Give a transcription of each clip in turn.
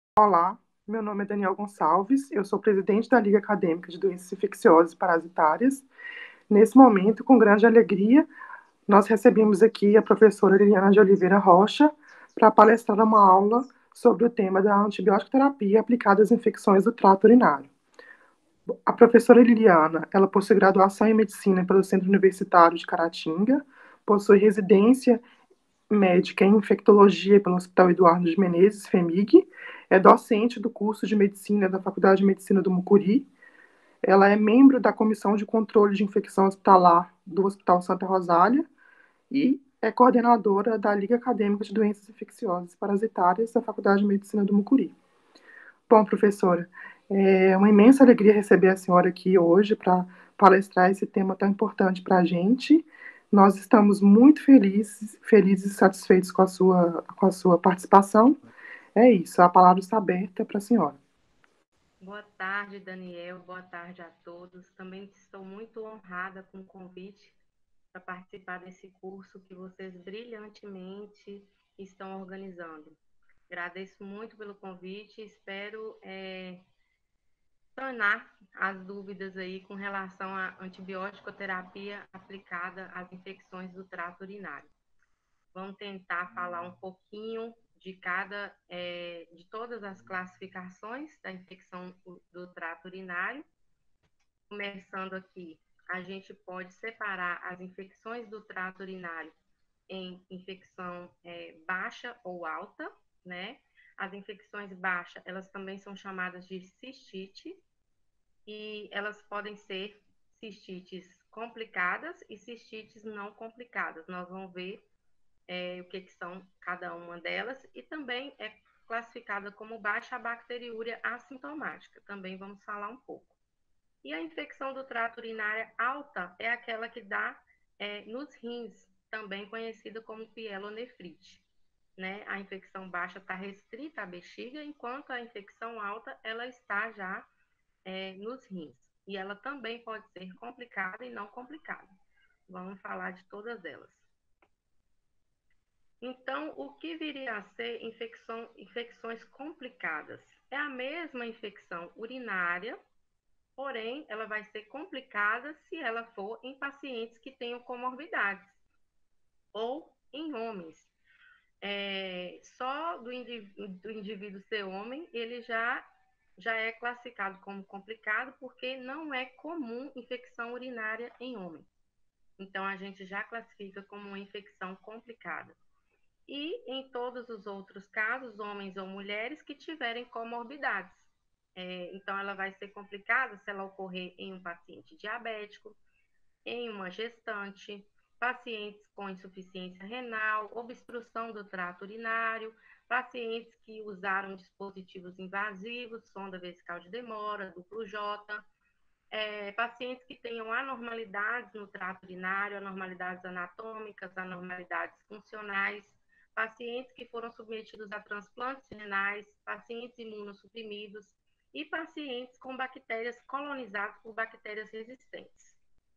Olá, meu nome é Daniel Gonçalves, eu sou presidente da Liga Acadêmica de Doenças Infecciosas e Parasitárias. Nesse momento, com grande alegria, nós recebemos aqui a professora Liliana de Oliveira Rocha para palestrar uma aula sobre o tema da antibiótico terapia aplicada às infecções do trato urinário. A professora Liliana, ela possui graduação em medicina pelo Centro Universitário de Caratinga, possui residência médica em infectologia pelo Hospital Eduardo de Menezes, FEMIG, é docente do curso de medicina da Faculdade de Medicina do Mucuri, ela é membro da Comissão de Controle de Infecção Hospitalar do Hospital Santa Rosália e é coordenadora da Liga Acadêmica de Doenças Infecciosas e Parasitárias da Faculdade de Medicina do Mucuri. Bom, professora, é uma imensa alegria receber a senhora aqui hoje para palestrar esse tema tão importante para a gente. Nós estamos muito felizes e satisfeitos com a sua participação. É isso, a palavra está aberta para a senhora. Boa tarde, Daniel. Boa tarde a todos. Também estou muito honrada com o convite para participar desse curso que vocês brilhantemente estão organizando. Agradeço muito pelo convite e espero sanar as dúvidas aí com relação à antibiótico-terapia aplicada às infecções do trato urinário. Vamos tentar falar um pouquinho de todas as classificações da infecção do trato urinário. Começando aqui, a gente pode separar as infecções do trato urinário em infecção baixa ou alta, né? As infecções baixas, elas também são chamadas de cistite, e elas podem ser cistites complicadas e cistites não complicadas. Nós vamos ver o que são cada uma delas, e também é classificada como baixa bacteriúria assintomática. Também vamos falar um pouco. E a infecção do trato urinário alta é aquela que dá nos rins, também conhecida como pielonefrite. Né? A infecção baixa está restrita à bexiga, enquanto a infecção alta ela está já nos rins. E ela também pode ser complicada e não complicada. Vamos falar de todas elas. Então, o que viria a ser infecções complicadas? É a mesma infecção urinária, porém, ela vai ser complicada se ela for em pacientes que tenham comorbidades ou em homens. Só do indivíduo ser homem, ele já é classificado como complicado, porque não é comum infecção urinária em homem. Então, a gente já classifica como uma infecção complicada. E em todos os outros casos, homens ou mulheres que tiverem comorbidades. Então, ela vai ser complicada se ela ocorrer em um paciente diabético, em uma gestante, pacientes com insuficiência renal, obstrução do trato urinário, pacientes que usaram dispositivos invasivos, sonda vesical de demora, duplo J, pacientes que tenham anormalidades no trato urinário, anormalidades anatômicas, anormalidades funcionais, pacientes que foram submetidos a transplantes renais, pacientes imunossuprimidos e pacientes com bactérias colonizadas por bactérias resistentes.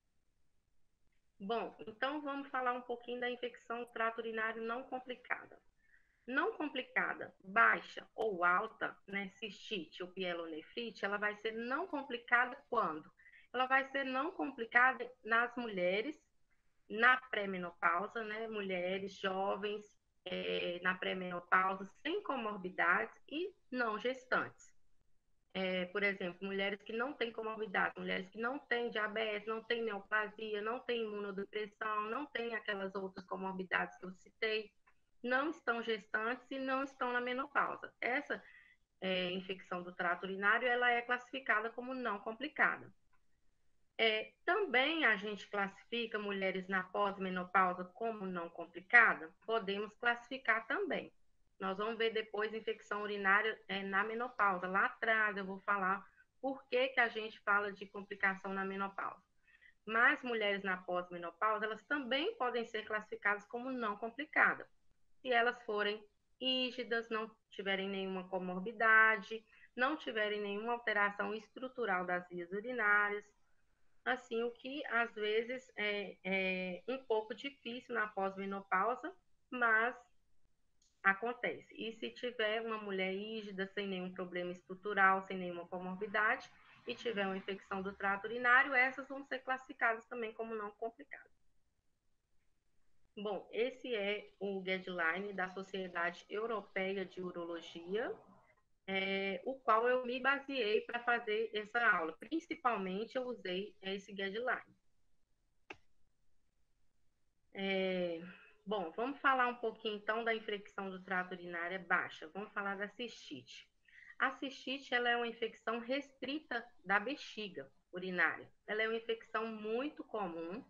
Bom, então vamos falar um pouquinho da infecção do trato urinário não complicada. Não complicada, baixa ou alta, né, cistite ou pielonefrite, ela vai ser não complicada quando? Ela vai ser não complicada nas mulheres na pré-menopausa, né, mulheres jovens na pré-menopausa sem comorbidades e não gestantes. Por exemplo, mulheres que não têm comorbidade, mulheres que não têm diabetes, não têm neoplasia, não têm imunodepressão, não têm aquelas outras comorbidades que eu citei, não estão gestantes e não estão na menopausa. Essa infecção do trato urinário, ela é classificada como não complicada. Também a gente classifica mulheres na pós-menopausa como não complicada? Podemos classificar também. Nós vamos ver depois infecção urinária na menopausa. Lá atrás eu vou falar por que, que a gente fala de complicação na menopausa. Mas mulheres na pós-menopausa, elas também podem ser classificadas como não complicada. Se elas forem rígidas, não tiverem nenhuma comorbidade, não tiverem nenhuma alteração estrutural das vias urinárias, assim, o que às vezes é um pouco difícil na pós-menopausa, mas acontece. E se tiver uma mulher rígida, sem nenhum problema estrutural, sem nenhuma comorbidade, e tiver uma infecção do trato urinário, essas vão ser classificadas também como não complicadas. Bom, esse é o guideline da Sociedade Europeia de Urologia, o qual eu me baseei para fazer essa aula. Principalmente, eu usei esse guideline. Bom, vamos falar um pouquinho, então, da infecção do trato urinário baixa. Vamos falar da cistite. A cistite, ela é uma infecção restrita da bexiga urinária. Ela é uma infecção muito comum,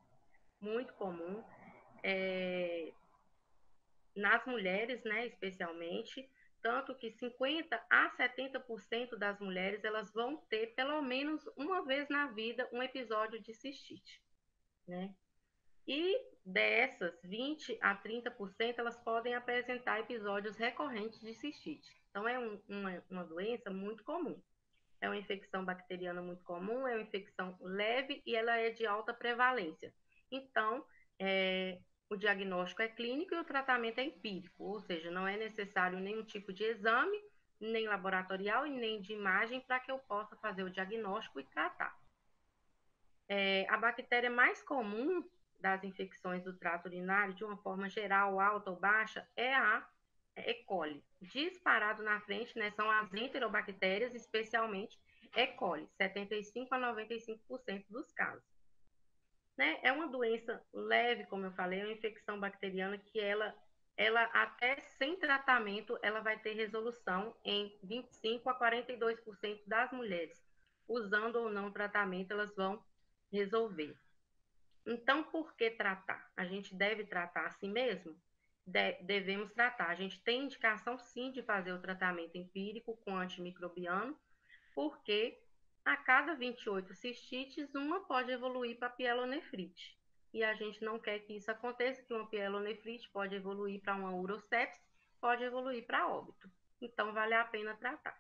nas mulheres, né, especialmente, tanto que 50 a 70% das mulheres, elas vão ter, pelo menos uma vez na vida, um episódio de cistite, né? E dessas, 20 a 30%, elas podem apresentar episódios recorrentes de cistite. Então, é uma doença muito comum. É uma infecção bacteriana muito comum, é uma infecção leve e ela é de alta prevalência. Então, o diagnóstico é clínico e o tratamento é empírico, ou seja, não é necessário nenhum tipo de exame, nem laboratorial e nem de imagem para que eu possa fazer o diagnóstico e tratar. A bactéria mais comum das infecções do trato urinário, de uma forma geral, alta ou baixa, é a E. coli. Disparado na frente, né, são as enterobactérias, especialmente E. coli, 75 a 95% dos casos. Né? É uma doença leve, como eu falei, é uma infecção bacteriana que ela até sem tratamento, ela vai ter resolução em 25 a 42% das mulheres. Usando ou não tratamento, elas vão resolver. Então, por que tratar? A gente deve tratar assim mesmo? Devemos tratar. A gente tem indicação, sim, de fazer o tratamento empírico com antimicrobiano, porque a cada 28 cistites, uma pode evoluir para pielonefrite. E a gente não quer que isso aconteça, que uma pielonefrite pode evoluir para uma urosepse, pode evoluir para óbito. Então, vale a pena tratar.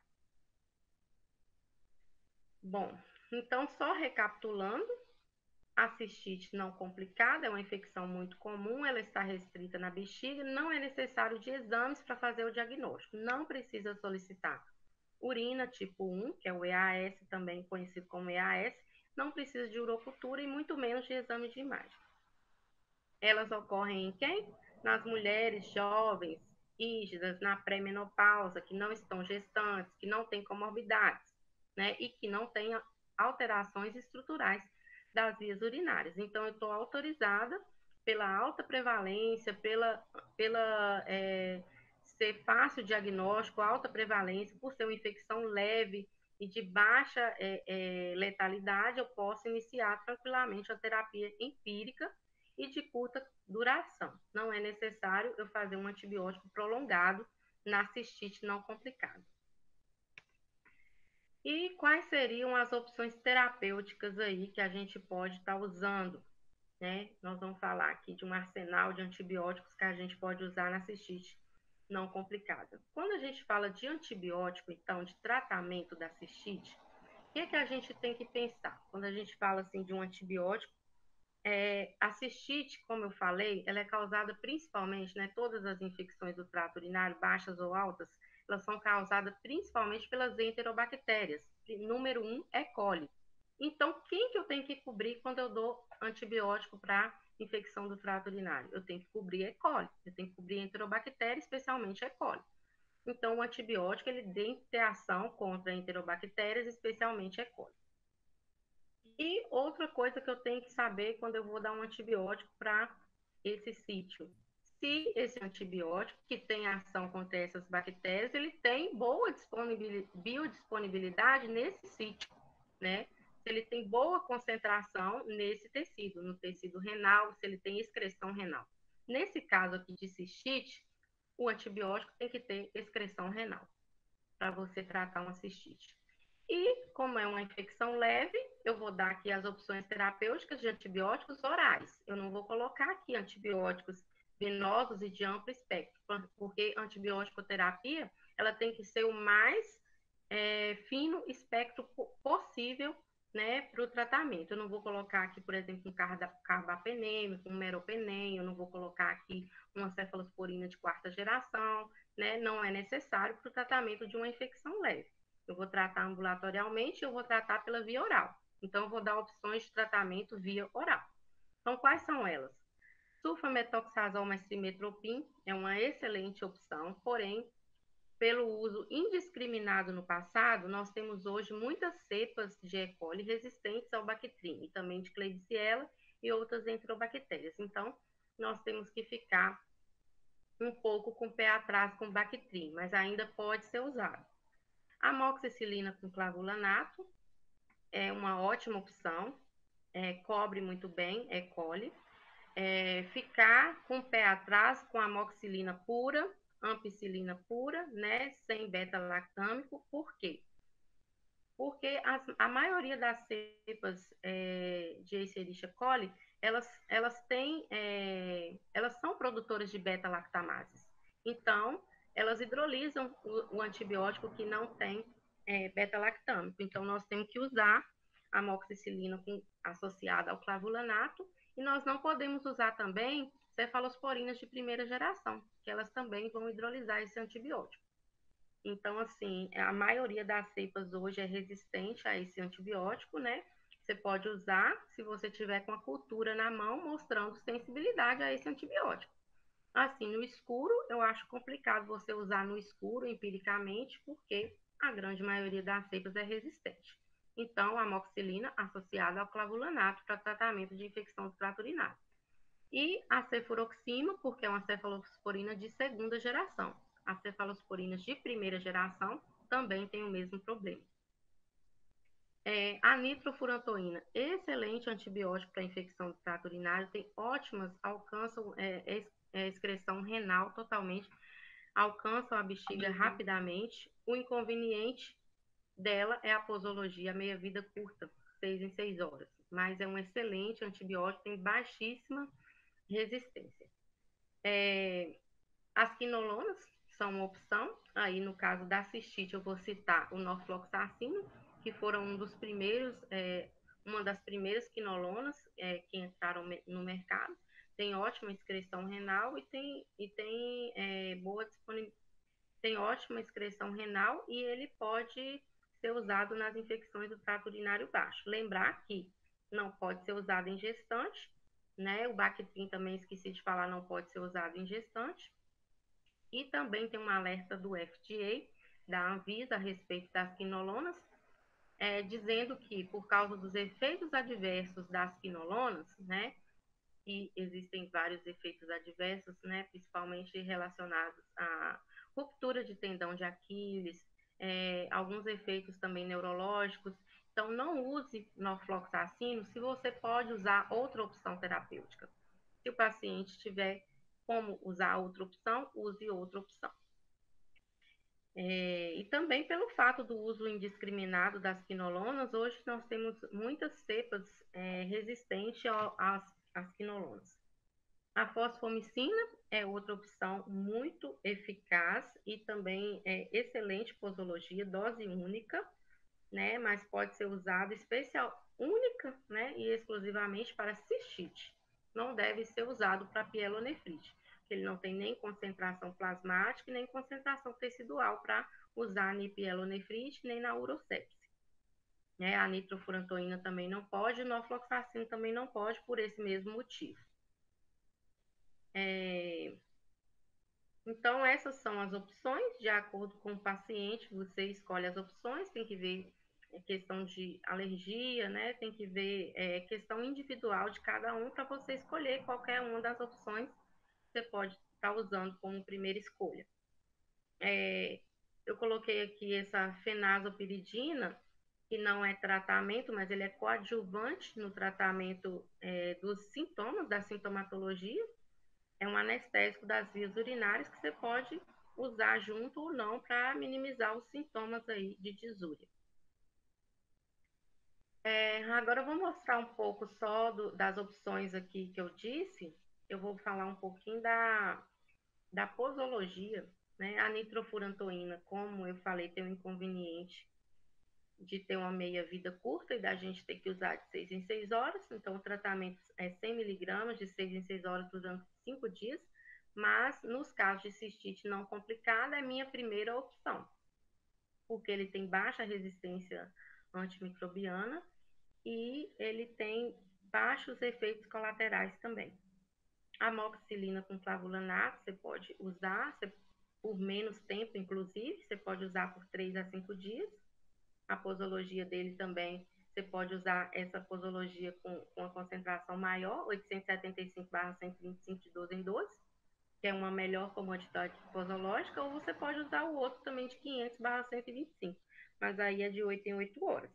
Bom, então, só recapitulando, a cistite não complicada é uma infecção muito comum, ela está restrita na bexiga, não é necessário de exames para fazer o diagnóstico, não precisa solicitar urina tipo 1, que é o EAS, também conhecido como EAS, não precisa de urocultura e muito menos de exame de imagem. Elas ocorrem em quem? Nas mulheres jovens, rígidas, na pré-menopausa, que não estão gestantes, que não têm comorbidades, né? E que não têm alterações estruturais das vias urinárias. Então, eu estou autorizada pela alta prevalência, ser fácil o diagnóstico, alta prevalência, por ser uma infecção leve e de baixa letalidade, eu posso iniciar tranquilamente a terapia empírica e de curta duração. Não é necessário eu fazer um antibiótico prolongado na cistite não complicada. E quais seriam as opções terapêuticas aí que a gente pode estar usando, né? Nós vamos falar aqui de um arsenal de antibióticos que a gente pode usar na cistite não complicada. Quando a gente fala de antibiótico, então, de tratamento da cistite, o que é que a gente tem que pensar? Quando a gente fala assim de um antibiótico, a cistite, como eu falei, ela é causada principalmente, né, todas as infecções do trato urinário, baixas ou altas, elas são causadas principalmente pelas enterobactérias. Número 1 é coli. Então, quem que eu tenho que cobrir quando eu dou antibiótico para infecção do trato urinário? Eu tenho que cobrir E. coli, eu tenho que cobrir enterobactéria, especialmente E. coli. Então, o antibiótico, ele tem que ter ação contra enterobactérias, especialmente E. coli. E outra coisa que eu tenho que saber quando eu vou dar um antibiótico para esse sítio. Se esse antibiótico, que tem ação contra essas bactérias, ele tem boa biodisponibilidade nesse sítio, né? Se ele tem boa concentração nesse tecido, no tecido renal, se ele tem excreção renal. Nesse caso aqui de cistite, o antibiótico tem que ter excreção renal para você tratar uma cistite. E, como é uma infecção leve, eu vou dar aqui as opções terapêuticas de antibióticos orais. Eu não vou colocar aqui antibióticos venosos e de amplo espectro, porque antibiótico-terapia, ela tem que ser o mais fino espectro possível né, para o tratamento. Eu não vou colocar aqui, por exemplo, um carbapenêmico, um meropenem, eu não vou colocar aqui uma cefalosporina de quarta geração, né, não é necessário para o tratamento de uma infecção leve. Eu vou tratar ambulatorialmente, eu vou tratar pela via oral. Então, eu vou dar opções de tratamento via oral. Então, quais são elas? Sulfametoxazol mais trimetropin é uma excelente opção, porém, pelo uso indiscriminado no passado, nós temos hoje muitas cepas de E. coli resistentes ao Bactrim, e também de Klebsiella e outras enterobactérias. Então, nós temos que ficar um pouco com o pé atrás com o Bactrim, mas ainda pode ser usado. Amoxicilina com clavulanato é uma ótima opção, cobre muito bem E. coli. Ficar com o pé atrás com amoxicilina pura, ampicilina pura, né, sem beta-lactâmico. Por quê? Porque a maioria das cepas de Escherichia coli, elas são produtoras de beta-lactamases. Então, elas hidrolisam o antibiótico que não tem beta-lactâmico. Então, nós temos que usar a amoxicilina associada ao clavulanato, e nós não podemos usar também cefalosporinas de primeira geração, que elas também vão hidrolisar esse antibiótico. Então, assim, a maioria das cepas hoje é resistente a esse antibiótico, né? Você pode usar se você tiver com a cultura na mão, mostrando sensibilidade a esse antibiótico. Assim, no escuro, eu acho complicado você usar no escuro, empiricamente, porque a grande maioria das cepas é resistente. Então, a amoxicilina associada ao clavulanato para tratamento de infecção do trato urinário. E a cefuroxima, porque é uma cefalosporina de segunda geração. As cefalosporinas de primeira geração também têm o mesmo problema. A nitrofurantoína, excelente antibiótico para infecção do trato urinário, tem ótimas, alcançam excreção renal totalmente, alcançam a bexiga rapidamente. O inconveniente dela é a posologia, a meia-vida curta, 6 em 6 horas. Mas é um excelente antibiótico, tem baixíssima resistência. As quinolonas são uma opção. Aí, no caso da cistite, eu vou citar o norfloxacino, que foram uma das primeiras quinolonas que entraram no mercado. Tem ótima excreção renal tem ótima excreção renal, e ele pode ser usado nas infecções do trato urinário baixo. Lembrar que não pode ser usado em gestante, né? O Bactrim também, esqueci de falar, não pode ser usado em gestante. E também tem um alerta do FDA, da Anvisa, a respeito das quinolonas, dizendo que, por causa dos efeitos adversos das quinolonas, né, e existem vários efeitos adversos, né, principalmente relacionados à ruptura de tendão de Aquiles, alguns efeitos também neurológicos. Então, não use norfloxacino se você pode usar outra opção terapêutica. Se o paciente tiver como usar outra opção, use outra opção. E também pelo fato do uso indiscriminado das quinolonas, hoje nós temos muitas cepas resistentes às quinolonas. A fosfomicina é outra opção muito eficaz e também é excelente posologia, dose única, né? Mas pode ser usada única, né? E exclusivamente para cistite. Não deve ser usado para pielonefrite, porque ele não tem nem concentração plasmática nem concentração tecidual para usar na pielonefrite nem na urosepse. A nitrofurantoína também não pode, o norfloxacino também não pode, por esse mesmo motivo. Então, essas são as opções, de acordo com o paciente, você escolhe as opções, tem que ver questão de alergia, né? Tem que ver questão individual de cada um para você escolher qualquer uma das opções que você pode estar usando como primeira escolha. Eu coloquei aqui essa fenazopiridina, que não é tratamento, mas ele é coadjuvante no tratamento dos sintomas, da sintomatologia. É um anestésico das vias urinárias que você pode usar junto ou não para minimizar os sintomas aí de disúria. Agora eu vou mostrar um pouco só das opções aqui que eu disse. Eu vou falar um pouquinho da posologia, né? A nitrofurantoína, como eu falei, tem um inconveniente de ter uma meia-vida curta e da gente ter que usar de 6 em 6 horas. Então, o tratamento é 100 miligramas de 6 em 6 horas durante 5 dias. Mas, nos casos de cistite não complicada, é minha primeira opção, porque ele tem baixa resistência antimicrobiana e ele tem baixos efeitos colaterais também. Amoxicilina com clavulanato, você pode usar por menos tempo, inclusive, você pode usar por 3 a 5 dias. A posologia dele também, você pode usar essa posologia com a concentração maior, 875/125 de 12 em 12, que é uma melhor comodidade posológica, ou você pode usar o outro também de 500/125, mas aí é de 8 em 8 horas.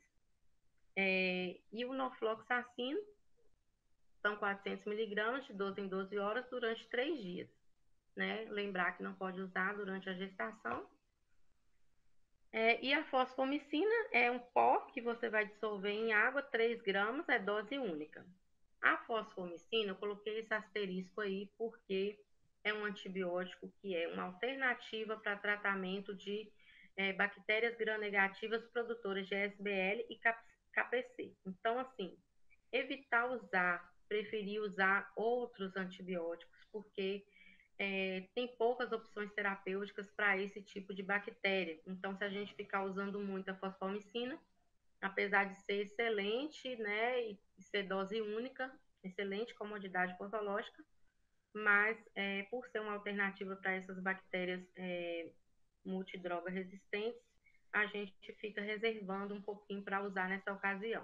E o norfloxacino são 400 miligramas de 12 em 12 horas durante 3 dias. Né? Lembrar que não pode usar durante a gestação. E a fosfomicina é um pó que você vai dissolver em água, 3 gramas, é dose única. A fosfomicina, eu coloquei esse asterisco aí porque é um antibiótico que é uma alternativa para tratamento de bactérias gram-negativas produtoras de SBL e KPC. Então, assim, evitar usar, preferir usar outros antibióticos, porque tem poucas opções terapêuticas para esse tipo de bactéria. Então, se a gente ficar usando muito a fosfomicina, apesar de ser excelente, né, e ser dose única, excelente comodidade posológica, mas por ser uma alternativa para essas bactérias multidroga resistentes, a gente fica reservando um pouquinho para usar nessa ocasião.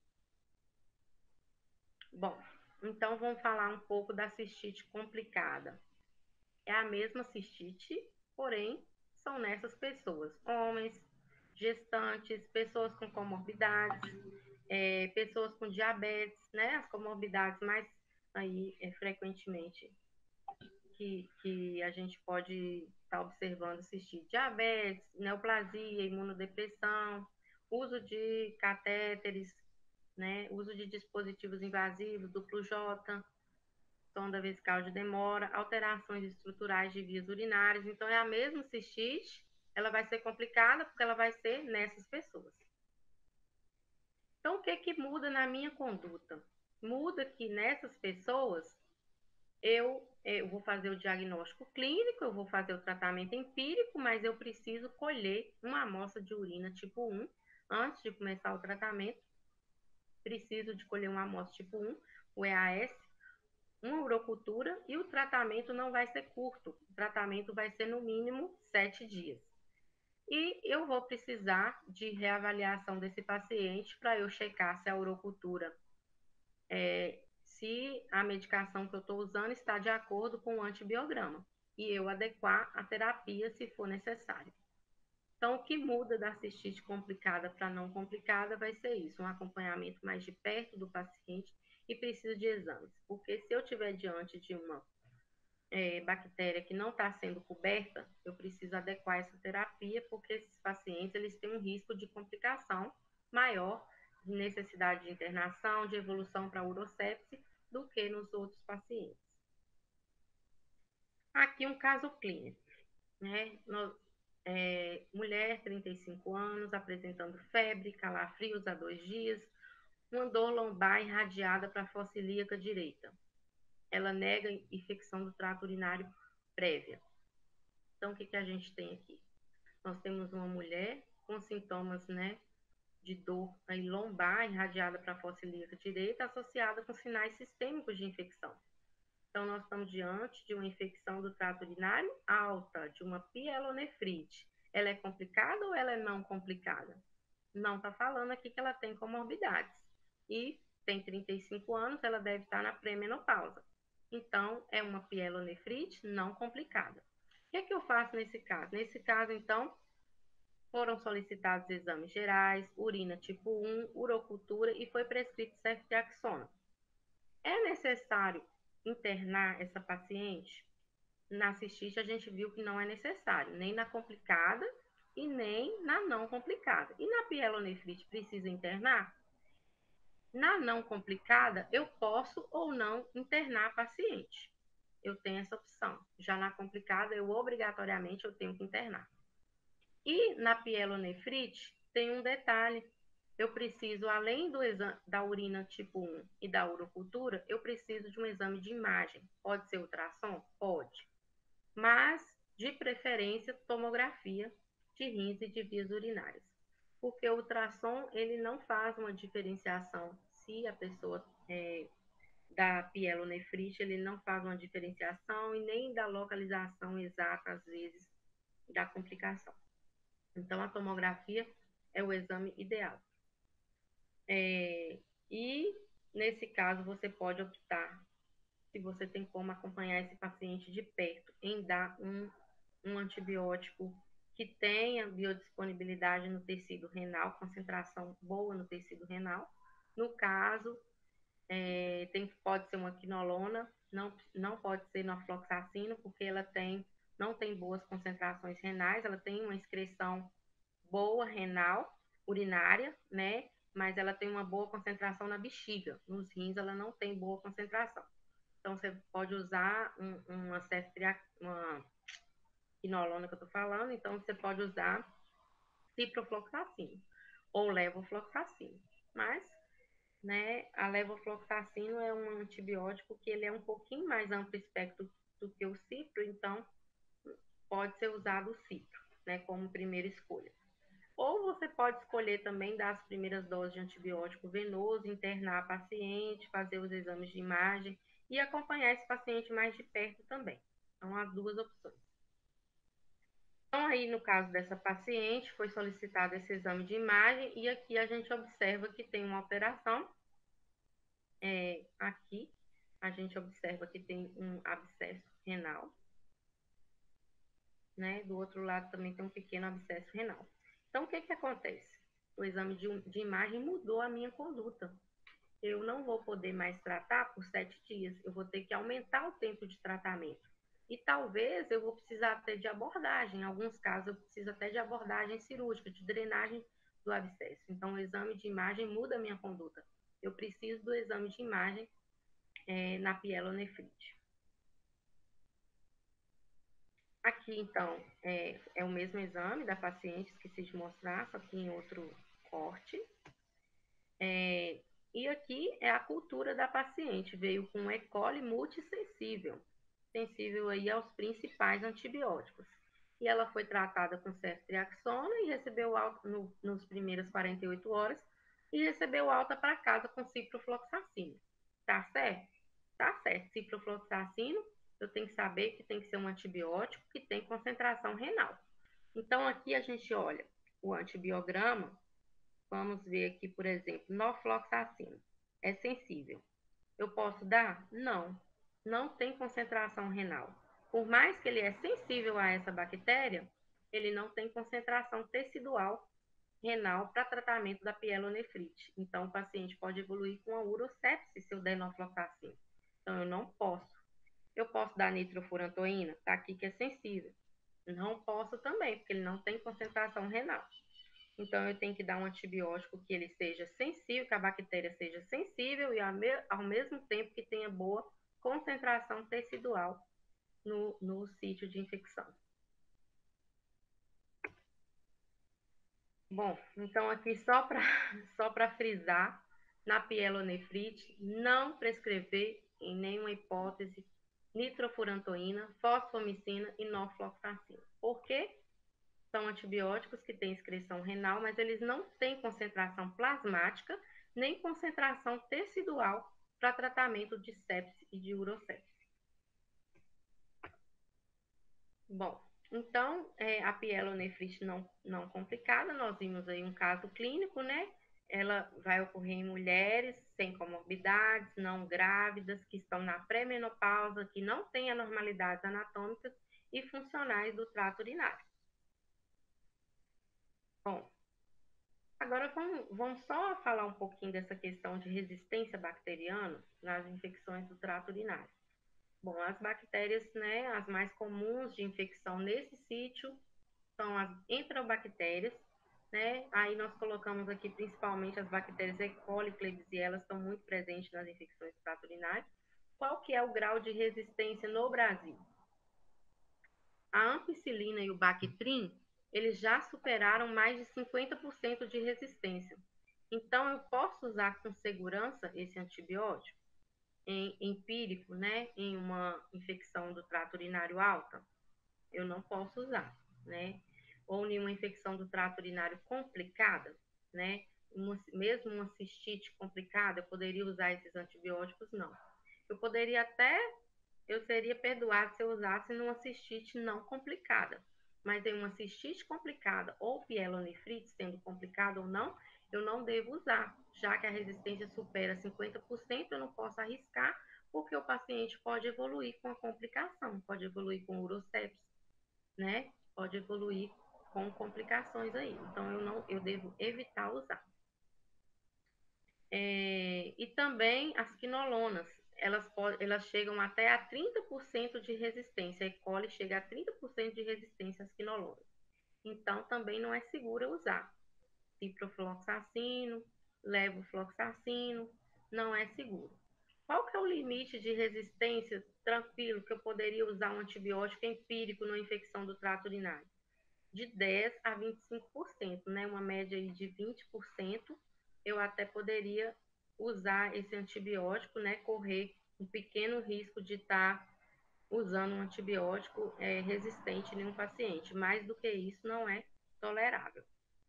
Bom, então vamos falar um pouco da cistite complicada. É a mesma cistite, porém, são nessas pessoas, homens, gestantes, pessoas com comorbidades, pessoas com diabetes, né? As comorbidades mais aí, frequentemente que a gente pode estar observando cistite. Diabetes, neoplasia, imunodepressão, uso de catéteres, né? Uso de dispositivos invasivos, duplo J, sonda vesical de demora, alterações estruturais de vias urinárias. Então, é a mesma cistite, ela vai ser complicada porque ela vai ser nessas pessoas. Então, o que que muda na minha conduta? Muda que nessas pessoas, eu vou fazer o diagnóstico clínico, eu vou fazer o tratamento empírico, mas eu preciso colher uma amostra de urina tipo 1 antes de começar o tratamento. Preciso de colher uma amostra tipo 1, o EAS, uma urocultura, e o tratamento não vai ser curto, o tratamento vai ser no mínimo 7 dias. E eu vou precisar de reavaliação desse paciente para eu checar se a urocultura, se a medicação que eu estou usando está de acordo com o antibiograma, e eu adequar a terapia se for necessário. Então, o que muda da cistite complicada para não complicada vai ser isso, um acompanhamento mais de perto do paciente e precisa de exames. Porque se eu estiver diante de uma bactéria que não está sendo coberta, eu preciso adequar essa terapia, porque esses pacientes eles têm um risco de complicação maior, de necessidade de internação, de evolução para urosepse, do que nos outros pacientes. Aqui um caso clínico, né? Mulher, 35 anos, apresentando febre, calafrios há 2 dias, uma dor lombar irradiada para a fossa ilíaca direita. Ela nega infecção do trato urinário prévia. Então, o que que a gente tem aqui? Nós temos uma mulher com sintomas, né, de dor aí, lombar irradiada para a fossa ilíaca direita, associada com sinais sistêmicos de infecção. Então, nós estamos diante de uma infecção do trato urinário alta, de uma pielonefrite. Ela é complicada ou ela é não complicada? Não está falando aqui que ela tem comorbidades. E tem 35 anos, ela deve estar na pré-menopausa. Então, é uma pielonefrite não complicada. O que é que eu faço nesse caso? Nesse caso, então, foram solicitados exames gerais, urina tipo 1, urocultura e foi prescrito ceftriaxona. É necessário internar essa paciente? Na cistite, a gente viu que não é necessário, nem na complicada e nem na não complicada. E na pielonefrite, precisa internar? Na não complicada, eu posso ou não internar a paciente. Eu tenho essa opção. Já na complicada, eu obrigatoriamente eu tenho que internar. E na pielonefrite, tem um detalhe. Eu preciso, além do exame da urina tipo 1 e da urocultura, eu preciso de um exame de imagem. Pode ser ultrassom? Pode. Mas, de preferência, tomografia de rins e de vias urinárias. Porque o ultrassom, ele não faz uma diferenciação se a pessoa da pielonefrite, ele não faz uma diferenciação e nem da localização exata, às vezes, da complicação. Então, a tomografia é o exame ideal. E, nesse caso, você pode optar, se você tem como acompanhar esse paciente de perto, em dar um antibiótico que tenha biodisponibilidade no tecido renal, concentração boa no tecido renal. No caso, pode ser uma quinolona, não pode ser norfloxacino, porque ela não tem boas concentrações renais, ela tem uma excreção boa renal, urinária, né? Mas ela tem uma boa concentração na bexiga. Nos rins, ela não tem boa concentração. Então, você pode usar uma quinolona que eu tô falando, então você pode usar ciprofloxacino ou levofloxacino. Mas, né, a levofloxacino é um antibiótico que ele é um pouquinho mais amplo espectro do que o cipro, então pode ser usado o cipro, né, como primeira escolha. Ou você pode escolher também dar as primeiras doses de antibiótico venoso, internar a paciente, fazer os exames de imagem e acompanhar esse paciente mais de perto também. São as duas opções. Então, aí, no caso dessa paciente, foi solicitado esse exame de imagem e aqui a gente observa que tem uma alteração. Aqui, a gente observa que tem um abscesso renal, né? Do outro lado também tem um pequeno abscesso renal. Então, o que que acontece? O exame de imagem mudou a minha conduta. Eu não vou poder mais tratar por 7 dias, eu vou ter que aumentar o tempo de tratamento. E talvez eu vou precisar até de abordagem, em alguns casos eu preciso até de abordagem cirúrgica, de drenagem do abscesso. Então, o exame de imagem muda a minha conduta. Eu preciso do exame de imagem na pielonefrite. Aqui, então, é o mesmo exame da paciente, esqueci de mostrar, só que em outro corte. E aqui é a cultura da paciente, veio com E. coli multissensível, sensível aí aos principais antibióticos. E ela foi tratada com ceftriaxona e recebeu alta nos primeiras 48 horas e recebeu alta para casa com ciprofloxacino. Tá certo? Tá certo. Ciprofloxacino, eu tenho que saber que tem que ser um antibiótico que tem concentração renal. Então, aqui a gente olha o antibiograma. Vamos ver aqui, por exemplo, norfloxacino. É sensível. Eu posso dar? Não. Não tem concentração renal. Por mais que ele é sensível a essa bactéria, ele não tem concentração tecidual renal para tratamento da pielonefrite. Então, o paciente pode evoluir com a urosepse se eu der norfloxacino. Então, eu não posso. Eu posso dar nitrofurantoína? Está aqui que é sensível. Não posso também, porque ele não tem concentração renal. Então, eu tenho que dar um antibiótico que ele seja sensível, que a bactéria seja sensível e ao mesmo tempo que tenha boa concentração tecidual no sítio de infecção. Bom, então aqui só para frisar, na pielonefrite, não prescrever em nenhuma hipótese nitrofurantoína, fosfomicina e norfloxacina. Por quê? São antibióticos que têm excreção renal, mas eles não têm concentração plasmática nem concentração tecidual para tratamento de sepse e de urosepse. Bom, então, a pielonefrite não complicada, nós vimos aí um caso clínico, né? Ela vai ocorrer em mulheres sem comorbidades, não grávidas, que estão na pré-menopausa, que não têm anormalidades anatômicas e funcionais do trato urinário. Bom, agora vamos só falar um pouquinho dessa questão de resistência bacteriana nas infecções do trato urinário. Bom, as bactérias, né, as mais comuns de infecção nesse sítio são as enterobactérias, né? Aí nós colocamos aqui principalmente as bactérias E. coli e Klebsiella estão muito presentes nas infecções do trato urinário. Qual que é o grau de resistência no Brasil? A ampicilina e o Bactrim eles já superaram mais de 50% de resistência. Então, eu posso usar com segurança esse antibiótico em empírico, né, em uma infecção do trato urinário alta? Eu não posso usar, né? Ou em uma infecção do trato urinário complicada, né? Mesmo uma cistite complicada, eu poderia usar esses antibióticos? Não. Eu poderia até, eu seria perdoado se eu usasse numa cistite não complicada. Mas em uma cistite complicada ou pielonefrite, sendo complicada ou não, eu não devo usar, já que a resistência supera 50%, eu não posso arriscar, porque o paciente pode evoluir com a complicação, pode evoluir com urosepsis, né? Pode evoluir com complicações aí. Então, eu devo evitar usar. E também as quinolonas, elas chegam até a 30% de resistência. A E. coli chega a 30% de resistência às quinolonas. Então, também não é seguro usar. Ciprofloxacino, levofloxacino, não é seguro. Qual que é o limite de resistência tranquilo que eu poderia usar um antibiótico empírico na infecção do trato urinário? De 10 a 25%, né? Uma média aí de 20%, eu até poderia usar esse antibiótico, né? Correr um pequeno risco de estar usando um antibiótico resistente em um paciente. Mais do que isso, não é tolerável.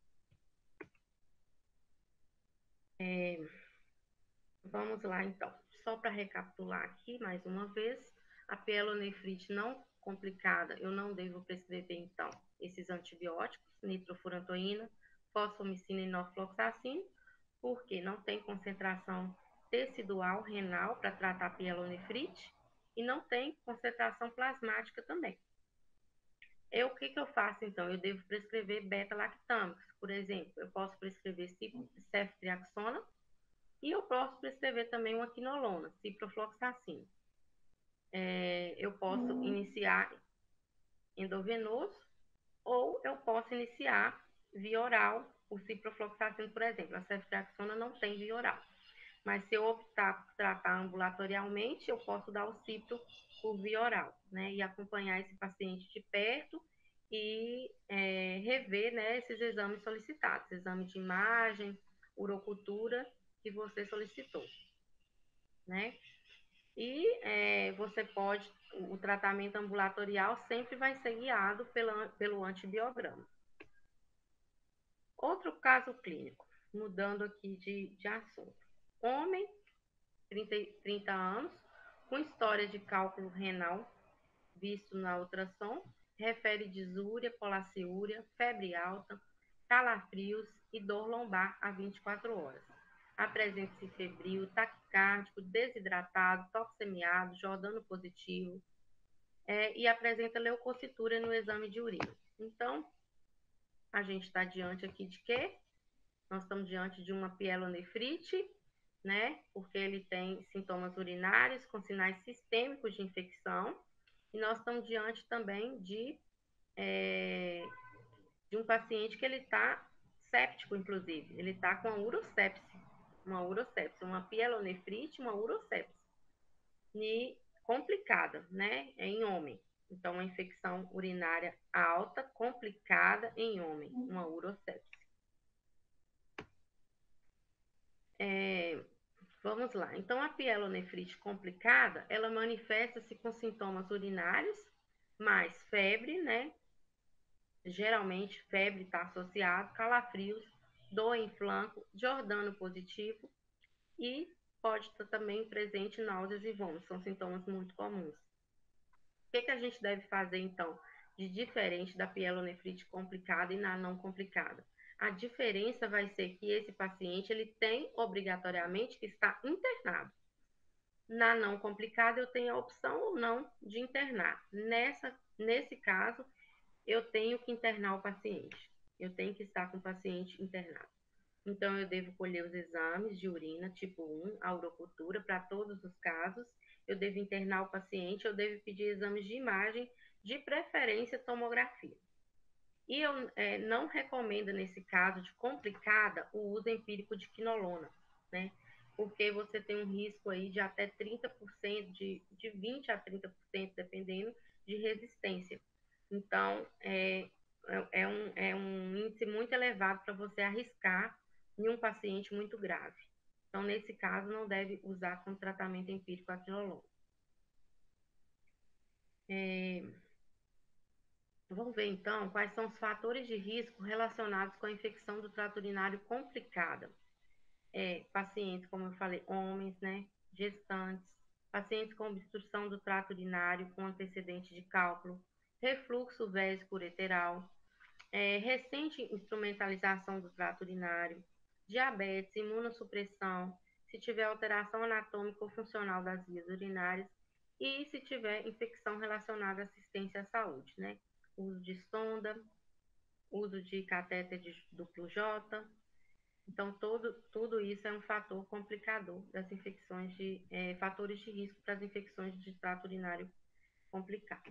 Vamos lá, então. Só para recapitular aqui, mais uma vez, a pielonefrite não complicada, eu não devo prescrever, então, esses antibióticos, nitrofurantoína, fosfomicina e norfloxacino, porque não tem concentração tecidual renal para tratar a pielonefrite e não tem concentração plasmática também. O que eu faço, então? Eu devo prescrever beta-lactâmicos, por exemplo. Eu posso prescrever ceftriaxona, e eu posso prescrever também uma quinolona, ciprofloxacino. Eu posso iniciar endovenoso ou eu posso iniciar via oral o ciprofloxacino, por exemplo. A ceftriaxona não tem via oral. Mas se eu optar por tratar ambulatorialmente, eu posso dar o cipro por via oral, né? E acompanhar esse paciente de perto e rever, né, esses exames solicitados, exame de imagem, urocultura que você solicitou, né? E você pode, o tratamento ambulatorial sempre vai ser guiado pelo antibiograma. Outro caso clínico, mudando aqui de assunto. Homem, 30 anos, com história de cálculo renal, visto na ultrassom, refere disúria, colaciúria, febre alta, calafrios e dor lombar a 24 horas. Apresenta-se febril, taquicárdico, desidratado, toxemiado, jordano positivo, e apresenta leucocitura no exame de urina. Então, a gente está diante aqui de quê? Nós estamos diante de uma pielonefrite, né? Porque ele tem sintomas urinários com sinais sistêmicos de infecção. E nós estamos diante também de um paciente que ele está séptico, inclusive. Ele está com uma pielonefrite, uma urosepse. E complicada, né? Em homem. Então, uma infecção urinária alta, complicada em homem, uma urosepse. Vamos lá. Então, a pielonefrite complicada, ela manifesta-se com sintomas urinários, mais febre, né? Geralmente, febre está associado, calafrios, dor em flanco, jordano positivo e pode estar também presente náuseas e vômitos. São sintomas muito comuns. O que a gente deve fazer, então, de diferente da pielonefrite complicada e na não complicada? A diferença vai ser que esse paciente ele tem obrigatoriamente que estar internado. Na não complicada, eu tenho a opção ou não de internar. Nesse caso, eu tenho que internar o paciente. Eu tenho que estar com o paciente internado. Então, eu devo colher os exames de urina tipo 1, a urocultura, para todos os casos. Eu devo internar o paciente, eu devo pedir exames de imagem, de preferência tomografia. E eu não recomendo, nesse caso de complicada, o uso empírico de quinolona, né? Porque você tem um risco aí de até 30%, de 20% a 30%, dependendo, de resistência. Então, é um índice muito elevado para você arriscar em um paciente muito grave. Então, nesse caso, não deve usar como tratamento empírico a quinolona. Vamos ver, então, quais são os fatores de risco relacionados com a infecção do trato urinário complicada. Pacientes, como eu falei, homens, né, gestantes, pacientes com obstrução do trato urinário com antecedente de cálculo, refluxo vésico-ureteral, recente instrumentalização do trato urinário, diabetes, imunossupressão, se tiver alteração anatômica ou funcional das vias urinárias e se tiver infecção relacionada à assistência à saúde, né? Uso de sonda, uso de catéter de duplo J. Então, tudo isso é um fator complicador das infecções fatores de risco para as infecções de trato urinário complicado.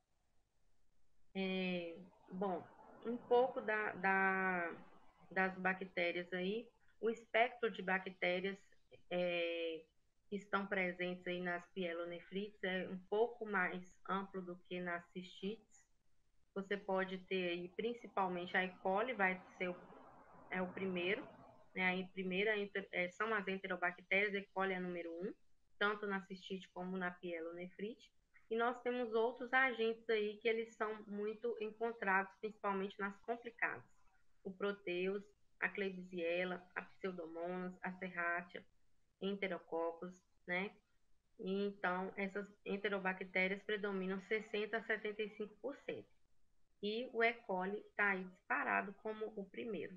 Bom, um pouco das bactérias aí, o espectro de bactérias que estão presentes aí nas pielonefrites é um pouco mais amplo do que nas cistites. Você pode ter aí, principalmente a E. coli, vai ser o primeiro, né? A primeira são as enterobactérias, a E. coli é número 1, tanto na cistite como na pielonefrite. E nós temos outros agentes aí que eles são muito encontrados, principalmente nas complicadas. O proteus, a klebsiella, a pseudomonas, a serratia, enterococcus, né? E, então, essas enterobactérias predominam 60% a 75%. E o E. coli está aí disparado como o primeiro.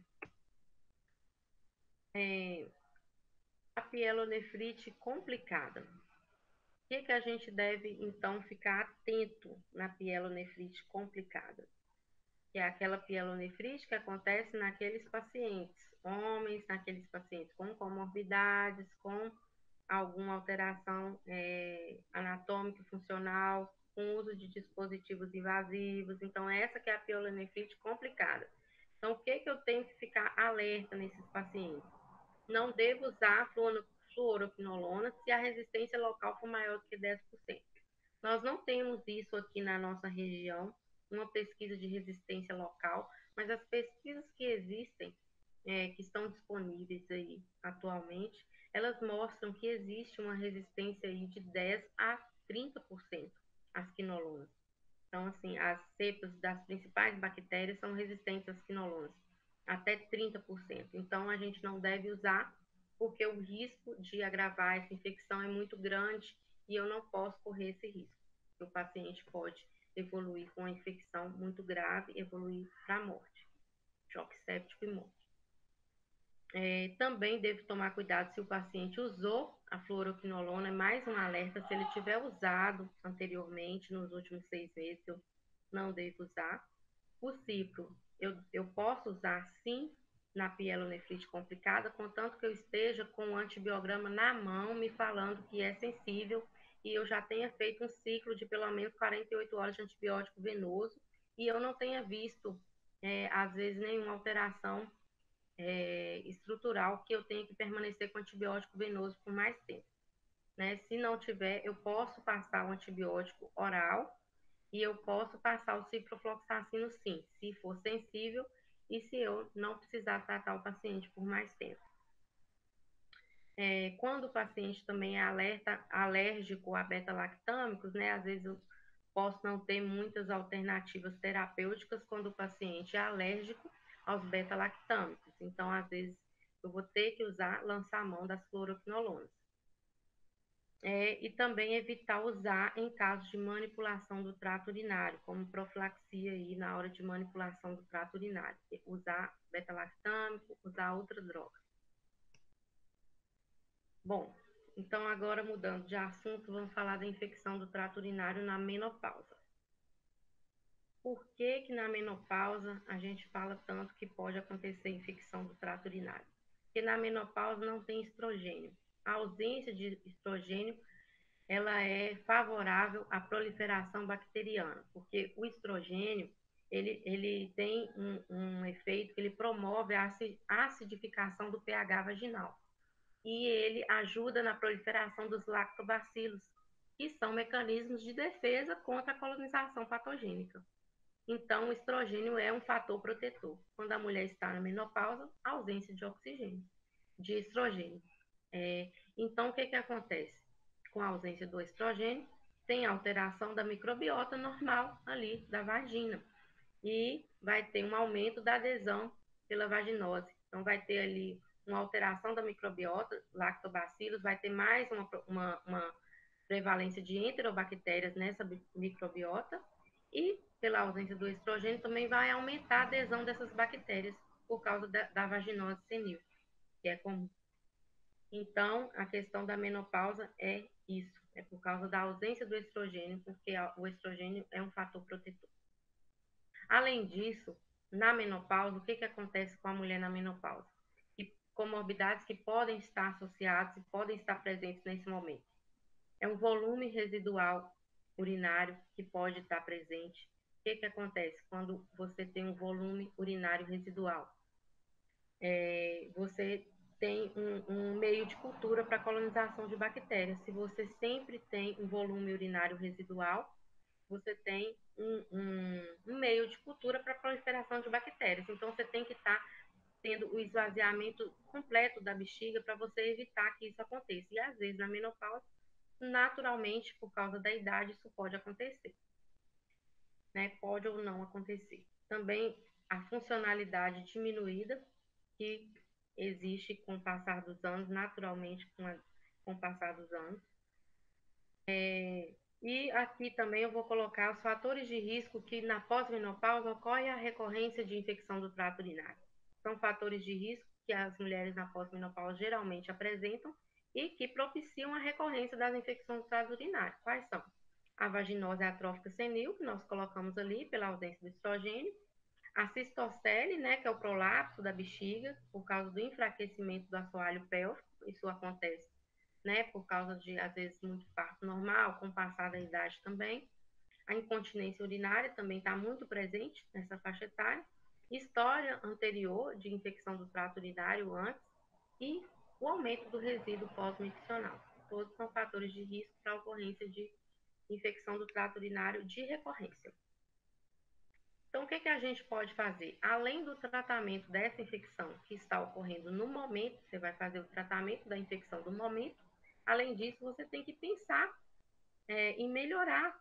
A pielonefrite complicada. O que a gente deve, então, ficar atento na pielonefrite complicada? Que é aquela pielonefrite que acontece naqueles pacientes, homens, naqueles pacientes com comorbidades, com alguma alteração anatômica e funcional, com uso de dispositivos invasivos. Então, essa que é a pielonefrite complicada. Então, o que eu tenho que ficar alerta nesses pacientes? Não devo usar fluoroquinolona se a resistência local for maior do que 10%. Nós não temos isso aqui na nossa região, uma pesquisa de resistência local, mas as pesquisas que existem, que estão disponíveis aí atualmente, elas mostram que existe uma resistência aí de 10 a 30% às quinolonas. Então, assim, as cepas das principais bactérias são resistentes às quinolonas, até 30%. Então, a gente não deve usar, porque o risco de agravar essa infecção é muito grande e eu não posso correr esse risco. O paciente pode evoluir com uma infecção muito grave, evoluir para a morte, choque séptico e morte. Também devo tomar cuidado se o paciente usou a fluoroquinolona, é mais um alerta, se ele tiver usado anteriormente, nos últimos 6 meses, eu não devo usar. O cipro, eu posso usar sim na pielonefrite complicada, contanto que eu esteja com o antibiograma na mão, me falando que é sensível e eu já tenha feito um ciclo de pelo menos 48 horas de antibiótico venoso e eu não tenha visto, às vezes, nenhuma alteração estrutural que eu tenha que permanecer com antibiótico venoso por mais tempo. Né? Se não tiver, eu posso passar o antibiótico oral e eu posso passar o ciprofloxacino sim, se for sensível e se eu não precisar tratar o paciente por mais tempo. Quando o paciente também é alérgico a beta-lactâmicos, né, às vezes eu posso não ter muitas alternativas terapêuticas quando o paciente é alérgico aos beta-lactâmicos. Então, às vezes, eu vou ter que lançar a mão das fluoroquinolonas. E também evitar usar em casos de manipulação do trato urinário, como profilaxia aí na hora de manipulação do trato urinário. Usar beta-lactâmico, usar outra droga. Bom, então agora mudando de assunto, vamos falar da infecção do trato urinário na menopausa. Por que na menopausa a gente fala tanto que pode acontecer infecção do trato urinário? Porque na menopausa não tem estrogênio. A ausência de estrogênio ela é favorável à proliferação bacteriana, porque o estrogênio ele tem um efeito que ele promove a acidificação do pH vaginal e ele ajuda na proliferação dos lactobacilos, que são mecanismos de defesa contra a colonização patogênica. Então, o estrogênio é um fator protetor. Quando a mulher está na menopausa, ausência de oxigênio, de estrogênio. Então, o que, que acontece? Com a ausência do estrogênio, tem alteração da microbiota normal ali da vagina e vai ter um aumento da adesão pela vaginose. Então, vai ter ali uma alteração da microbiota, lactobacilos, vai ter mais uma prevalência de enterobactérias nessa microbiota e, pela ausência do estrogênio, também vai aumentar a adesão dessas bactérias por causa da vaginose senil, que é comum. Então, a questão da menopausa é isso, é por causa da ausência do estrogênio, porque o estrogênio é um fator protetor. Além disso, na menopausa, o que, que acontece com a mulher na menopausa? E comorbidades que podem estar associadas e podem estar presentes nesse momento. É um volume residual urinário que pode estar presente. O que, que acontece quando você tem um volume urinário residual? Você tem um meio de cultura para colonização de bactérias. Se você sempre tem um volume urinário residual, você tem um meio de cultura para proliferação de bactérias. Então, você tem que estar tendo o esvaziamento completo da bexiga para você evitar que isso aconteça. E, às vezes, na menopausa, naturalmente, por causa da idade, isso pode acontecer. Né? Pode ou não acontecer. Também a funcionalidade diminuída, que existe com o passar dos anos, naturalmente com o passar dos anos. E aqui também eu vou colocar os fatores de risco que na pós-menopausa ocorre a recorrência de infecção do trato urinário. São fatores de risco que as mulheres na pós-menopausa geralmente apresentam e que propiciam a recorrência das infecções do trato urinário. Quais são? A vaginose atrófica senil, que nós colocamos ali pela ausência do estrogênio, a cistocele, né, que é o prolapso da bexiga, por causa do enfraquecimento do assoalho pélvico, isso acontece, né, por causa de, às vezes, muito parto normal, com o passar da idade também. A incontinência urinária também está muito presente nessa faixa etária. História anterior de infecção do trato urinário antes e o aumento do resíduo pós-miccional. Todos são fatores de risco para a ocorrência de infecção do trato urinário de recorrência. Então, o que, que a gente pode fazer? Além do tratamento dessa infecção que está ocorrendo no momento, você vai fazer o tratamento da infecção do momento. Além disso, você tem que pensar em melhorar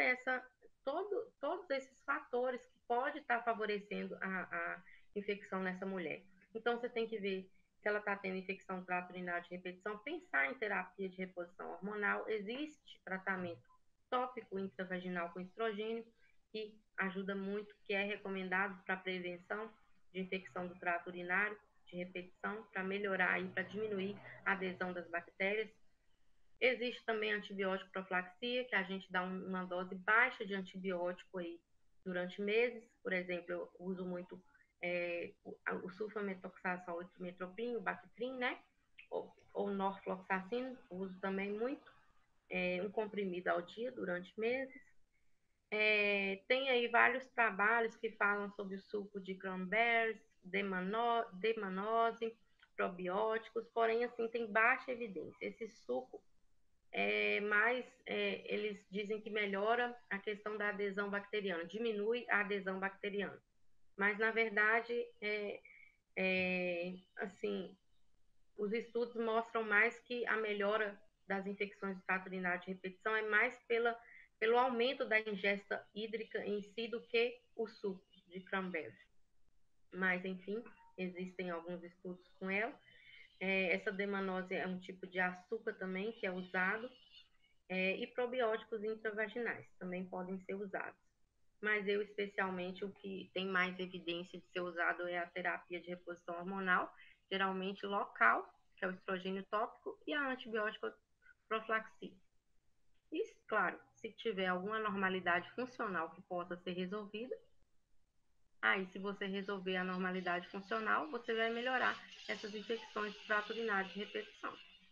todos esses fatores que podem estar favorecendo a infecção nessa mulher. Então, você tem que ver se ela está tendo infecção do trato urinário de repetição, pensar em terapia de reposição hormonal. Existe tratamento tópico intravaginal com estrogênio, que ajuda muito, que é recomendado para prevenção de infecção do trato urinário de repetição, para melhorar e para diminuir a adesão das bactérias. Existe também antibiótico profilaxia, que a gente dá uma dose baixa de antibiótico aí durante meses. Por exemplo, eu uso muito o sulfametoxazol, o trimestoprim, o Bactrim, né? Ou norfloxacino, uso também muito, um comprimido ao dia durante meses. Tem aí vários trabalhos que falam sobre o suco de cranberries, demanose, probióticos, porém, assim, tem baixa evidência. Esse suco mas eles dizem que melhora a questão da adesão bacteriana, diminui a adesão bacteriana. Mas, na verdade, assim, os estudos mostram mais que a melhora das infecções do trato urinário de repetição é mais pelo aumento da ingesta hídrica em si do que o suco de cranberry. Mas, enfim, existem alguns estudos com ela. Essa demanose é um tipo de açúcar também que é usado, e probióticos intravaginais também podem ser usados. Mas eu, especialmente, o que tem mais evidência de ser usado é a terapia de reposição hormonal, geralmente local, que é o estrogênio tópico, e a antibiótico profilaxia. E, claro, se tiver alguma anormalidade funcional que possa ser resolvida, aí se você resolver a normalidade funcional, você vai melhorar essas infecções do trato urinário de repetição.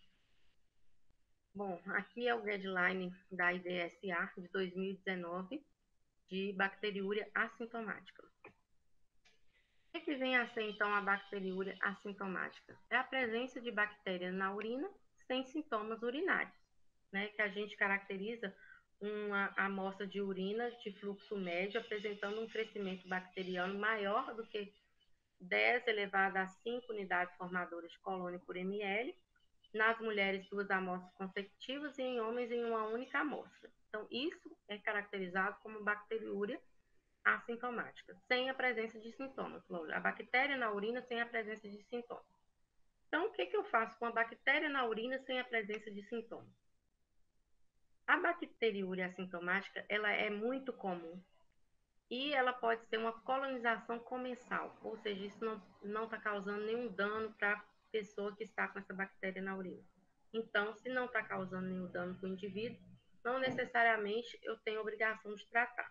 Bom, aqui é o guideline da IDSA de 2019 de bacteriúria assintomática. O que vem a ser, então, a bacteriúria assintomática? É a presença de bactérias na urina sem sintomas urinários, né, que a gente caracteriza uma amostra de urina de fluxo médio apresentando um crescimento bacteriano maior do que 10 elevado a 5 unidades formadoras de colônia por ml, nas mulheres 2 amostras consecutivas e em homens em uma única amostra. Então, isso é caracterizado como bacteriúria assintomática, sem a presença de sintomas. A bactéria na urina sem a presença de sintomas. Então, o que eu faço com a bactéria na urina sem a presença de sintomas? A bacteriúria assintomática, ela é muito comum e ela pode ser uma colonização comensal, ou seja, isso não está causando nenhum dano para a pessoa que está com essa bactéria na urina. Então, se não está causando nenhum dano para o indivíduo, não necessariamente eu tenho obrigação de tratar.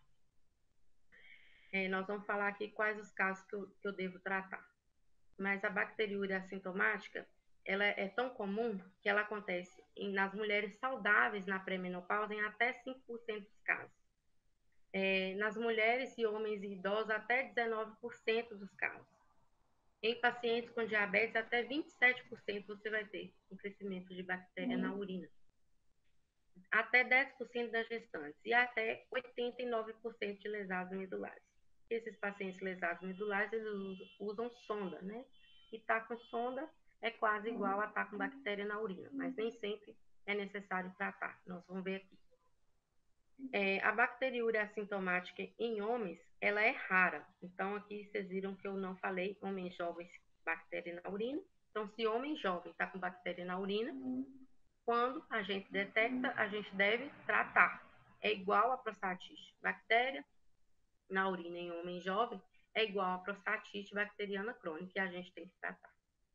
Nós vamos falar aqui quais os casos que eu devo tratar. Mas a bacteriúria assintomática, ela é tão comum que ela acontece nas mulheres saudáveis na pré-menopausa em até 5% dos casos. Nas mulheres e homens idosos, até 19% dos casos. Em pacientes com diabetes, até 27% você vai ter um crescimento de bactéria na urina. Até 10% das gestantes e até 89% de lesados medulares. Esses pacientes lesados medulares, eles usam sonda, né? E estar com sonda é quase igual a estar com bactéria na urina, mas nem sempre é necessário tratar. Nós vamos ver aqui. A bacteriúria assintomática em homens, ela é rara. Então, aqui vocês viram que eu não falei homens jovens bactéria na urina. Então, se homem jovem está com bactéria na urina, quando a gente detecta, a gente deve tratar. É igual a prostatite. Bactéria na urina em homem jovem é igual a prostatite bacteriana crônica, que a gente tem que tratar.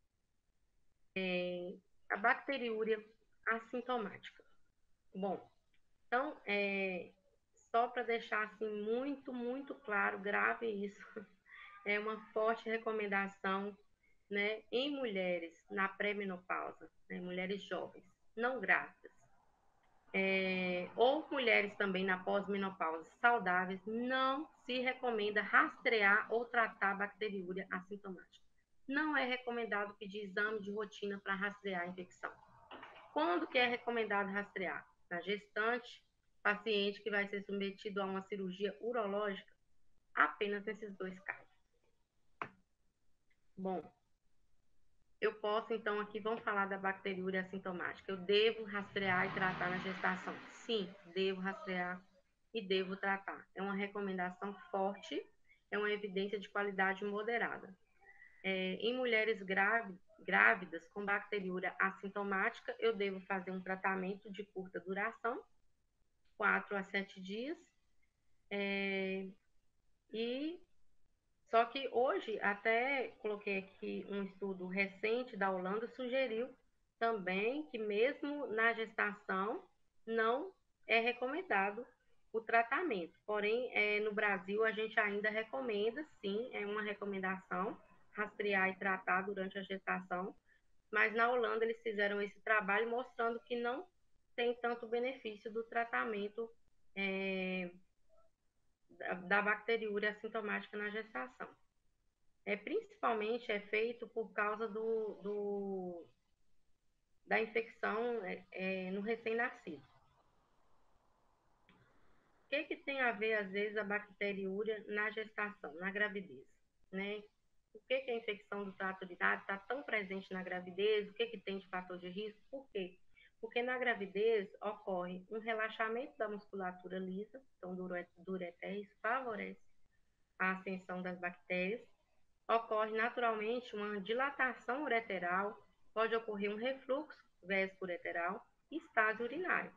A bacteriúria assintomática. Bom, então, só para deixar assim muito, muito claro, grave isso, é uma forte recomendação, né, em mulheres na pré-menopausa, né, mulheres jovens, não grávidas, ou mulheres também na pós-menopausa saudáveis, não se recomenda rastrear ou tratar a bacteriúria assintomática. Não é recomendado pedir exame de rotina para rastrear a infecção. Quando que é recomendado rastrear? Na gestante, paciente que vai ser submetido a uma cirurgia urológica, apenas nesses 2 casos. Bom, eu posso, então, aqui vamos falar da bacteriúria assintomática. Eu devo rastrear e tratar na gestação? Sim, devo rastrear e devo tratar. É uma recomendação forte, é uma evidência de qualidade moderada. Em mulheres grávidas com bacteriúria assintomática, eu devo fazer um tratamento de curta duração, 4 a 7 dias, e só que hoje, até coloquei aqui um estudo recente da Holanda, sugeriu também que mesmo na gestação não é recomendado o tratamento. Porém, no Brasil a gente ainda recomenda, sim, é uma recomendação, rastrear e tratar durante a gestação, mas na Holanda eles fizeram esse trabalho mostrando que não tem tanto benefício do tratamento da bacteriúria assintomática na gestação. Principalmente é feito por causa da infecção no recém-nascido. O que tem a ver, às vezes, a bacteriúria na gestação, na gravidez? Né? Por que a infecção do trato urinário está tão presente na gravidez? O que tem de fator de risco? Por quê? Porque na gravidez ocorre um relaxamento da musculatura lisa, então do ureter, isso favorece a ascensão das bactérias. Ocorre naturalmente uma dilatação ureteral, pode ocorrer um refluxo vesco-ureteral e estase urinária.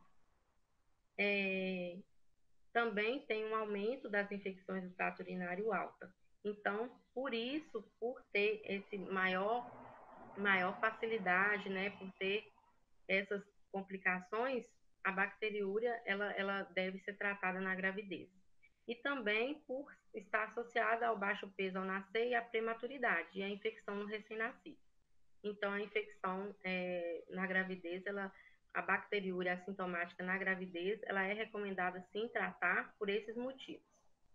Também tem um aumento das infecções do trato urinário alta. Então, por isso, por ter esse maior facilidade, né, por ter essas complicações, a bacteriúria ela deve ser tratada na gravidez. E também por estar associada ao baixo peso ao nascer e à prematuridade, e a infecção no recém-nascido. Então, a infecção na gravidez, a bacteriúria assintomática na gravidez, ela é recomendada sim tratar por esses motivos.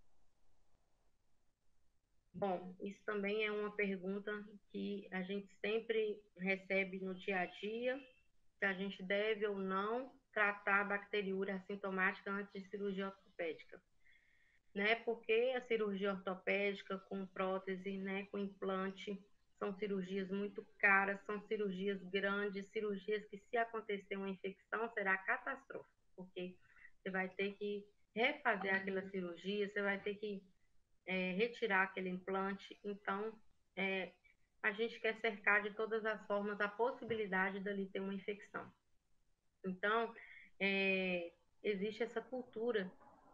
Bom, isso também é uma pergunta que a gente sempre recebe no dia a dia, se a gente deve ou não tratar a bacteriúria assintomática antes de cirurgia ortopédica, né? Porque a cirurgia ortopédica com prótese, né, com implante, são cirurgias muito caras, são cirurgias grandes, cirurgias que, se acontecer uma infecção, será catastrófica, porque você vai ter que refazer aquela cirurgia, você vai ter que retirar aquele implante. Então, a gente quer cercar de todas as formas a possibilidade dali ter uma infecção. Então, existe essa cultura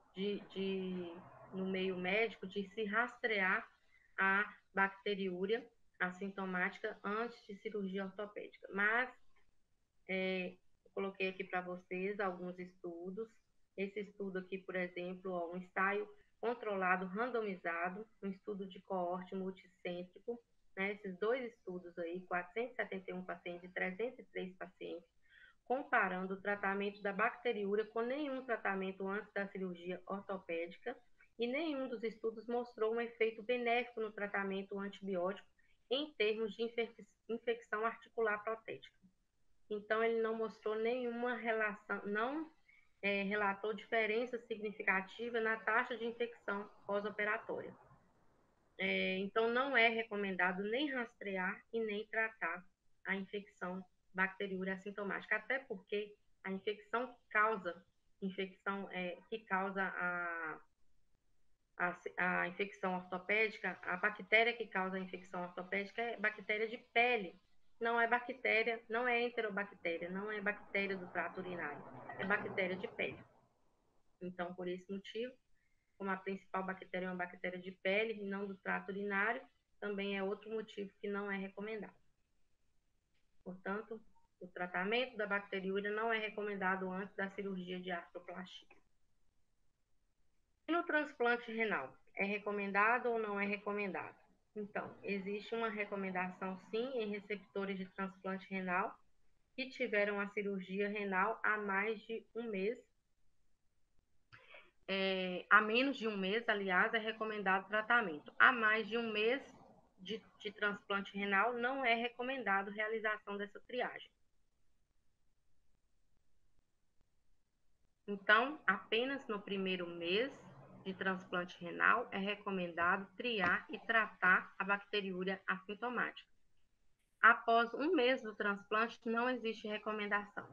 no meio médico de se rastrear a bacteriúria assintomática antes de cirurgia ortopédica. Mas, eu coloquei aqui para vocês alguns estudos. Esse estudo aqui, por exemplo, um ensaio controlado randomizado, um estudo de coorte multicêntrico, né? Esses dois estudos aí, 471 pacientes e 303 pacientes, comparando o tratamento da bacteriúria com nenhum tratamento antes da cirurgia ortopédica, e nenhum dos estudos mostrou um efeito benéfico no tratamento antibiótico em termos de infecção articular protética. Então, ele não mostrou nenhuma relação, não relatou diferença significativa na taxa de infecção pós-operatória. Então, não é recomendado nem rastrear e nem tratar a infecção bacteriúria assintomática, até porque a infecção que causa a infecção ortopédica, a bactéria que causa a infecção ortopédica é bactéria de pele, não é bactéria, não é enterobactéria, não é bactéria do trato urinário, é bactéria de pele. Então, por esse motivo, como a principal bactéria é uma bactéria de pele e não do trato urinário, também é outro motivo que não é recomendado. Portanto, o tratamento da bacteriúria não é recomendado antes da cirurgia de artroplastia. E no transplante renal, é recomendado ou não é recomendado? Então, existe uma recomendação sim em receptores de transplante renal que tiveram a cirurgia renal há mais de um mês. Há menos de um mês, aliás, é recomendado tratamento. Há mais de um mês de transplante renal, não é recomendado realização dessa triagem. Então, apenas no primeiro mês de transplante renal é recomendado triar e tratar a bacteriúria assintomática. Após um mês do transplante, não existe recomendação.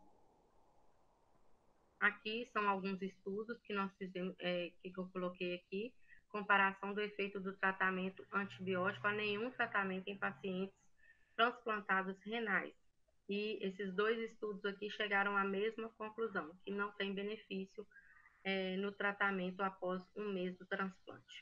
Aqui são alguns estudos que nós fizemos, que eu coloquei aqui, comparação do efeito do tratamento antibiótico a nenhum tratamento em pacientes transplantados renais. E esses dois estudos aqui chegaram à mesma conclusão, que não tem benefício no tratamento após um mês do transplante.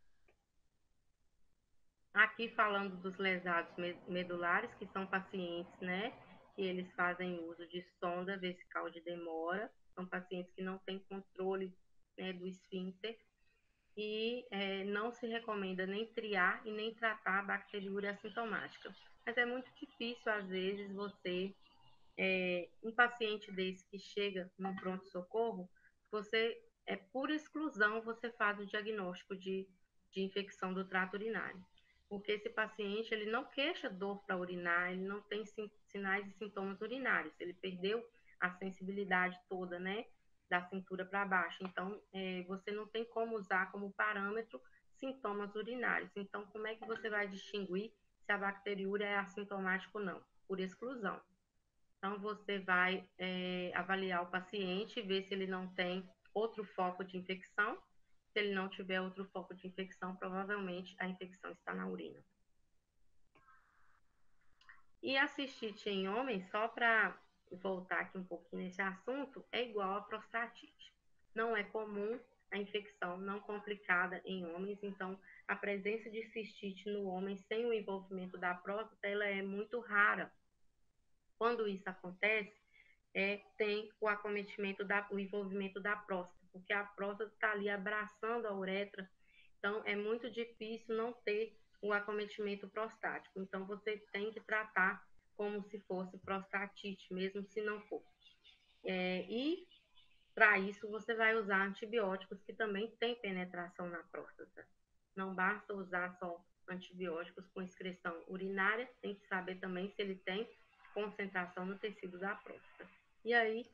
Aqui falando dos lesados medulares, que são pacientes, né, que eles fazem uso de sonda vesical de demora, são pacientes que não têm controle, né, do esfíncter, e não se recomenda nem triar e nem tratar a bacteriúria assintomática. Mas é muito difícil, às vezes, você, um paciente desse que chega no pronto-socorro, você, por exclusão, você faz o diagnóstico de infecção do trato urinário. Porque esse paciente, ele não queixa dor para urinar, ele não tem sinais e sintomas urinários, ele perdeu a sensibilidade toda, né, da cintura para baixo. Então, você não tem como usar como parâmetro sintomas urinários. Então, como é que você vai distinguir se a bacteriúria é assintomática ou não? Por exclusão. Então, você vai avaliar o paciente, ver se ele não tem outro foco de infecção. Se ele não tiver outro foco de infecção, provavelmente a infecção está na urina. E a cistite em homens, só para voltar aqui um pouquinho nesse assunto, é igual a prostatite. Não é comum a infecção não complicada em homens, então a presença de cistite no homem sem o envolvimento da próstata, ela é muito rara. Quando isso acontece, tem o acometimento, o envolvimento da próstata, porque a próstata está ali abraçando a uretra, então é muito difícil não ter o acometimento prostático. Então, você tem que tratar como se fosse prostatite, mesmo se não for. E, para isso, você vai usar antibióticos que também têm penetração na próstata. Não basta usar só antibióticos com excreção urinária, tem que saber também se ele tem concentração no tecido da próstata. E aí,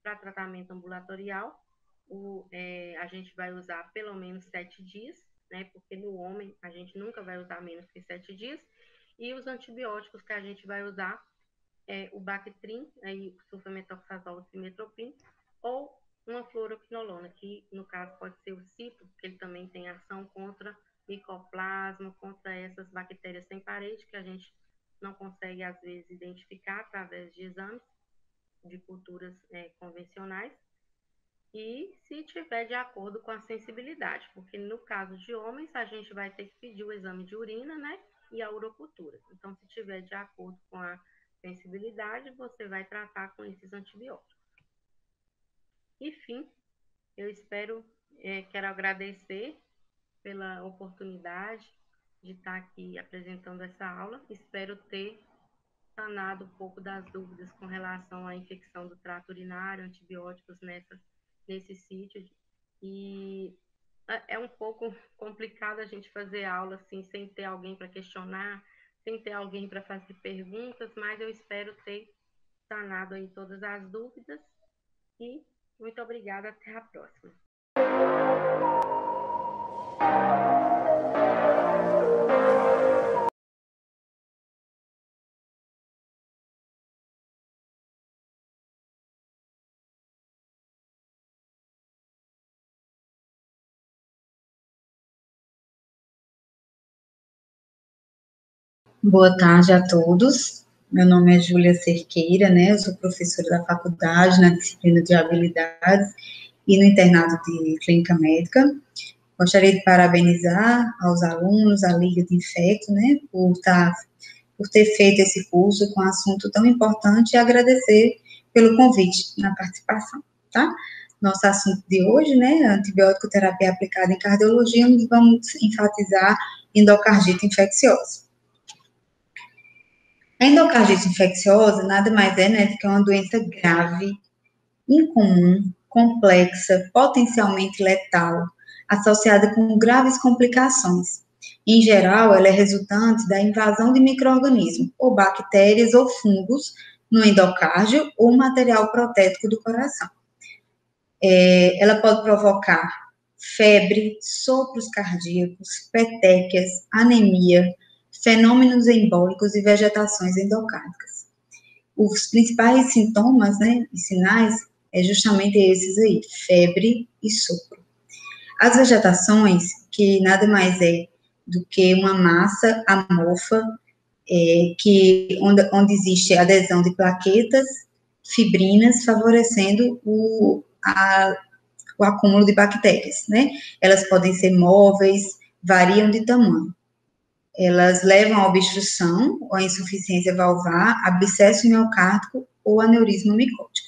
Para tratamento ambulatorial, a gente vai usar pelo menos 7 dias, né? Porque no homem a gente nunca vai usar menos que 7 dias. E os antibióticos que a gente vai usar é o Bactrim, aí sulfametoxazol e cimetropim, ou uma fluoroquinolona, que no caso pode ser o cipro, porque ele também tem ação contra micoplasma, contra essas bactérias sem parede, que a gente não consegue, às vezes, identificar através de exames de culturas convencionais, e se tiver de acordo com a sensibilidade, porque no caso de homens, a gente vai ter que pedir o exame de urina, né, e a urocultura. Então, se tiver de acordo com a sensibilidade, você vai tratar com esses antibióticos. Enfim, eu quero agradecer pela oportunidade de estar aqui apresentando essa aula. Espero ter sanado um pouco das dúvidas com relação à infecção do trato urinário, antibióticos nesse sítio. E é um pouco complicado a gente fazer aula assim, sem ter alguém para questionar, sem ter alguém para fazer perguntas, mas eu espero ter sanado aí todas as dúvidas. E muito obrigada, até a próxima. Boa tarde a todos. Meu nome é Júlia Cerqueira, né? Eu sou professora da faculdade na disciplina de habilidades e no internato de clínica médica. Gostaria de parabenizar aos alunos, a Liga de Infecto, né, por ter feito esse curso com um assunto tão importante e agradecer pelo convite na participação, tá? Nosso assunto de hoje, né, antibiótico terapia aplicada em cardiologia, onde vamos enfatizar endocardite infecciosa. A endocardite infecciosa nada mais é, né, do que uma doença grave, incomum, complexa, potencialmente letal, associada com graves complicações. Em geral, ela é resultante da invasão de micro-organismos, ou bactérias ou fungos, no endocárdio ou material protético do coração. Ela pode provocar febre, sopros cardíacos, petequias, anemia, fenômenos embólicos e vegetações endocárdicas. Os principais sintomas, né, e sinais, é justamente esses aí, febre e sopro. As vegetações, que nada mais é do que uma massa amorfa, onde existe adesão de plaquetas, fibrinas, favorecendo o acúmulo de bactérias, né? Elas podem ser móveis, variam de tamanho. Elas levam à obstrução ou à insuficiência valvar, abscesso miocárdico ou aneurisma micótico.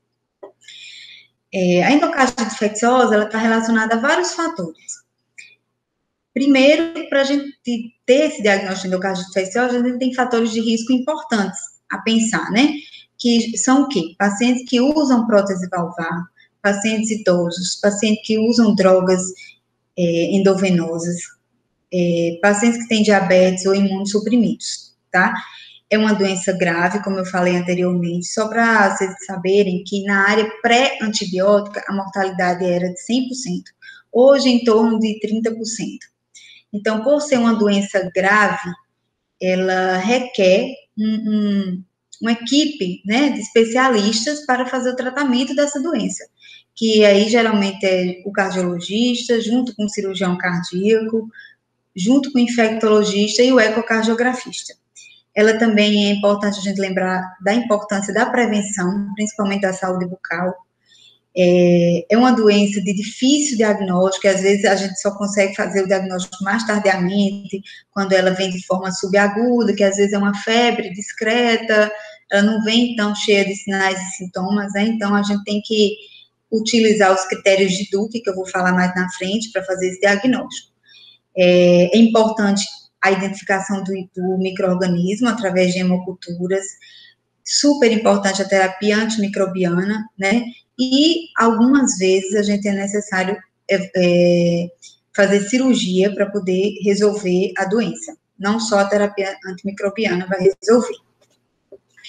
A endocardite infecciosa, ela está relacionada a vários fatores. Primeiro, para a gente ter esse diagnóstico de endocardite infecciosa, a gente tem fatores de risco importantes a pensar, né? Que são o quê? Pacientes que usam prótese valvar, pacientes idosos, pacientes que usam drogas endovenosas, pacientes que têm diabetes ou imunossuprimidos, tá? É uma doença grave, como eu falei anteriormente, só para vocês saberem que na área pré-antibiótica a mortalidade era de 100%, hoje em torno de 30%. Então, por ser uma doença grave, ela requer uma equipe, né, de especialistas para fazer o tratamento dessa doença, que aí geralmente é o cardiologista, junto com o cirurgião cardíaco, junto com o infectologista e o ecocardiografista. Ela também é importante a gente lembrar da importância da prevenção, principalmente da saúde bucal. É uma doença de difícil diagnóstico, e às vezes a gente só consegue fazer o diagnóstico mais tardiamente, quando ela vem de forma subaguda, que às vezes é uma febre discreta, ela não vem tão cheia de sinais e sintomas, né? Então a gente tem que utilizar os critérios de Duke, que eu vou falar mais na frente, para fazer esse diagnóstico. É importante a identificação do micro-organismo através de hemoculturas, super importante a terapia antimicrobiana, né? E algumas vezes a gente é necessário fazer cirurgia para poder resolver a doença. Não só a terapia antimicrobiana vai resolver.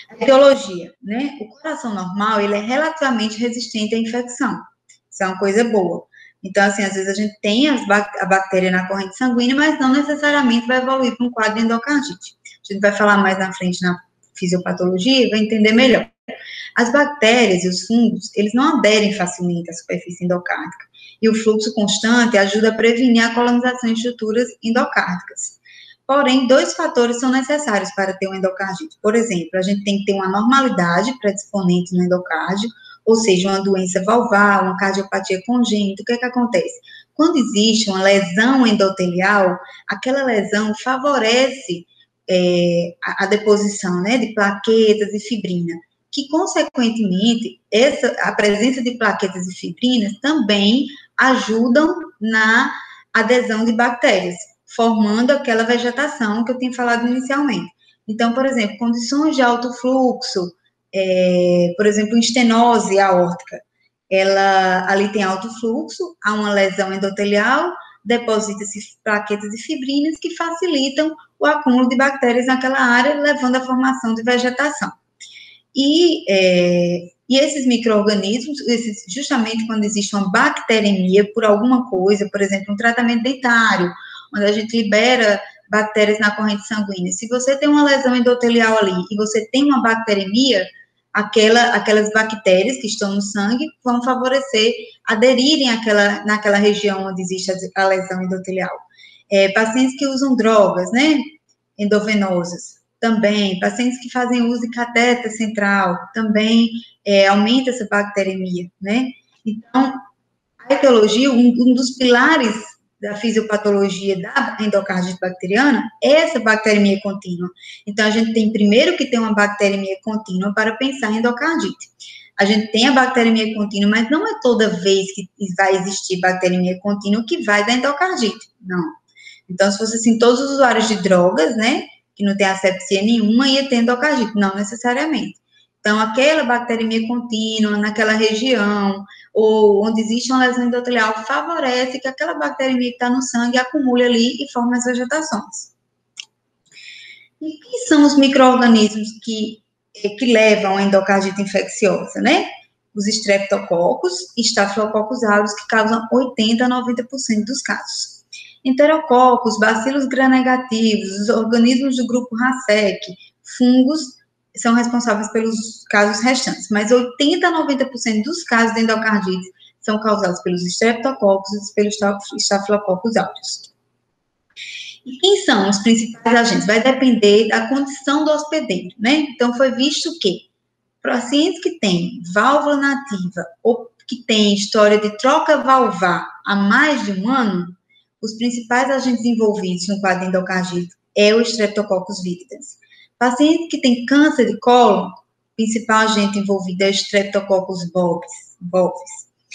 Etiologia, né? O coração normal, ele é relativamente resistente à infecção. Isso é uma coisa boa. Então, assim, às vezes a gente tem a bactéria na corrente sanguínea, mas não necessariamente vai evoluir para um quadro de endocardite. A gente vai falar mais na frente na fisiopatologia e vai entender melhor. As bactérias e os fungos, eles não aderem facilmente à superfície endocárdica. E o fluxo constante ajuda a prevenir a colonização de estruturas endocárdicas. Porém, 2 fatores são necessários para ter um endocardite. Por exemplo, a gente tem que ter uma normalidade predisponente no endocárdio, ou seja, uma doença valvar, uma cardiopatia congênita. O que é que acontece? Quando existe uma lesão endotelial, aquela lesão favorece a deposição, né, de plaquetas e fibrina, que, consequentemente, a presença de plaquetas e fibrinas também ajudam na adesão de bactérias, formando aquela vegetação que eu tinha falado inicialmente. Então, por exemplo, condições de alto fluxo, por exemplo, estenose aórtica, ela ali tem alto fluxo, há uma lesão endotelial, deposita-se plaquetas e fibrinas que facilitam o acúmulo de bactérias naquela área, levando à formação de vegetação. E esses micro-organismos, justamente quando existe uma bacteremia por alguma coisa, por exemplo, um tratamento dentário, onde a gente libera bactérias na corrente sanguínea, se você tem uma lesão endotelial ali e você tem uma bacteremia, aquelas bactérias que estão no sangue vão favorecer aderirem naquela região onde existe a lesão endotelial. Pacientes que usam drogas, né, endovenosas, também, pacientes que fazem uso de catéter central, também aumenta essa bacteremia, né? Então, a etiologia, um dos pilares da fisiopatologia da endocardite bacteriana é essa bacteremia contínua. Então, a gente tem primeiro que ter uma bacteremia contínua para pensar em endocardite. A gente tem a bacteremia contínua, mas não é toda vez que vai existir bacteremia contínua que vai dar endocardite, não. Então, se fosse assim, todos os usuários de drogas, né, que não tem asepsia nenhuma, ia ter endocardite, não necessariamente. Então, aquela bacteremia contínua naquela região, ou onde existe uma lesão endotelial, favorece que aquela bacteremia que está no sangue acumule ali e forme as vegetações. E quem são os micro-organismos que levam a endocardite infecciosa, né? Os streptococos e estafilococcus aureus, que causam 80% a 90% dos casos. Enterococos, bacilos gram-negativos, os organismos do grupo Racec, fungos, são responsáveis pelos casos restantes, mas 80% a 90% dos casos de endocardite são causados pelos streptococos e pelos estafilococcus aureus. E quem são os principais agentes? Vai depender da condição do hospedeiro, né? Então, foi visto que pacientes que têm válvula nativa ou que têm história de troca valvar há mais de um ano, os principais agentes envolvidos no quadro de endocardite é o Streptococcus viridans. Paciente que tem câncer de cólon, o principal agente envolvido é o Streptococcus bovis.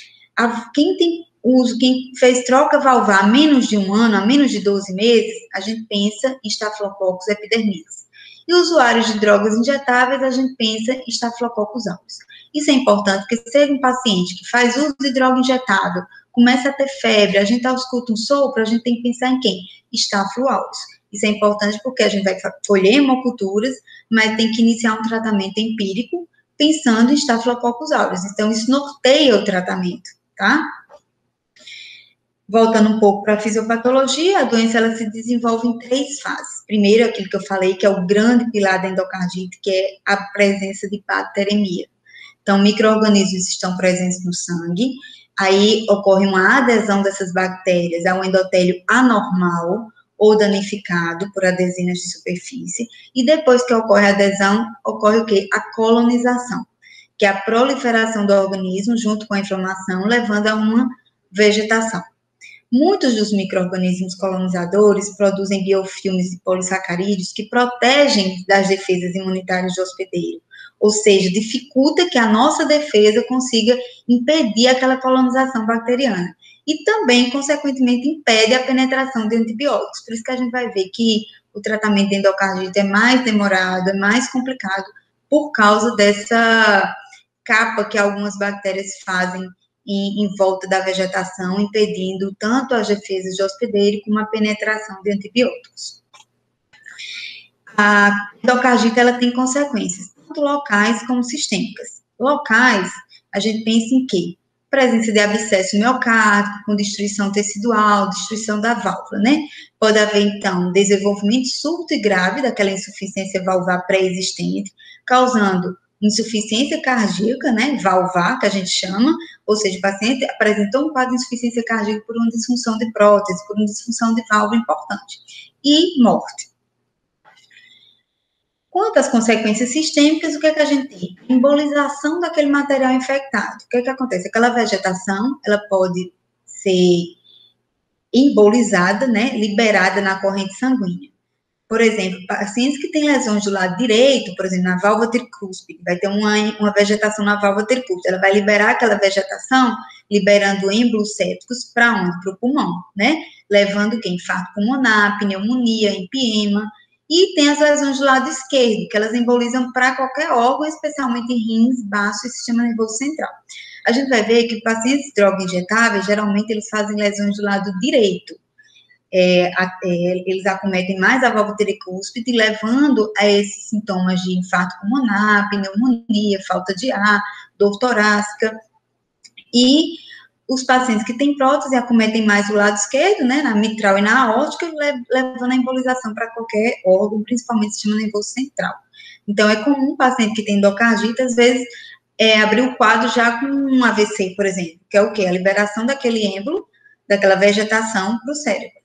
Quem fez troca valvar há menos de um ano, há menos de 12 meses, a gente pensa em Staphylococcus epidermidis. E usuários de drogas injetáveis, a gente pensa em Staphylococcus aureus. Isso é importante, porque se um paciente que faz uso de droga injetável começa a ter febre, a gente escuta um sopro, a gente tem que pensar em quem? Staphylo aureus. Isso é importante porque a gente vai colher hemoculturas, mas tem que iniciar um tratamento empírico pensando em Staphylococcus aureus. Então, isso norteia o tratamento, tá? Voltando um pouco para a fisiopatologia, a doença ela se desenvolve em 3 fases. Primeiro, aquilo que eu falei, que é o grande pilar da endocardite, que é a presença de bacteremia. Então, micro-organismos estão presentes no sangue, aí ocorre uma adesão dessas bactérias a um endotélio anormal ou danificado por adesinas de superfície, e depois que ocorre a adesão, ocorre o quê? A colonização, que é a proliferação do organismo junto com a inflamação, levando a uma vegetação. Muitos dos micro-organismos colonizadores produzem biofilmes e polissacarídeos que protegem das defesas imunitárias do hospedeiro, ou seja, dificulta que a nossa defesa consiga impedir aquela colonização bacteriana. E também, consequentemente, impede a penetração de antibióticos. Por isso que a gente vai ver que o tratamento de endocardite é mais demorado, é mais complicado, por causa dessa capa que algumas bactérias fazem em volta da vegetação, impedindo tanto as defesas de hospedeiro como a penetração de antibióticos. A endocardite, ela tem consequências tanto locais como sistêmicas. Locais, a gente pensa em quê? Presença de abscesso miocárdico, com destruição tecidual, destruição da válvula, né? Pode haver, então, desenvolvimento súbito e grave daquela insuficiência valvar pré-existente, causando insuficiência cardíaca, né, valvar, que a gente chama, ou seja, o paciente apresentou um quadro de insuficiência cardíaca por uma disfunção de prótese, por uma disfunção de válvula importante, e morte. Quanto às consequências sistêmicas, o que é que a gente tem? Embolização daquele material infectado. O que é que acontece? Aquela vegetação, ela pode ser embolizada, né, liberada na corrente sanguínea. Por exemplo, pacientes que têm lesões do lado direito, por exemplo, na válvula tricúspide, vai ter uma vegetação na válvula tricúspide, ela vai liberar aquela vegetação, liberando êmbolos sépticos para onde? Para o pulmão, né? Levando o quê? Infarto pulmonar, pneumonia, empiema. E tem as lesões do lado esquerdo, que elas embolizam para qualquer órgão, especialmente rins, baço e sistema nervoso central. A gente vai ver que pacientes de droga injetável, geralmente eles fazem lesões do lado direito. Eles acometem mais a válvula tricúspide, levando a esses sintomas de infarto pulmonar, pneumonia, falta de ar, dor torácica. E os pacientes que têm prótese acometem mais o lado esquerdo, né, na mitral e na aórtica, levando a embolização para qualquer órgão, principalmente o sistema nervoso central. Então, é comum um paciente que tem endocardite, às vezes, abrir o quadro já com um AVC, por exemplo, que é o quê? A liberação daquele êmbolo, daquela vegetação para o cérebro.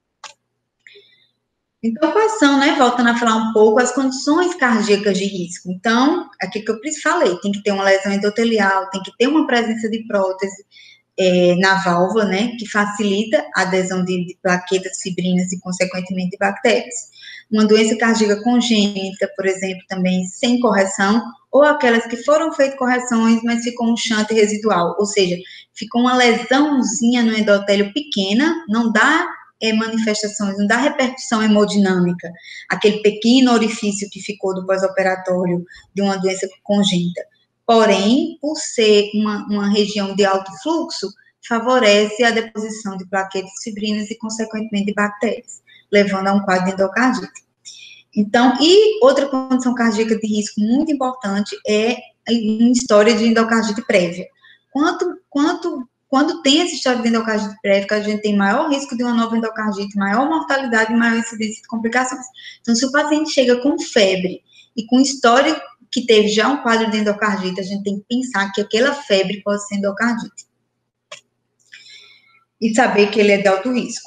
Então, quais são, né, voltando a falar um pouco, as condições cardíacas de risco? Então, aqui que eu falei, tem que ter uma lesão endotelial, tem que ter uma presença de prótese na válvula, né, que facilita a adesão de plaquetas, fibrinas e, consequentemente, de bactérias. Uma doença cardíaca congênita, por exemplo, também sem correção, ou aquelas que foram feitas correções, mas ficou um shunt residual, ou seja, ficou uma lesãozinha no endotélio pequena, não dá manifestações, não dá repercussão hemodinâmica, aquele pequeno orifício que ficou do pós-operatório de uma doença congênita. Porém, por ser uma região de alto fluxo, favorece a deposição de plaquetas, fibrinas e, consequentemente, de bactérias, levando a um quadro de endocardite. Então, e outra condição cardíaca de risco muito importante é uma história de endocardite prévia. Quando tem essa história de endocardite prévia, a gente tem maior risco de uma nova endocardite, maior mortalidade e maior incidência de complicações. Então, se o paciente chega com febre e com história que teve já um quadro de endocardite, a gente tem que pensar que aquela febre pode ser endocardite. E saber que ele é de alto risco.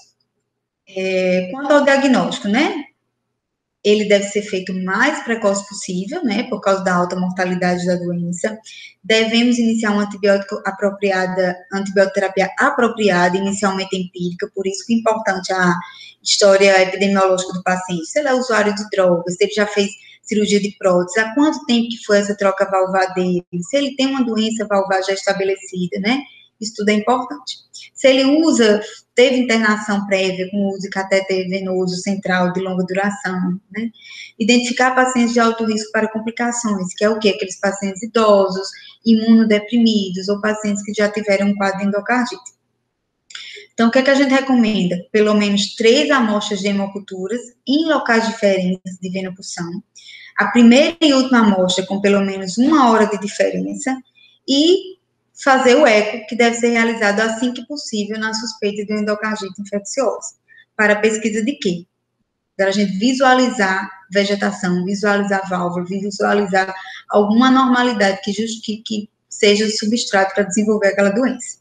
Quanto ao diagnóstico, né? Ele deve ser feito o mais precoce possível, né, por causa da alta mortalidade da doença. Devemos iniciar uma antibioterapia apropriada, inicialmente empírica, por isso que é importante a história epidemiológica do paciente. Se ele é usuário de drogas, se ele já fez cirurgia de prótese, há quanto tempo que foi essa troca valvar dele, se ele tem uma doença valvar já estabelecida, né, isso tudo é importante. Se ele teve internação prévia com uso de catéter venoso central de longa duração, né? Identificar pacientes de alto risco para complicações, que é o quê? Aqueles pacientes idosos, imunodeprimidos, ou pacientes que já tiveram um quadro de endocardite. Então, o que é que a gente recomenda? Pelo menos 3 amostras de hemoculturas em locais diferentes de venopunção. A primeira e última amostra com pelo menos 1 hora de diferença e fazer o eco, que deve ser realizado assim que possível na suspeita de uma endocardite infecciosa. Para pesquisa de quê? Para a gente visualizar vegetação, visualizar válvula, visualizar alguma anormalidade que seja o substrato para desenvolver aquela doença.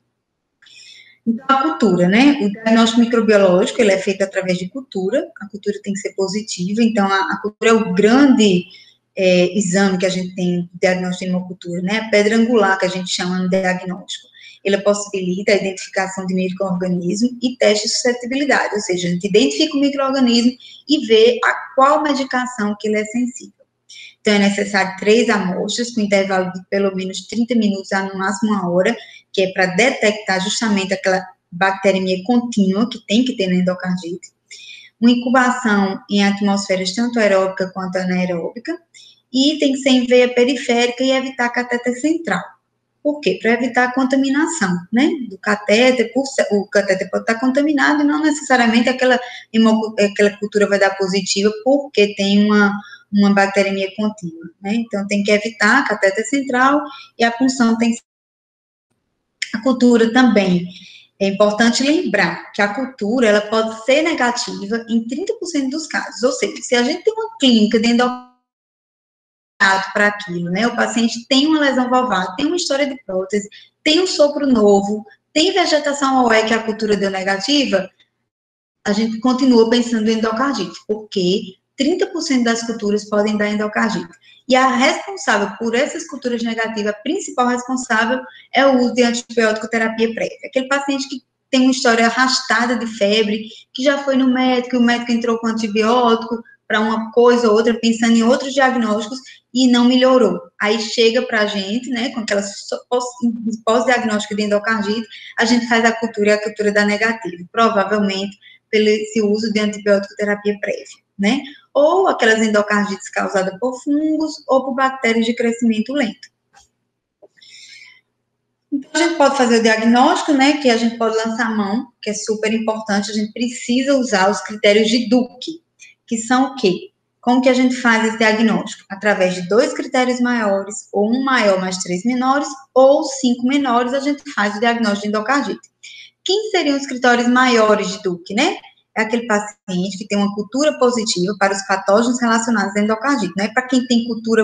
Então, a cultura, né? O diagnóstico microbiológico, ele é feito através de cultura, a cultura tem que ser positiva, então a cultura é o grande exame que a gente tem de diagnóstico de hemocultura, né? A pedra angular que a gente chama no diagnóstico. Ele possibilita a identificação de micro-organismo e teste de suscetibilidade, ou seja, a gente identifica o micro-organismo e vê a qual medicação que ele é sensível. Então, é necessário 3 amostras, com intervalo de pelo menos 30 minutos a no máximo 1 hora, que é para detectar justamente aquela bacteremia contínua que tem que ter na endocardite. Uma incubação em atmosferas tanto aeróbica quanto anaeróbica, e tem que ser em veia periférica e evitar catéter central. Por quê? Para evitar a contaminação, né, do catéter, o catéter pode estar contaminado e não necessariamente aquela cultura vai dar positiva porque tem uma bacteremia contínua, né? Então, tem que evitar a catéter central e a punção tem que... A cultura também. É importante lembrar que a cultura, ela pode ser negativa em 30% dos casos. Ou seja, se a gente tem uma clínica de endocardiite para aquilo, né? O paciente tem uma lesão valvar, tem uma história de prótese, tem um sopro novo, tem vegetação ao que a cultura deu negativa, a gente continua pensando em endocardite, porque 30% das culturas podem dar endocardite. E a responsável por essas culturas negativas, a principal responsável é o uso de antibiótico terapia prévia. Aquele paciente que tem uma história arrastada de febre, que já foi no médico, e o médico entrou com antibiótico para uma coisa ou outra, pensando em outros diagnósticos, e não melhorou. Aí chega para a gente, né, com aquela pós-diagnóstico de endocardite, a gente faz a cultura e a cultura dá negativa. Provavelmente pelo esse uso de antibiótico terapia prévia, né? Ou aquelas endocardites causadas por fungos ou por bactérias de crescimento lento. Então, a gente pode fazer o diagnóstico, né, que a gente pode lançar a mão, que é super importante, a gente precisa usar os critérios de Duke, que são o quê? Como que a gente faz esse diagnóstico? Através de 2 critérios maiores, ou um maior mais 3 menores, ou 5 menores, a gente faz o diagnóstico de endocardite. Quem seriam os critérios maiores de Duke, né? É aquele paciente que tem uma cultura positiva para os patógenos relacionados à endocardite. Não é para quem tem cultura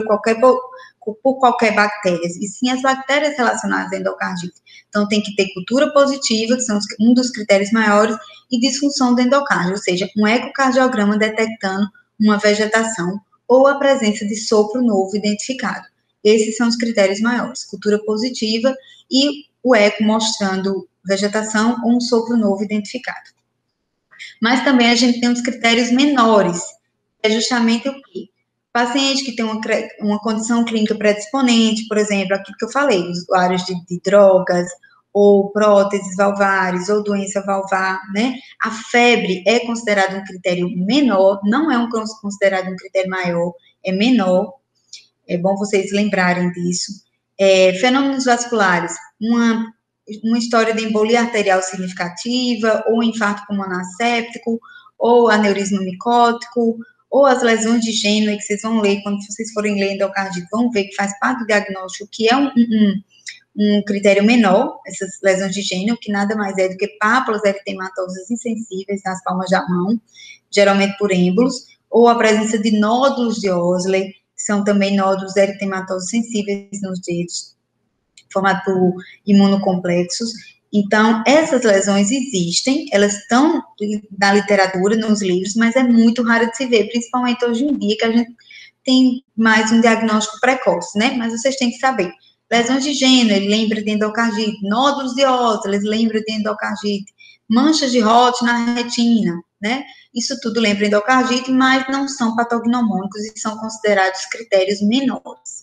por qualquer bactéria, e sim as bactérias relacionadas à endocardite. Então, tem que ter cultura positiva, que são um dos critérios maiores, e disfunção do endocárdio, ou seja, um ecocardiograma detectando uma vegetação ou a presença de sopro novo identificado. Esses são os critérios maiores, cultura positiva e o eco mostrando vegetação ou um sopro novo identificado. Mas também a gente tem uns critérios menores, que é justamente o quê? Paciente que tem uma condição clínica predisponente, por exemplo, aquilo que eu falei, usuários de drogas, ou próteses valvares, ou doença valvar, né? A febre é considerado um critério menor, não é considerado um critério maior, é menor. É bom vocês lembrarem disso. Fenômenos vasculares, uma história de embolia arterial significativa, ou infarto pulmonar séptico, ou aneurisma micótico, ou as lesões de Genway, que vocês vão ler, quando vocês forem ler endocardite, vão ver que faz parte do diagnóstico, que é um critério menor, essas lesões de Genway, que nada mais é do que pápulas eritematosas insensíveis nas palmas da mão, geralmente por êmbolos, ou a presença de nódulos de Osler, que são também nódulos eritematosos sensíveis nos dedos, formados por imunocomplexos. Então, essas lesões existem, elas estão na literatura, nos livros, mas é muito raro de se ver, principalmente hoje em dia, que a gente tem mais um diagnóstico precoce, né? Mas vocês têm que saber. Lesões de Genway, lembra de endocardite. Nódulos de Osler, lembra de endocardite. Manchas de Roth na retina, né? Isso tudo lembra endocardite, mas não são patognomônicos e são considerados critérios menores.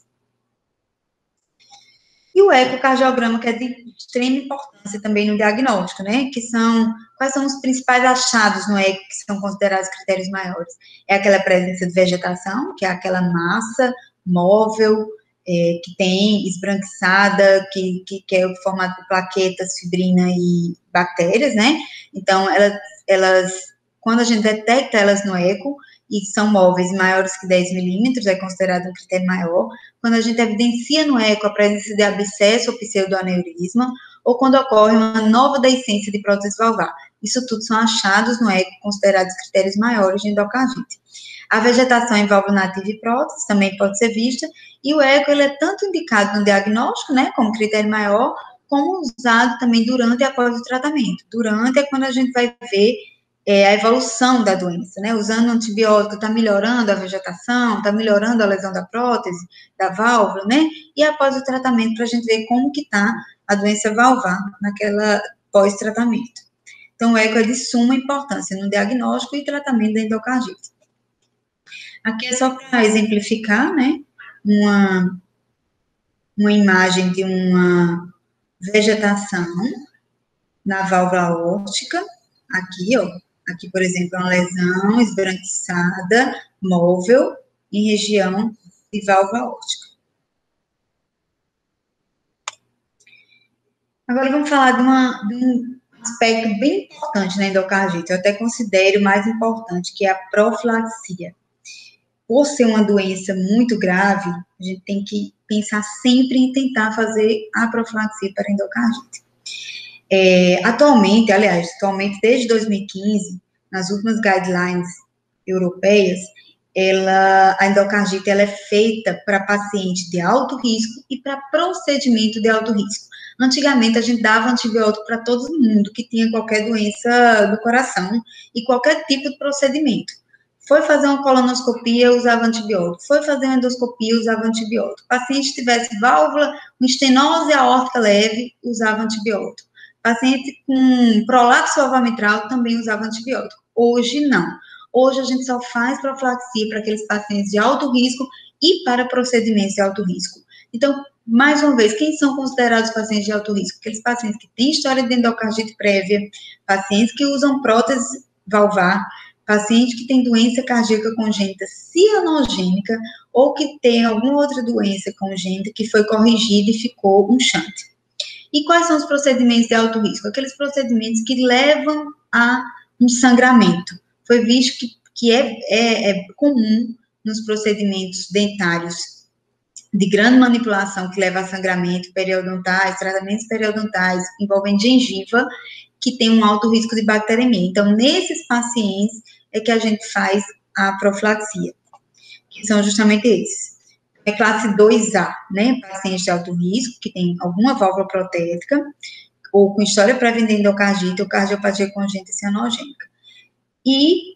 E o ecocardiograma, que é de extrema importância também no diagnóstico, né? Quais são os principais achados no eco que são considerados critérios maiores? É aquela presença de vegetação, que é aquela massa móvel, que tem esbranquiçada, que é o formato de plaquetas, fibrina e bactérias, né? Então, elas, quando a gente detecta elas no eco, e são móveis maiores que 10 milímetros, é considerado um critério maior. Quando a gente evidencia no eco a presença de abscesso ou pseudoaneurisma, ou quando ocorre uma nova deiscência de prótese valvar. Isso tudo são achados no eco, considerados critérios maiores de endocardite. A vegetação em válvula nativa e prótese também pode ser vista, e o eco ele é tanto indicado no diagnóstico, né, como critério maior, como usado também durante e após o tratamento. Durante é quando a gente vai ver a evolução da doença, né? Usando antibiótico, está melhorando a vegetação, está melhorando a lesão da prótese, da válvula, né? E após o tratamento, para a gente ver como que está a doença valvar naquela pós-tratamento. Então, o eco é de suma importância no diagnóstico e tratamento da endocardite. Aqui é só para exemplificar, né? Uma imagem de uma vegetação na válvula aórtica, aqui, ó. Aqui, por exemplo, é uma lesão esbranquiçada, móvel, em região de válvula aórtica. Agora vamos falar de um aspecto bem importante na endocardite, eu até considero o mais importante, que é a profilaxia. por ser uma doença muito grave, a gente tem que pensar sempre em tentar fazer a profilaxia para endocardite. Atualmente, desde 2015, nas últimas guidelines europeias, a endocardite ela é feita para paciente de alto risco e para procedimento de alto risco. Antigamente, a gente dava antibiótico para todo mundo que tinha qualquer doença do coração e qualquer tipo de procedimento. Foi fazer uma colonoscopia, usava antibiótico. Foi fazer uma endoscopia, usava antibiótico. Paciente tivesse válvula, com estenose aórtica leve, usava antibiótico. Paciente com prolapso valvar mitral também usava antibiótico. Hoje, não. Hoje, a gente só faz profilaxia para aqueles pacientes de alto risco e para procedimentos de alto risco. Então, mais uma vez, quem são considerados pacientes de alto risco? Aqueles pacientes que têm história de endocardite prévia, pacientes que usam prótese valvar, paciente que tem doença cardíaca congênita cianogênica ou que tem alguma outra doença congênita que foi corrigida e ficou um shunt. E quais são os procedimentos de alto risco? Aqueles procedimentos que levam a um sangramento. Foi visto que é comum nos procedimentos dentários de grande manipulação que leva a sangramento, periodontais, tratamentos periodontais envolvendo gengiva, que tem um alto risco de bacteremia. Então, nesses pacientes é que a gente faz a profilaxia, que são justamente esses. É classe 2A, né, pacientes de alto risco, que tem alguma válvula protética, ou com história prévia de endocardite ou cardiopatia congênita cianogênica. E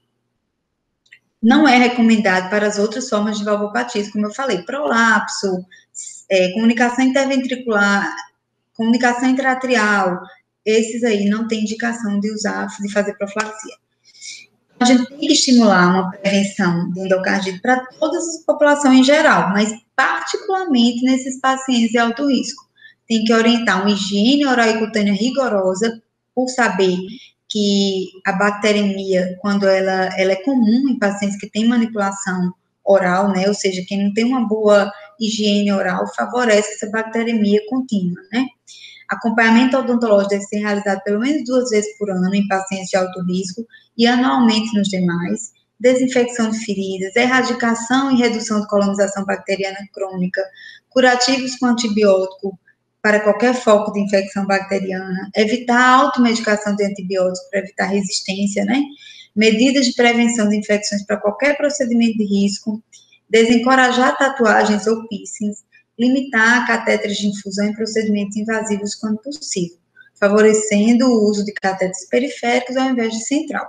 não é recomendado para as outras formas de valvopatias, como eu falei, prolapso, comunicação interventricular, comunicação intraatrial, esses aí não tem indicação de fazer profilaxia. A gente tem que estimular uma prevenção de endocardite para toda a população em geral, mas particularmente nesses pacientes de alto risco. Tem que orientar uma higiene oral e cutânea rigorosa, por saber que a bacteremia, quando ela é comum em pacientes que têm manipulação oral, né, ou seja, quem não tem uma boa higiene oral, favorece essa bacteremia contínua, né. Acompanhamento odontológico deve ser realizado pelo menos 2 vezes por ano em pacientes de alto risco e anualmente nos demais. Desinfecção de feridas, erradicação e redução de colonização bacteriana crônica, curativos com antibiótico para qualquer foco de infecção bacteriana, evitar a automedicação de antibióticos para evitar resistência, né? Medidas de prevenção de infecções para qualquer procedimento de risco, desencorajar tatuagens ou piercings, limitar catéteres de infusão em procedimentos invasivos quando possível, favorecendo o uso de catéteres periféricos ao invés de central.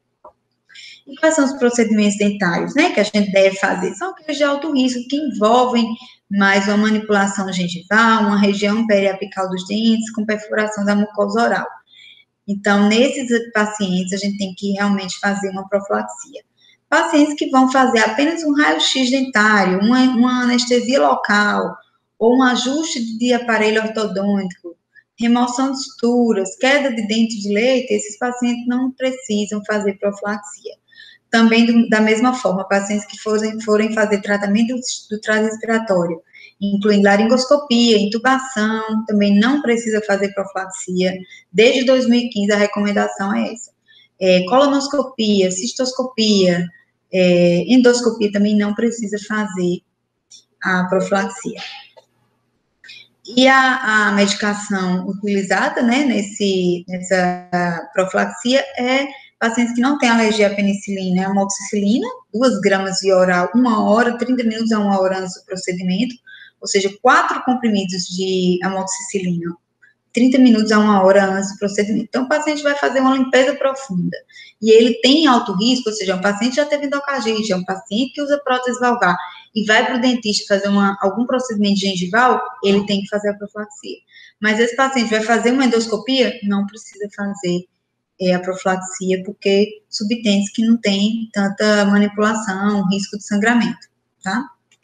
E quais são os procedimentos dentários, né, que a gente deve fazer? São aqueles de alto risco, que envolvem mais uma manipulação gengival, uma região periapical dos dentes, com perfuração da mucosa oral. Então, nesses pacientes, a gente tem que realmente fazer uma profilaxia. Pacientes que vão fazer apenas um raio-x dentário, uma anestesia local, ou um ajuste de aparelho ortodôntico, remoção de suturas, queda de dente de leite, esses pacientes não precisam fazer profilaxia. Também, da mesma forma, pacientes que forem fazer tratamento do trato respiratório, incluindo laringoscopia, intubação, também não precisa fazer profilaxia. Desde 2015, a recomendação é essa. Colonoscopia, cistoscopia, endoscopia também não precisa fazer a profilaxia. E a medicação utilizada, né, nessa profilaxia é pacientes que não têm alergia à penicilina e à amoxicilina, 2 gramas via oral, 1 hora, 30 minutos a 1 hora antes do procedimento, ou seja, 4 comprimidos de amoxicilina, 30 minutos a 1 hora antes do procedimento. Então, o paciente vai fazer uma limpeza profunda, e ele tem alto risco, ou seja, um paciente já teve endocardite, é um paciente que usa prótese valvar, e vai para o dentista fazer algum procedimento gengival, ele tem que fazer a profilaxia. Mas esse paciente vai fazer uma endoscopia, não precisa fazer a profilaxia, porque subtende que não tem tanta manipulação, risco de sangramento, tá?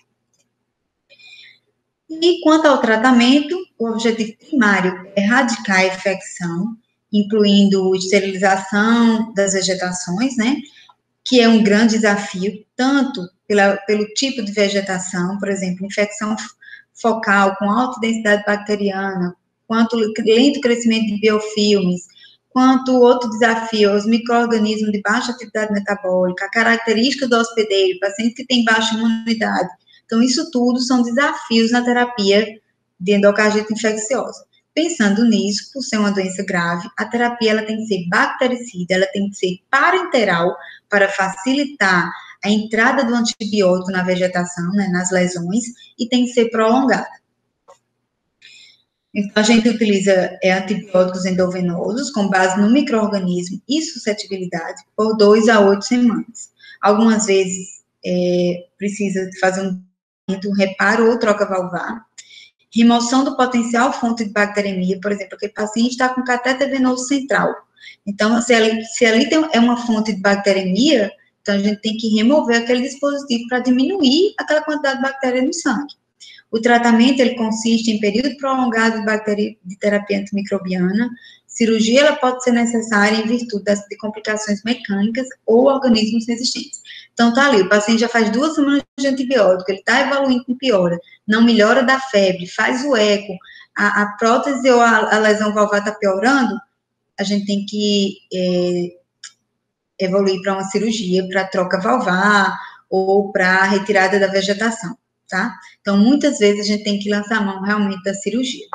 E quanto ao tratamento, o objetivo primário é erradicar a infecção, incluindo esterilização das vegetações, né, que é um grande desafio, tanto pelo tipo de vegetação, por exemplo, infecção focal com alta densidade bacteriana, quanto lento crescimento de biofilmes, quanto outro desafio, os micro-organismos de baixa atividade metabólica, a característica do hospedeiro, paciente que tem baixa imunidade. Então, isso tudo são desafios na terapia de endocardite infecciosa. Pensando nisso, por ser uma doença grave, a terapia ela tem que ser bactericida, ela tem que ser parenteral para facilitar a entrada do antibiótico na vegetação, né, nas lesões, e tem que ser prolongada. Então, a gente utiliza antibióticos endovenosos com base no micro-organismo e suscetibilidade por 2 a 8 semanas. Algumas vezes precisa fazer um reparo ou troca valvar. Remoção do potencial fonte de bacteremia, por exemplo, aquele paciente está com catéter venoso central. Então, se ali é uma fonte de bacteremia, então a gente tem que remover aquele dispositivo para diminuir aquela quantidade de bactéria no sangue. O tratamento, ele consiste em período prolongado de terapia antimicrobiana. Cirurgia, ela pode ser necessária em virtude de complicações mecânicas ou organismos resistentes. Então, tá ali, o paciente já faz 2 semanas de antibiótico, ele tá evoluindo com piora, não melhora da febre, faz o eco, a prótese ou a lesão valvar tá piorando, a gente tem que evoluir para uma cirurgia, para troca valvar ou para retirada da vegetação, tá? Então, muitas vezes a gente tem que lançar a mão realmente da cirurgia.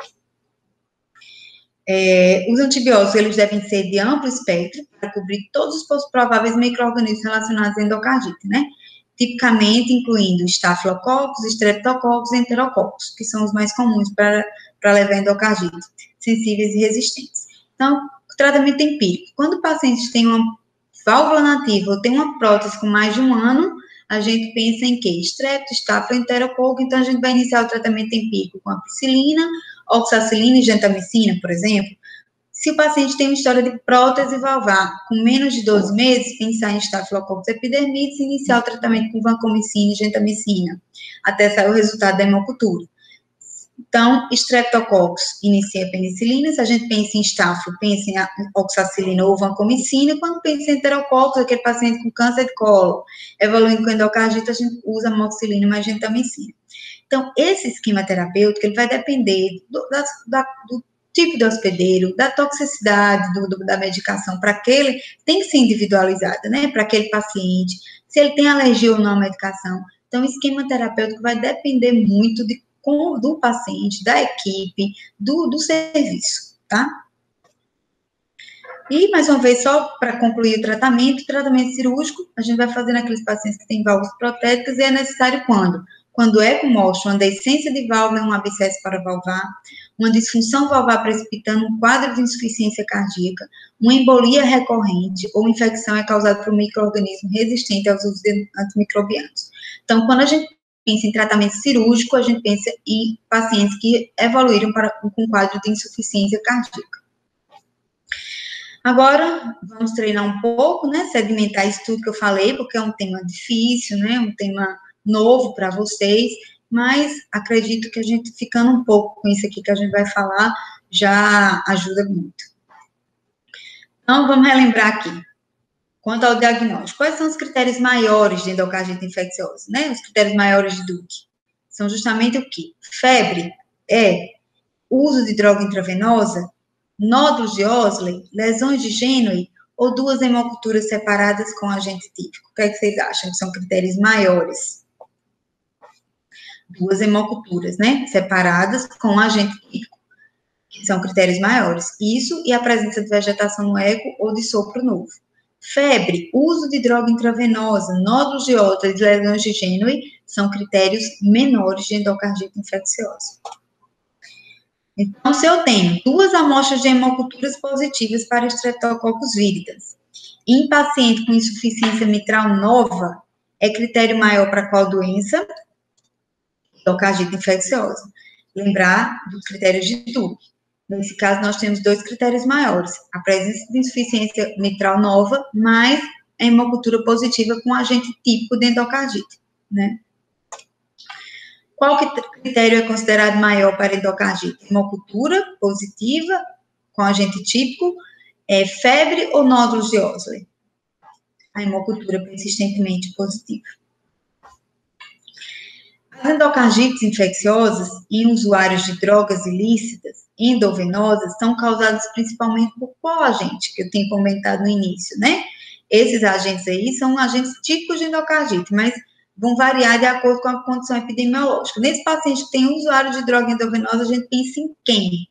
Os antibióticos, eles devem ser de amplo espectro para cobrir todos os prováveis micro-organismos relacionados à endocardite, né? Tipicamente incluindo estafilococcus, streptococcus e enterococos, que são os mais comuns para levar endocardite, sensíveis e resistentes. Então, o tratamento empírico. Quando o paciente tem uma válvula nativa ou tem uma prótese com mais de 1 ano, a gente pensa em quê? Estrepto, estáfilo, enterococo, então a gente vai iniciar o tratamento empírico com ampicilina, oxacilina e gentamicina, por exemplo. Se o paciente tem uma história de prótese valvar com menos de 12 meses, pensar em estafilococcus epidermidis e iniciar o tratamento com vancomicina e gentamicina, até sair o resultado da hemocultura. Então, streptococcus inicia a penicilina, se a gente pensa em estáfilo, pensa em oxacilina ou vancomicina, quando pensa em enterococcus, aquele paciente com câncer de colo, evoluindo com endocardite, a gente usa amoxicilina mais gentamicina. Então, esse esquema terapêutico, ele vai depender do tipo de hospedeiro, da toxicidade da medicação para aquele, tem que ser individualizada, né, para aquele paciente, se ele tem alergia ou não à medicação. Então, o esquema terapêutico vai depender muito do paciente, da equipe, do serviço, tá? E, mais uma vez, só para concluir o tratamento cirúrgico, a gente vai fazer naqueles pacientes que têm válvulas protéticas e é necessário quando? Quando o eco mostra uma deiscência de válvula, um abscesso paravalvar, uma disfunção valvar precipitando um quadro de insuficiência cardíaca, uma embolia recorrente ou infecção é causada por um micro-organismo resistente aos usos antimicrobianos. Então, quando a gente pensa em tratamento cirúrgico, a gente pensa em pacientes que evoluíram com quadro de insuficiência cardíaca. Agora, vamos treinar um pouco, né, segmentar isso tudo que eu falei, porque é um tema difícil, né, um tema novo para vocês, mas acredito que a gente ficando um pouco com isso aqui que a gente vai falar, já ajuda muito. Então, vamos relembrar aqui. Quanto ao diagnóstico, quais são os critérios maiores de endocardite infecciosa, né? Os critérios maiores de Duke são justamente o quê? Febre, uso de droga intravenosa, nódulos de Osley, lesões de Genway ou 2 hemoculturas separadas com agente típico. O que é que vocês acham que são critérios maiores? 2 hemoculturas, né? Separadas com agente típico, que são critérios maiores. Isso e a presença de vegetação no eco ou de sopro novo. Febre, uso de droga intravenosa, nódulos de Osley e lesões de Genway são critérios menores de endocardite infecciosa. Então, se eu tenho 2 amostras de hemoculturas positivas para Streptococcus viridans, em paciente com insuficiência mitral nova, é critério maior para qual doença? Endocardite infecciosa. Lembrar dos critérios de Duke. Nesse caso, nós temos 2 critérios maiores. A presença de insuficiência mitral nova, mais a hemocultura positiva com agente típico de endocardite, né? Qual critério é considerado maior para endocardite? Hemocultura positiva com agente típico, febre ou nódulos de Osley? A hemocultura persistentemente positiva. As endocardites infecciosas em usuários de drogas ilícitas, endovenosas, são causadas principalmente por qual agente, que eu tenho comentado no início, né? Esses agentes aí são agentes típicos de endocardite, mas vão variar de acordo com a condição epidemiológica. Nesse paciente que tem usuário de droga endovenosa, a gente pensa em quem?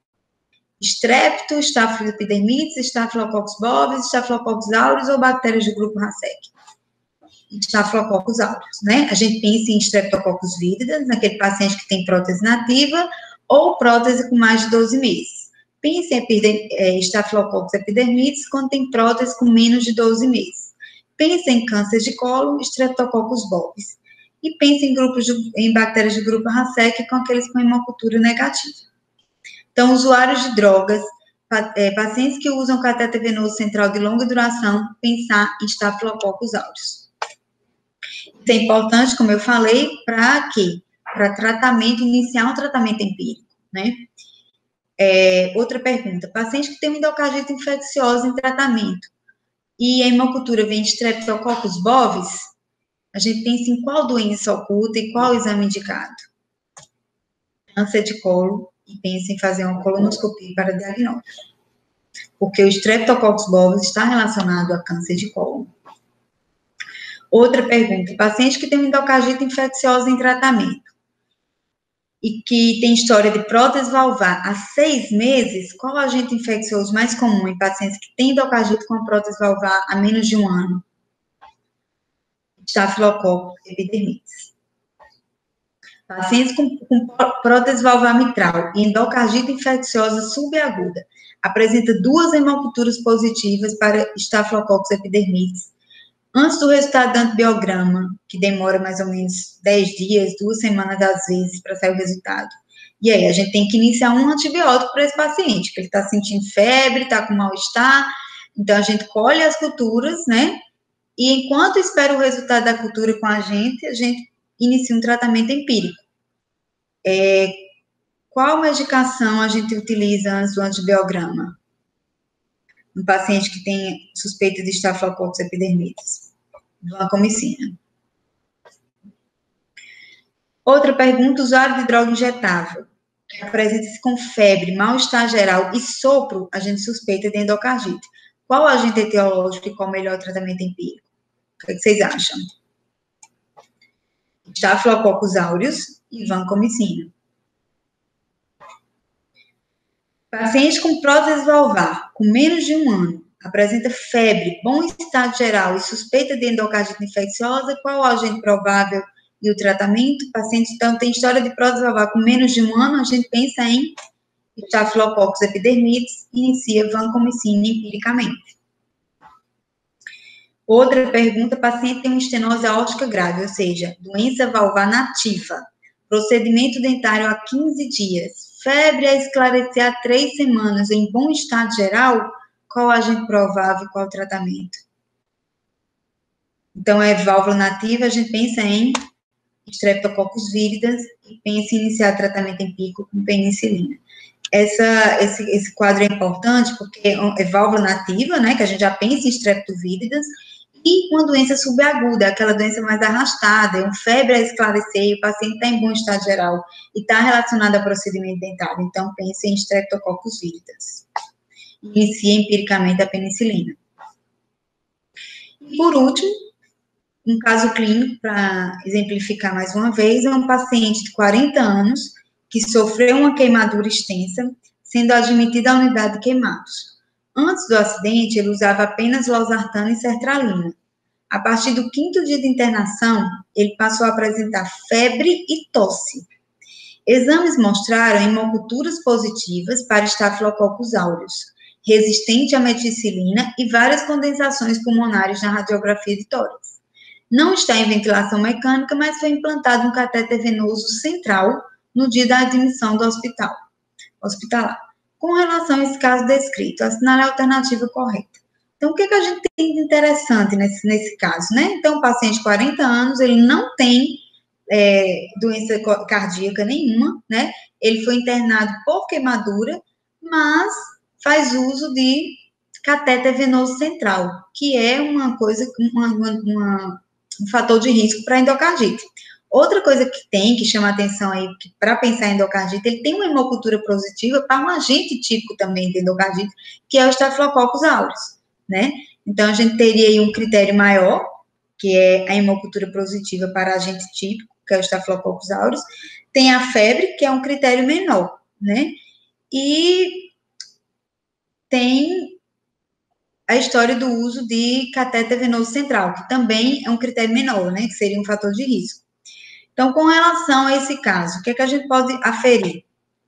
Strepto, Staphylococcus epidermidis, Staphylococcus bovis, Staphylococcus aureus ou bactérias do grupo Racec? Staphylococcus aureus, né? A gente pensa em Streptococcus viridans, naquele paciente que tem prótese nativa, ou prótese com mais de 12 meses. Pense em Staphylococcus epidermidis quando tem prótese com menos de 12 meses. Pense em câncer de colo, Streptococcus bovis. E pense em bactérias de grupo Racec com aqueles com hemocultura negativa. Então, usuários de drogas, pacientes que usam catéter venoso central de longa duração, pensar em Staphylococcus aureus. Isso é importante, como eu falei, para quê? Para tratamento, iniciar um tratamento empírico, né? Outra pergunta, paciente que tem uma endocardite infecciosa em tratamento e a hemocultura vem de Streptococcus bovis, a gente pensa em qual doença oculta e qual exame indicado? Câncer de colo, e pensa em fazer uma colonoscopia para diagnóstico, porque o Streptococcus bovis está relacionado a câncer de colo. Outra pergunta, paciente que tem uma endocardite infecciosa em tratamento e que tem história de prótese valvar há 6 meses, qual o agente infeccioso mais comum em pacientes que têm endocardite com a prótese valvar há menos de 1 ano? Staphylococcus epidermidis. Pacientes com prótese valvar mitral e endocardite infecciosa subaguda apresenta 2 hemoculturas positivas para Staphylococcus epidermidis. Antes do resultado do antibiograma, que demora mais ou menos 10 dias, 2 semanas às vezes, para sair o resultado. E aí, a gente tem que iniciar um antibiótico para esse paciente, que ele está sentindo febre, está com mal-estar. Então, a gente colhe as culturas, né? E enquanto espera o resultado da cultura com a gente inicia um tratamento empírico. Qual medicação a gente utiliza antes do antibiograma? Um paciente que tem suspeita de Staphylococcus epidermidis. Vancomicina. Outra pergunta, usuário de droga injetável. Apresenta-se com febre, mal-estar geral e sopro, a gente suspeita de endocardite. Qual o agente etiológico e qual o melhor tratamento empírico? O que vocês acham? Staphylococcus aureus e vancomicina. Paciente com prótese valvar, com menos de 1 ano, apresenta febre, bom estado geral e suspeita de endocardite infecciosa, qual o agente provável e o tratamento? O paciente, então, tem história de prótese valvar com menos de 1 ano, a gente pensa em Staphylococcus epidermidis e inicia vancomicina empiricamente. Outra pergunta, paciente tem uma estenose aórtica grave, ou seja, doença valvar nativa, procedimento dentário há 15 dias, febre a esclarecer há 3 semanas, em bom estado geral, qual o agente provável e qual o tratamento? Então, válvula nativa, a gente pensa em Streptococcus viridans e pensa em iniciar tratamento empírico com penicilina. Esse quadro é importante porque é válvula nativa, né, que a gente já pensa em Streptoviridans, e uma doença subaguda, aquela doença mais arrastada, um febre a esclarecer, e o paciente está em bom estado geral e está relacionado a procedimento dentário. Então, pense em Streptococcus viridans. Inicie empiricamente a penicilina. E, por último, um caso clínico, para exemplificar mais uma vez, é um paciente de 40 anos que sofreu uma queimadura extensa, sendo admitido à unidade de queimados. Antes do acidente, ele usava apenas losartana e sertralina. A partir do 5º dia de internação, ele passou a apresentar febre e tosse. Exames mostraram hemoculturas positivas para Staphylococcus aureus, resistente à meticilina e várias condensações pulmonares na radiografia de tórax. Não está em ventilação mecânica, mas foi implantado um catéter venoso central no dia da admissão do hospitalar. Com relação a esse caso descrito, assinale a alternativa correta. Então, o que a gente tem de interessante nesse caso, né? Então, o paciente de 40 anos, ele não tem doença cardíaca nenhuma, né? Ele foi internado por queimadura, mas faz uso de catéter venoso central, que é uma coisa, um fator de risco para endocardite. Outra coisa que chama atenção aí, para pensar em endocardite, ele tem uma hemocultura positiva para um agente típico também de endocardite, que é o Staphylococcus aureus, né? Então, a gente teria aí um critério maior, que é a hemocultura positiva para agente típico, que é o Staphylococcus aureus. Tem a febre, que é um critério menor, né? E tem a história do uso de catéter venoso central, que também é um critério menor, né? Que seria um fator de risco. Então, com relação a esse caso, o que é que a gente pode aferir?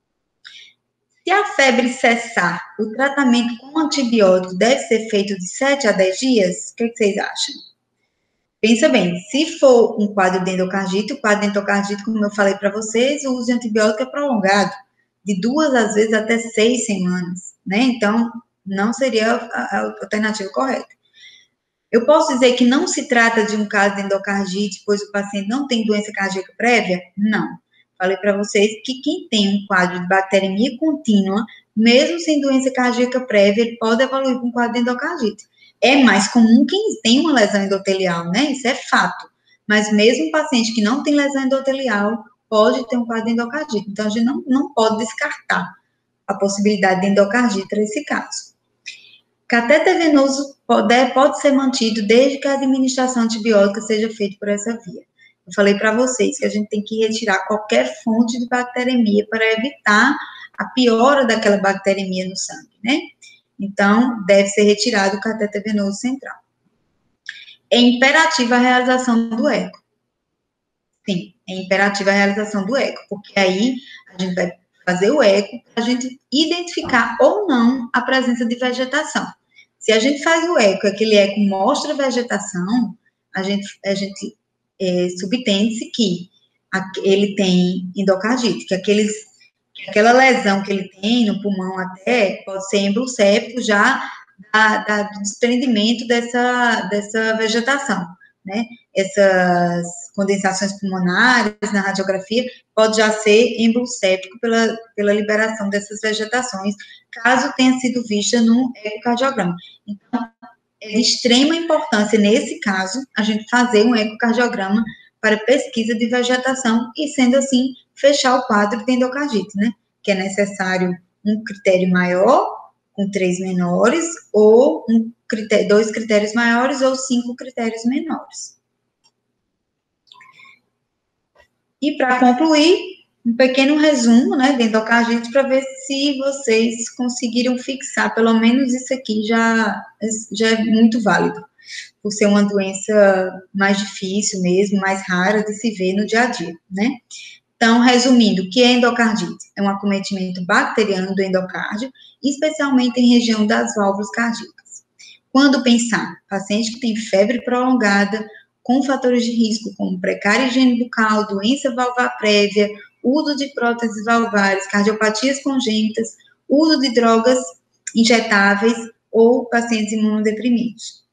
Se a febre cessar, o tratamento com antibiótico deve ser feito de 7 a 10 dias? O que é que vocês acham? Pensa bem, se for um quadro de endocardite, o quadro de endocardite, como eu falei para vocês, o uso de antibiótico é prolongado, de 2 às vezes até 6 semanas, né? Então, não seria a alternativa correta. Eu posso dizer que não se trata de um caso de endocardite, pois o paciente não tem doença cardíaca prévia? Não. Falei para vocês que quem tem um quadro de bacteremia contínua, mesmo sem doença cardíaca prévia, ele pode evoluir para um quadro de endocardite. É mais comum quem tem uma lesão endotelial, né? Isso é fato. Mas mesmo um paciente que não tem lesão endotelial pode ter um quadro de endocardite. Então, a gente não pode descartar a possibilidade de endocardite para esse caso. Catéter venoso pode ser mantido desde que a administração antibiótica seja feita por essa via. Eu falei para vocês que a gente tem que retirar qualquer fonte de bacteremia para evitar a piora daquela bacteremia no sangue, né? Então, deve ser retirado o catéter venoso central. É imperativa a realização do eco. Sim, é imperativa a realização do eco, porque aí a gente vai fazer o eco para a gente identificar ou não a presença de vegetação. Se a gente faz o eco, aquele eco mostra vegetação, a gente subtende-se que ele tem endocardite, que aquela lesão que ele tem no pulmão até pode ser embulséptico já do desprendimento dessa vegetação, né? Essas condensações pulmonares na radiografia pode já ser embulséptico pela liberação dessas vegetações, caso tenha sido vista no ecocardiograma. Então, é de extrema importância, nesse caso, a gente fazer um ecocardiograma para pesquisa de vegetação e, sendo assim, fechar o quadro de endocardite, né? Que é necessário um critério maior, com 3 menores, ou 2 critérios maiores ou 5 critérios menores. E, para concluir, um pequeno resumo, né, de endocardite, para ver se vocês conseguiram fixar, pelo menos isso aqui já é muito válido, por ser uma doença mais difícil mesmo, mais rara de se ver no dia a dia, né? Então, resumindo, o que é endocardite? É um acometimento bacteriano do endocárdio, especialmente em região das válvulas cardíacas. Quando pensar, paciente que tem febre prolongada, com fatores de risco como precária higiene bucal, doença valvar prévia, uso de próteses valvares, cardiopatias congênitas, uso de drogas injetáveis ou pacientes imunodeprimidos.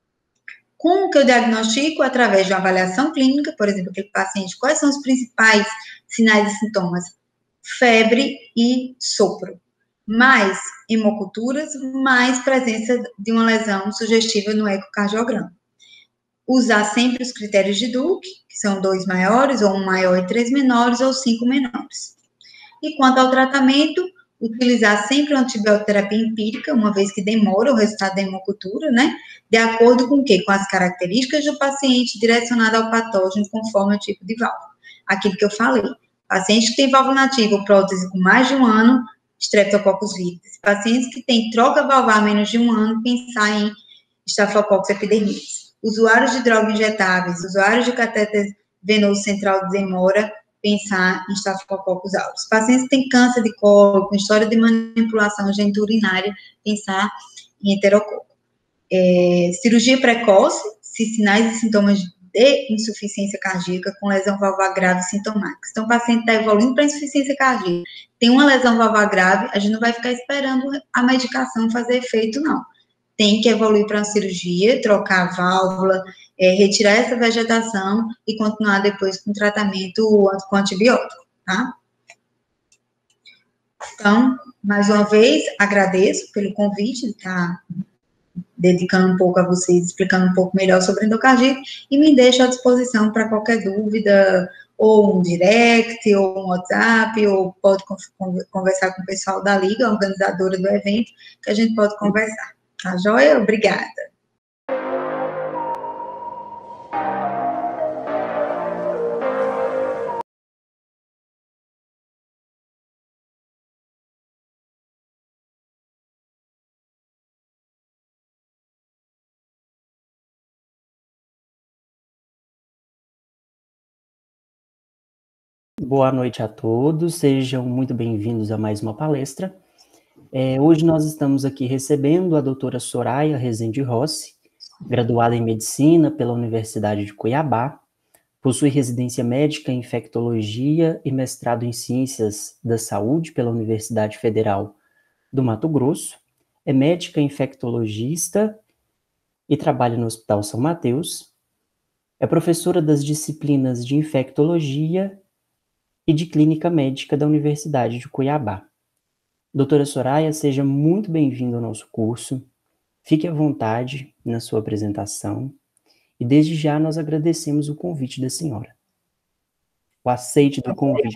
Como que eu diagnostico? Através de uma avaliação clínica, por exemplo, aquele paciente, quais são os principais sinais e sintomas? Febre e sopro. Mais hemoculturas, mais presença de uma lesão sugestiva no ecocardiograma. Usar sempre os critérios de Duke, que são 2 maiores, ou 1 maior e 3 menores, ou 5 menores. E quanto ao tratamento, utilizar sempre a antibioterapia empírica, uma vez que demora o resultado da hemocultura, né? De acordo com o quê? Com as características do paciente, direcionado ao patógeno, conforme o tipo de válvula. Aquilo que eu falei. Paciente que tem válvula nativa ou prótese com mais de 1 ano, Streptococcus viridis. Pacientes que têm troca valvar menos de 1 ano, pensar em Staphylococcus epidermidis. Usuários de drogas injetáveis, usuários de catéter venoso central de demora, pensar em Staphylococcus aureus. Pacientes que têm câncer de colo, com história de manipulação geniturinária, pensar em enterococo. Cirurgia precoce, se sinais e sintomas de insuficiência cardíaca com lesão valvar grave sintomática. Então, o paciente está evoluindo para insuficiência cardíaca, tem uma lesão valvar grave, a gente não vai ficar esperando a medicação fazer efeito, não. Tem que evoluir para uma cirurgia, trocar a válvula, retirar essa vegetação e continuar depois com tratamento com antibiótico, tá? Então, mais uma vez, agradeço pelo convite de estar dedicando um pouco a vocês, explicando um pouco melhor sobre endocardite, e me deixo à disposição para qualquer dúvida, ou um direct, ou um WhatsApp, ou pode conversar com o pessoal da Liga, organizadora do evento, que a gente pode conversar. Tá joia? Obrigada. Boa noite a todos, sejam muito bem-vindos a mais uma palestra. Hoje nós estamos aqui recebendo a doutora Soraya Rezende Rossi, graduada em Medicina pela Universidade de Cuiabá, possui residência médica em Infectologia e mestrado em Ciências da Saúde pela Universidade Federal do Mato Grosso, é médica infectologista e trabalha no Hospital São Mateus, é professora das disciplinas de Infectologia e de Clínica Médica da Universidade de Cuiabá. Doutora Soraya, seja muito bem-vinda ao nosso curso. Fique à vontade na sua apresentação e desde já nós agradecemos o convite da senhora. O aceite do convite.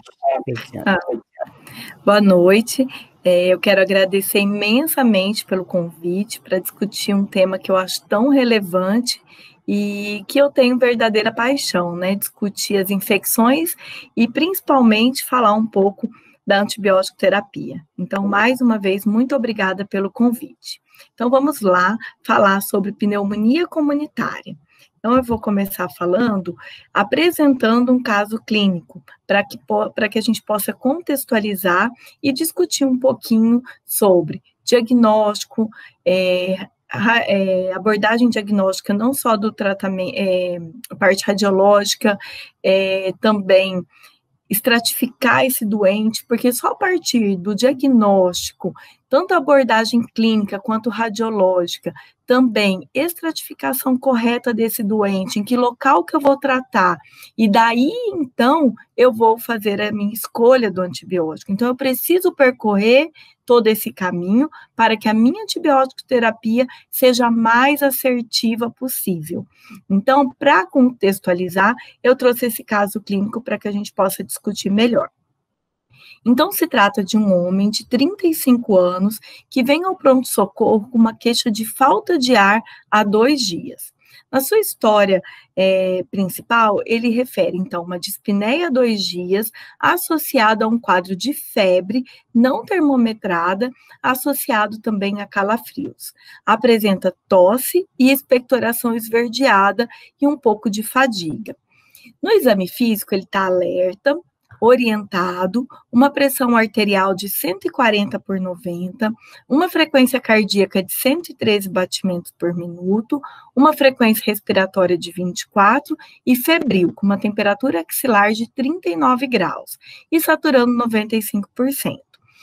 Boa noite. Eu quero agradecer imensamente pelo convite para discutir um tema que eu acho tão relevante e que eu tenho verdadeira paixão, né? Discutir as infecções e principalmente falar um pouco da antibiótico terapia. Então, mais uma vez, muito obrigada pelo convite. Então, vamos lá falar sobre pneumonia comunitária. Então, eu vou começar apresentando um caso clínico, para que a gente possa contextualizar e discutir um pouquinho sobre diagnóstico, abordagem diagnóstica não só do tratamento, parte radiológica, também estratificar esse doente, porque só a partir do diagnóstico, tanto a abordagem clínica quanto radiológica, também estratificação correta desse doente, em que local que eu vou tratar, e daí, então, eu vou fazer a minha escolha do antibiótico. Então, eu preciso percorrer todo esse caminho para que a minha antibiótico terapia seja a mais assertiva possível. Então, para contextualizar, eu trouxe esse caso clínico para que a gente possa discutir melhor. Então, se trata de um homem de 35 anos que vem ao pronto-socorro com uma queixa de falta de ar há 2 dias. Na sua história principal, ele refere, então, uma dispneia há 2 dias, associada a um quadro de febre não termometrada, associado também a calafrios. Apresenta tosse e expectoração esverdeada e um pouco de fadiga. No exame físico, ele está alerta, orientado, uma pressão arterial de 140/90, uma frequência cardíaca de 113 batimentos por minuto, uma frequência respiratória de 24 e febril, com uma temperatura axilar de 39 graus e saturando 95%.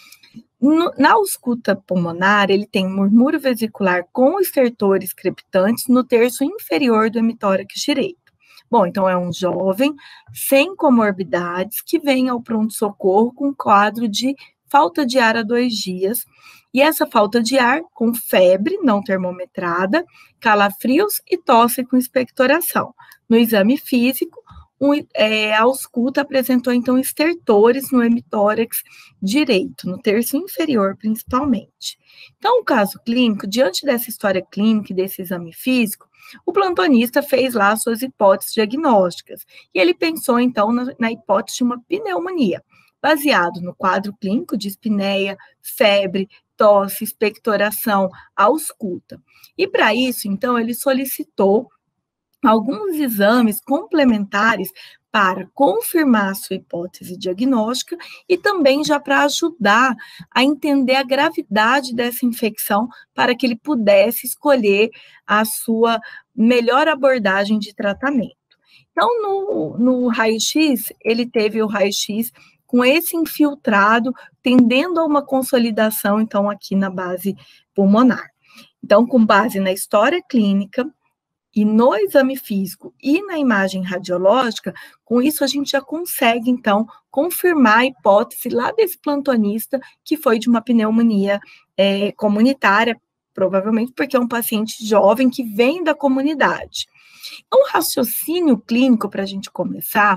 Na ausculta pulmonar, ele tem murmúrio vesicular com estertores crepitantes no terço inferior do hemitórax direito. Bom, então é um jovem sem comorbidades que vem ao pronto-socorro com quadro de falta de ar há 2 dias, e essa falta de ar com febre não termometrada, calafrios e tosse com expectoração. No exame físico, a ausculta apresentou, então, estertores no hemitórax direito, no terço inferior, principalmente. Então, o caso clínico, diante dessa história clínica e desse exame físico, o plantonista fez lá suas hipóteses diagnósticas, e ele pensou, então, na hipótese de uma pneumonia, baseado no quadro clínico de espineia, febre, tosse, expectoração, ausculta. E, para isso, então, ele solicitou alguns exames complementares para confirmar a sua hipótese diagnóstica e também já para ajudar a entender a gravidade dessa infecção para que ele pudesse escolher a sua melhor abordagem de tratamento. Então, no raio-x, ele teve o raio-x com esse infiltrado, tendendo a uma consolidação, então, aqui na base pulmonar. Então, com base na história clínica, e no exame físico e na imagem radiológica, com isso a gente já consegue, então, confirmar a hipótese lá desse plantonista que foi de uma pneumonia comunitária provavelmente porque é um paciente jovem que vem da comunidade. Um raciocínio clínico, para a gente começar,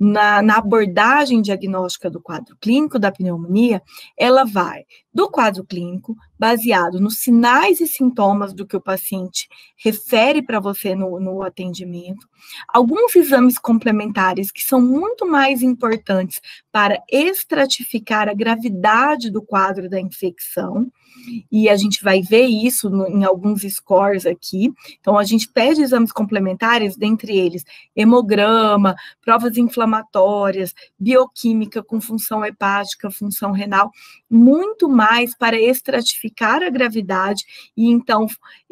na abordagem diagnóstica do quadro clínico da pneumonia, ela vai do quadro clínico, baseado nos sinais e sintomas do que o paciente refere para você no atendimento, alguns exames complementares que são muito mais importantes para estratificar a gravidade do quadro da infecção, e a gente vai ver isso em alguns scores aqui. Então, a gente pede exames complementares, dentre eles hemograma, provas inflamatórias, bioquímica com função hepática, função renal, muito mais para estratificar a gravidade e, então,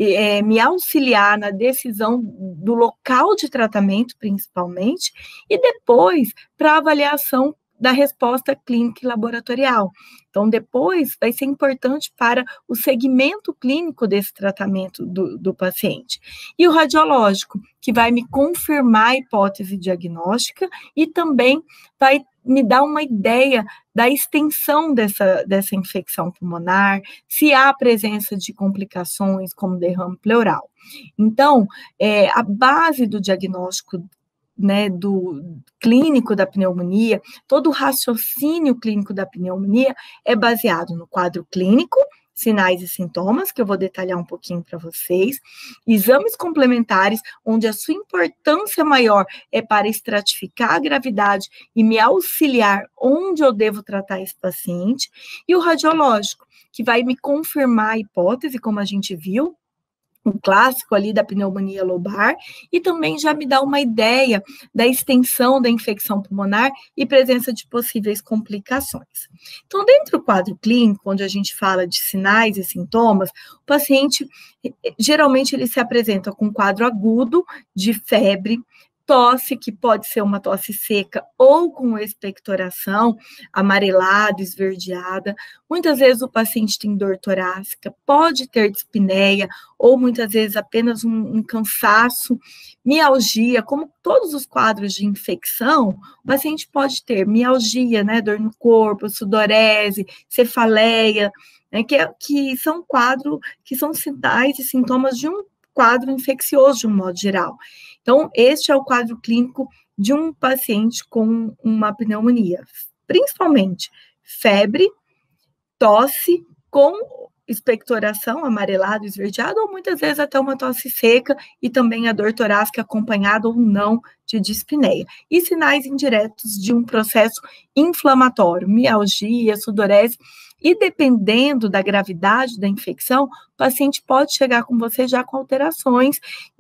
me auxiliar na decisão do local de tratamento, principalmente, e depois para avaliação da resposta clínica e laboratorial. Então, depois, vai ser importante para o segmento clínico desse tratamento do paciente. E o radiológico, que vai me confirmar a hipótese diagnóstica e também vai me dar uma ideia da extensão dessa infecção pulmonar, se há presença de complicações como derrame pleural. Então, a base do diagnóstico, né, do clínico da pneumonia, todo o raciocínio clínico da pneumonia é baseado no quadro clínico, sinais e sintomas, que eu vou detalhar um pouquinho para vocês, exames complementares, onde a sua importância maior é para estratificar a gravidade e me auxiliar onde eu devo tratar esse paciente, e o radiológico, que vai me confirmar a hipótese, como a gente viu, um clássico ali da pneumonia lobar, e também já me dá uma ideia da extensão da infecção pulmonar e presença de possíveis complicações. Então, dentro do quadro clínico, onde a gente fala de sinais e sintomas, o paciente, geralmente, ele se apresenta com um quadro agudo de febre, tosse, que pode ser uma tosse seca ou com expectoração, amarelada, esverdeada. Muitas vezes o paciente tem dor torácica, pode ter dispneia, ou muitas vezes apenas um cansaço, mialgia, como todos os quadros de infecção, o paciente pode ter mialgia, né, dor no corpo, sudorese, cefaleia, né, que são quadros, que são sinais e sintomas de um quadro infeccioso de um modo geral. Então, este é o quadro clínico de um paciente com uma pneumonia, principalmente febre, tosse com expectoração, amarelado, esverdeado, ou muitas vezes até uma tosse seca e também a dor torácica acompanhada ou não de dispneia. E sinais indiretos de um processo inflamatório, mialgia, sudorese, e dependendo da gravidade da infecção, o paciente pode chegar com você já com alterações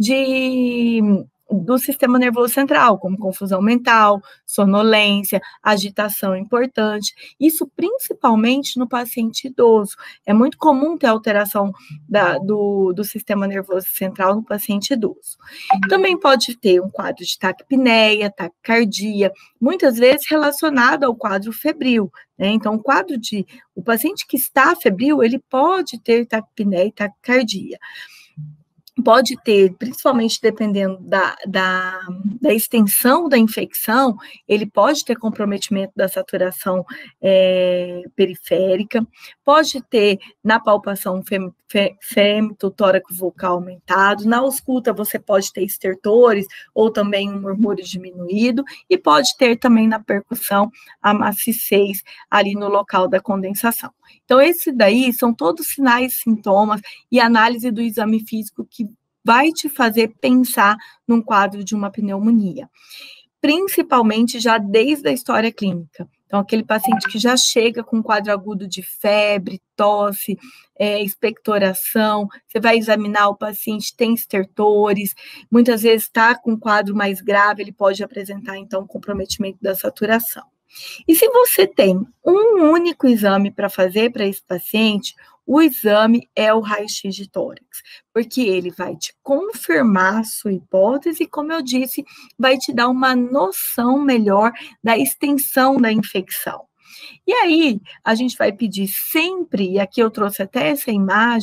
do sistema nervoso central, como confusão mental, sonolência, agitação importante, isso principalmente no paciente idoso. É muito comum ter alteração do sistema nervoso central no paciente idoso. Também pode ter um quadro de taquipneia, taquicardia, muitas vezes relacionado ao quadro febril, né? Então, o paciente que está febril, ele pode ter taquipneia e taquicardia. Pode ter, principalmente dependendo da extensão da infecção, ele pode ter comprometimento da saturação periférica, pode ter na palpação fêmito-tóraco vocal aumentado, na ausculta você pode ter estertores ou também um murmúrio diminuído, e pode ter também na percussão a maciçez ali no local da condensação. Então, esses daí são todos sinais, sintomas e análise do exame físico que vai te fazer pensar num quadro de uma pneumonia, principalmente já desde a história clínica. Então, aquele paciente que já chega com um quadro agudo de febre, tosse, expectoração, você vai examinar o paciente, tem estertores, muitas vezes está com um quadro mais grave, ele pode apresentar, então, comprometimento da saturação. E se você tem um único exame para fazer para esse paciente, o exame é o raio-x de tórax, porque ele vai te confirmar a sua hipótese e, como eu disse, vai te dar uma noção melhor da extensão da infecção. E aí, a gente vai pedir sempre, e aqui eu trouxe até essa imagem,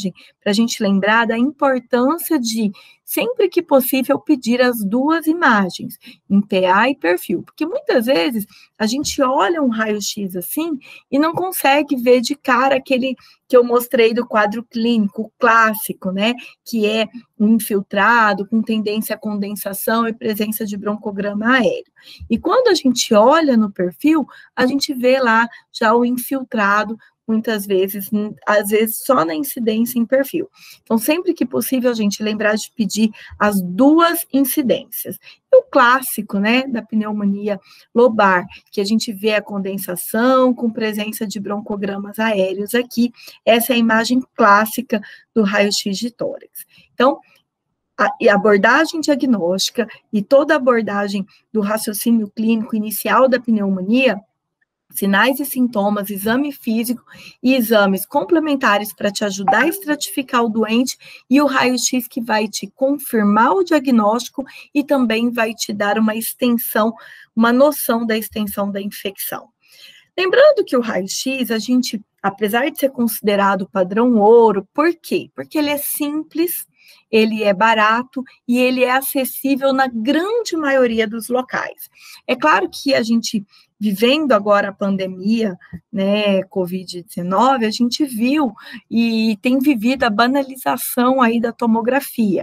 para a gente lembrar da importância de, sempre que possível, pedir as duas imagens, em PA e perfil, porque muitas vezes a gente olha um raio-x assim e não consegue ver de cara aquele que eu mostrei do quadro clínico clássico, né, que é um infiltrado com tendência à condensação e presença de broncograma aéreo. E quando a gente olha no perfil, a gente vê lá já o infiltrado, muitas vezes, às vezes só na incidência em perfil. Então, sempre que possível, a gente lembrar de pedir as duas incidências. E o clássico, né, da pneumonia lobar, que a gente vê a condensação com presença de broncogramas aéreos aqui, essa é a imagem clássica do raio-x de tórax. Então, a abordagem diagnóstica e toda a abordagem do raciocínio clínico inicial da pneumonia, sinais e sintomas, exame físico e exames complementares para te ajudar a estratificar o doente e o raio-x que vai te confirmar o diagnóstico e também vai te dar uma extensão, uma noção da extensão da infecção. Lembrando que o raio-x, a gente, apesar de ser considerado padrão ouro, por quê? Porque ele é simples, ele é barato e ele é acessível na grande maioria dos locais. É claro que a gente, vivendo agora a pandemia, né, Covid-19, a gente viu e tem vivido a banalização aí da tomografia,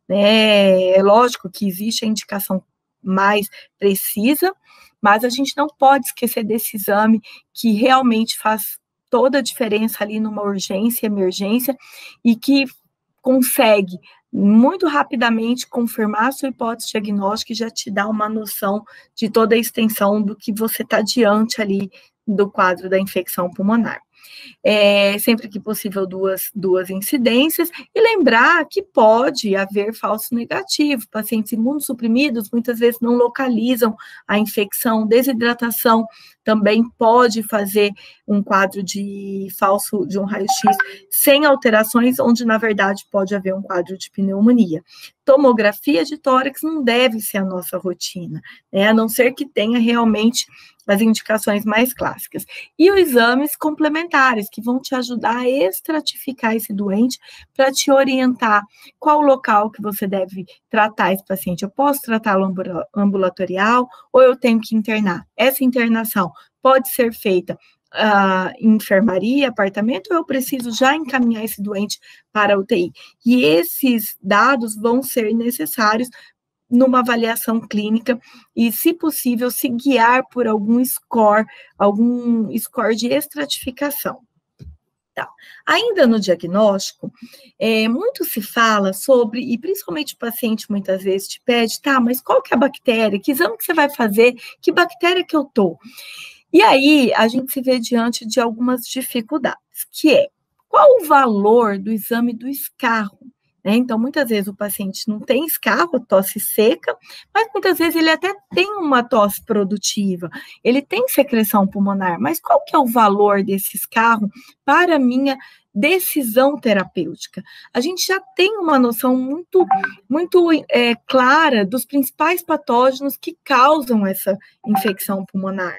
né? É lógico que existe a indicação mais precisa, mas a gente não pode esquecer desse exame que realmente faz toda a diferença ali numa urgência, emergência, e que consegue muito rapidamente confirmar a sua hipótese diagnóstica e já te dá uma noção de toda a extensão do que você está diante ali do quadro da infecção pulmonar. Sempre que possível, duas incidências, e lembrar que pode haver falso negativo. Pacientes imunossuprimidos muitas vezes não localizam a infecção, desidratação também pode fazer um quadro de falso, de um raio-x sem alterações, onde na verdade pode haver um quadro de pneumonia. Tomografia de tórax não deve ser a nossa rotina, né? A não ser que tenha realmente as indicações mais clássicas. E os exames complementares, que vão te ajudar a estratificar esse doente, para te orientar qual o local que você deve tratar esse paciente. Eu posso tratá-lo ambulatorial ou eu tenho que internar? Essa internação pode ser feita em enfermaria, apartamento, ou eu preciso já encaminhar esse doente para a UTI? E esses dados vão ser necessários numa avaliação clínica e, se possível, se guiar por algum score de estratificação. Tá. Ainda no diagnóstico, muito se fala sobre, e principalmente o paciente muitas vezes te pede, tá, mas qual que é a bactéria? Que exame que você vai fazer? Que bactéria que eu tô? E aí, a gente se vê diante de algumas dificuldades, que é, qual o valor do exame do escarro? Então, muitas vezes o paciente não tem escarro, tosse seca, mas muitas vezes ele até tem uma tosse produtiva, ele tem secreção pulmonar, mas qual que é o valor desse escarro para a minha decisão terapêutica? A gente já tem uma noção muito clara dos principais patógenos que causam essa infecção pulmonar.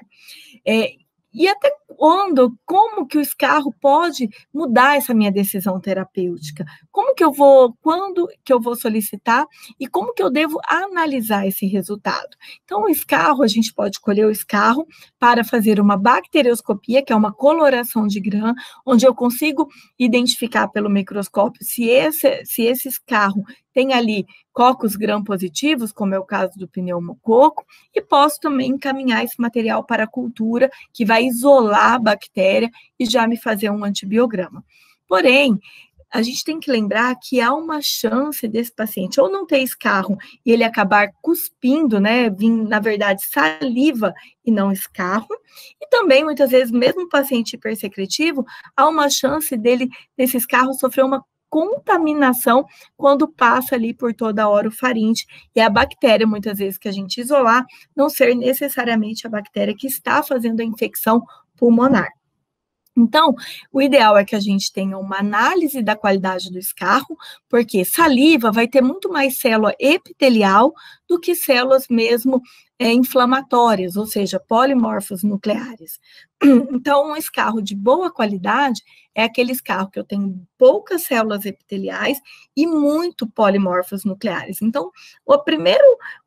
E até como que o escarro pode mudar essa minha decisão terapêutica? Quando que eu vou solicitar e como que eu devo analisar esse resultado? Então, o escarro, a gente pode escolher o escarro para fazer uma bacterioscopia, que é uma coloração de Gram, onde eu consigo identificar pelo microscópio se esse escarro tem ali cocos gram-positivos, como é o caso do pneumococo, e posso também encaminhar esse material para a cultura, que vai isolar a bactéria e já me fazer um antibiograma. Porém, a gente tem que lembrar que há uma chance desse paciente ou não ter escarro e ele acabar cuspindo, né, na verdade, saliva e não escarro, e também, muitas vezes, mesmo o paciente hipersecretivo, há uma chance desse escarro sofrer uma contaminação quando passa ali por toda a orofaringe, e a bactéria, muitas vezes, que a gente isolar, não ser necessariamente a bactéria que está fazendo a infecção pulmonar. Então, o ideal é que a gente tenha uma análise da qualidade do escarro, porque saliva vai ter muito mais célula epitelial do que células mesmo inflamatórias, ou seja, polimorfos nucleares. Então, um escarro de boa qualidade é aquele escarro que eu tenho poucas células epiteliais e muito polimorfos nucleares. Então, o primeiro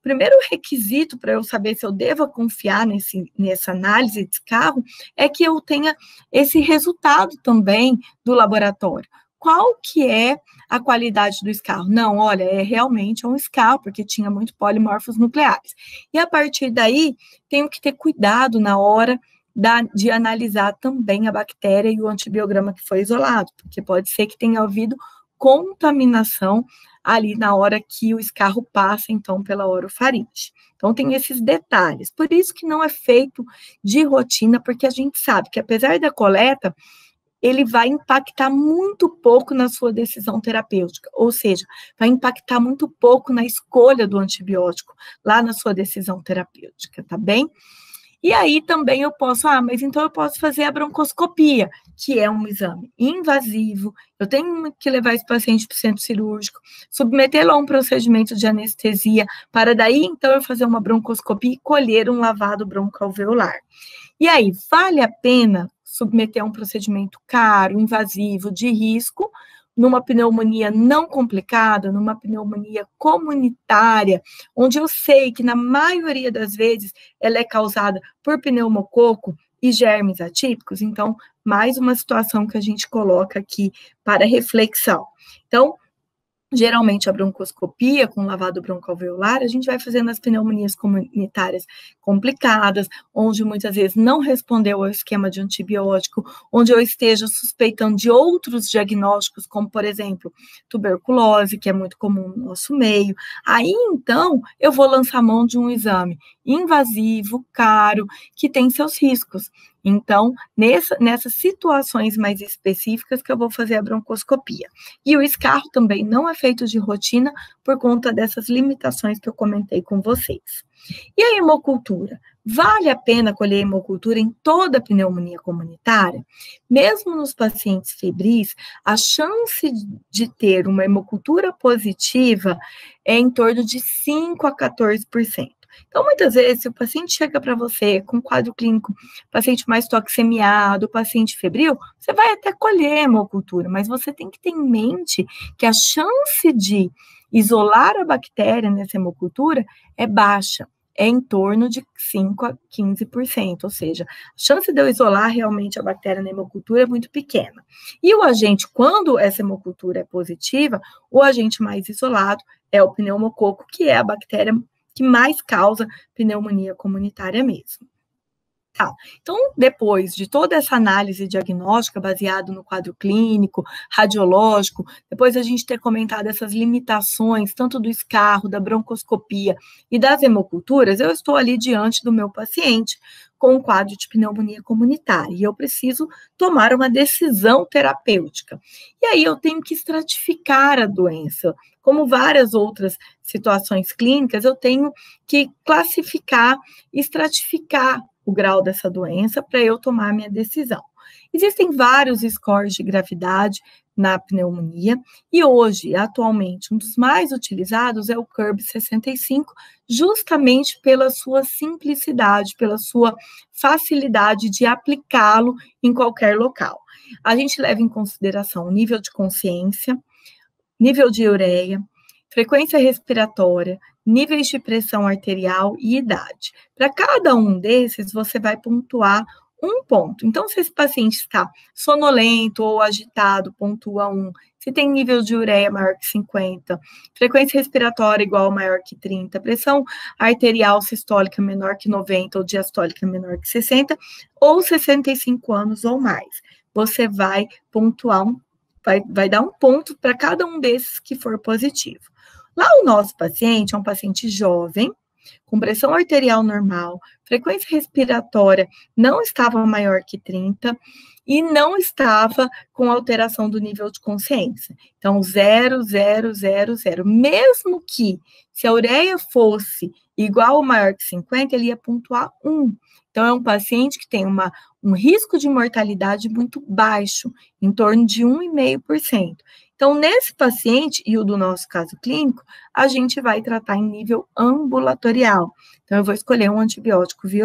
requisito para eu saber se eu devo confiar nessa análise de escarro é que eu tenha esse resultado também do laboratório. Qual que é a qualidade do escarro? Não, olha, realmente um escarro, porque tinha muito polimorfos nucleares. E a partir daí, tenho que ter cuidado na hora de analisar também a bactéria e o antibiograma que foi isolado, porque pode ser que tenha havido contaminação ali na hora que o escarro passa, então, pela orofaringe. Então, tem esses detalhes. Por isso que não é feito de rotina, porque a gente sabe que, apesar da coleta, ele vai impactar muito pouco na sua decisão terapêutica, ou seja, vai impactar muito pouco na escolha do antibiótico lá na sua decisão terapêutica, tá bem? E aí também eu posso, mas então eu posso fazer a broncoscopia, que é um exame invasivo, eu tenho que levar esse paciente para o centro cirúrgico, submetê-lo a um procedimento de anestesia, para daí então eu fazer uma broncoscopia e colher um lavado broncoalveolar. E aí, vale a pena submeter a um procedimento caro, invasivo, de risco, numa pneumonia não complicada, numa pneumonia comunitária, onde eu sei que na maioria das vezes ela é causada por pneumococo e germes atípicos? Então, mais uma situação que a gente coloca aqui para reflexão. Então, geralmente a broncoscopia com lavado broncoalveolar, a gente vai fazendo as pneumonias comunitárias complicadas, onde muitas vezes não respondeu ao esquema de antibiótico, onde eu esteja suspeitando de outros diagnósticos, como, por exemplo, tuberculose, que é muito comum no nosso meio. Aí, então, eu vou lançar mão de um exame invasivo, caro, que tem seus riscos. Então, nessas situações mais específicas que eu vou fazer a broncoscopia. E o escarro também não é feito de rotina por conta dessas limitações que eu comentei com vocês. E a hemocultura? Vale a pena colher hemocultura em toda a pneumonia comunitária? Mesmo nos pacientes febris, a chance de ter uma hemocultura positiva é em torno de 5 a 14%. Então, muitas vezes, se o paciente chega para você com quadro clínico, paciente mais toxemiado, paciente febril, você vai até colher hemocultura, mas você tem que ter em mente que a chance de isolar a bactéria nessa hemocultura é baixa, é em torno de 5 a 15%, ou seja, a chance de eu isolar realmente a bactéria na hemocultura é muito pequena. E o agente, quando essa hemocultura é positiva, o agente mais isolado é o pneumococo, que é a bactéria que mais causa pneumonia comunitária mesmo. Tá. Então, depois de toda essa análise diagnóstica baseada no quadro clínico, radiológico, depois a gente ter comentado essas limitações, tanto do escarro, da broncoscopia e das hemoculturas, eu estou ali diante do meu paciente com um quadro de pneumonia comunitária, e eu preciso tomar uma decisão terapêutica. E aí eu tenho que estratificar a doença. Como várias outras situações clínicas, eu tenho que classificar, estratificar o grau dessa doença para eu tomar minha decisão. Existem vários scores de gravidade na pneumonia, e hoje, atualmente, um dos mais utilizados é o CURB-65, justamente pela sua simplicidade, pela sua facilidade de aplicá-lo em qualquer local. A gente leva em consideração o nível de consciência, nível de ureia, frequência respiratória, níveis de pressão arterial e idade. Para cada um desses, você vai pontuar um ponto. Então, se esse paciente está sonolento ou agitado, pontua 1. Se tem nível de ureia maior que 50, frequência respiratória igual ou maior que 30, pressão arterial sistólica menor que 90 ou diastólica menor que 60, ou 65 anos ou mais. Você vai pontuar vai dar um ponto para cada um desses que for positivo. Lá o nosso paciente é um paciente jovem, com pressão arterial normal, frequência respiratória não estava maior que 30 e não estava com alteração do nível de consciência. Então, 0, 0, 0, 0. Mesmo que se a ureia fosse igual ou maior que 50, ele ia pontuar 1. Então, é um paciente que tem um risco de mortalidade muito baixo, em torno de 1,5%. Então, nesse paciente, e o do nosso caso clínico, a gente vai tratar em nível ambulatorial. Então, eu vou escolher um antibiótico via oral.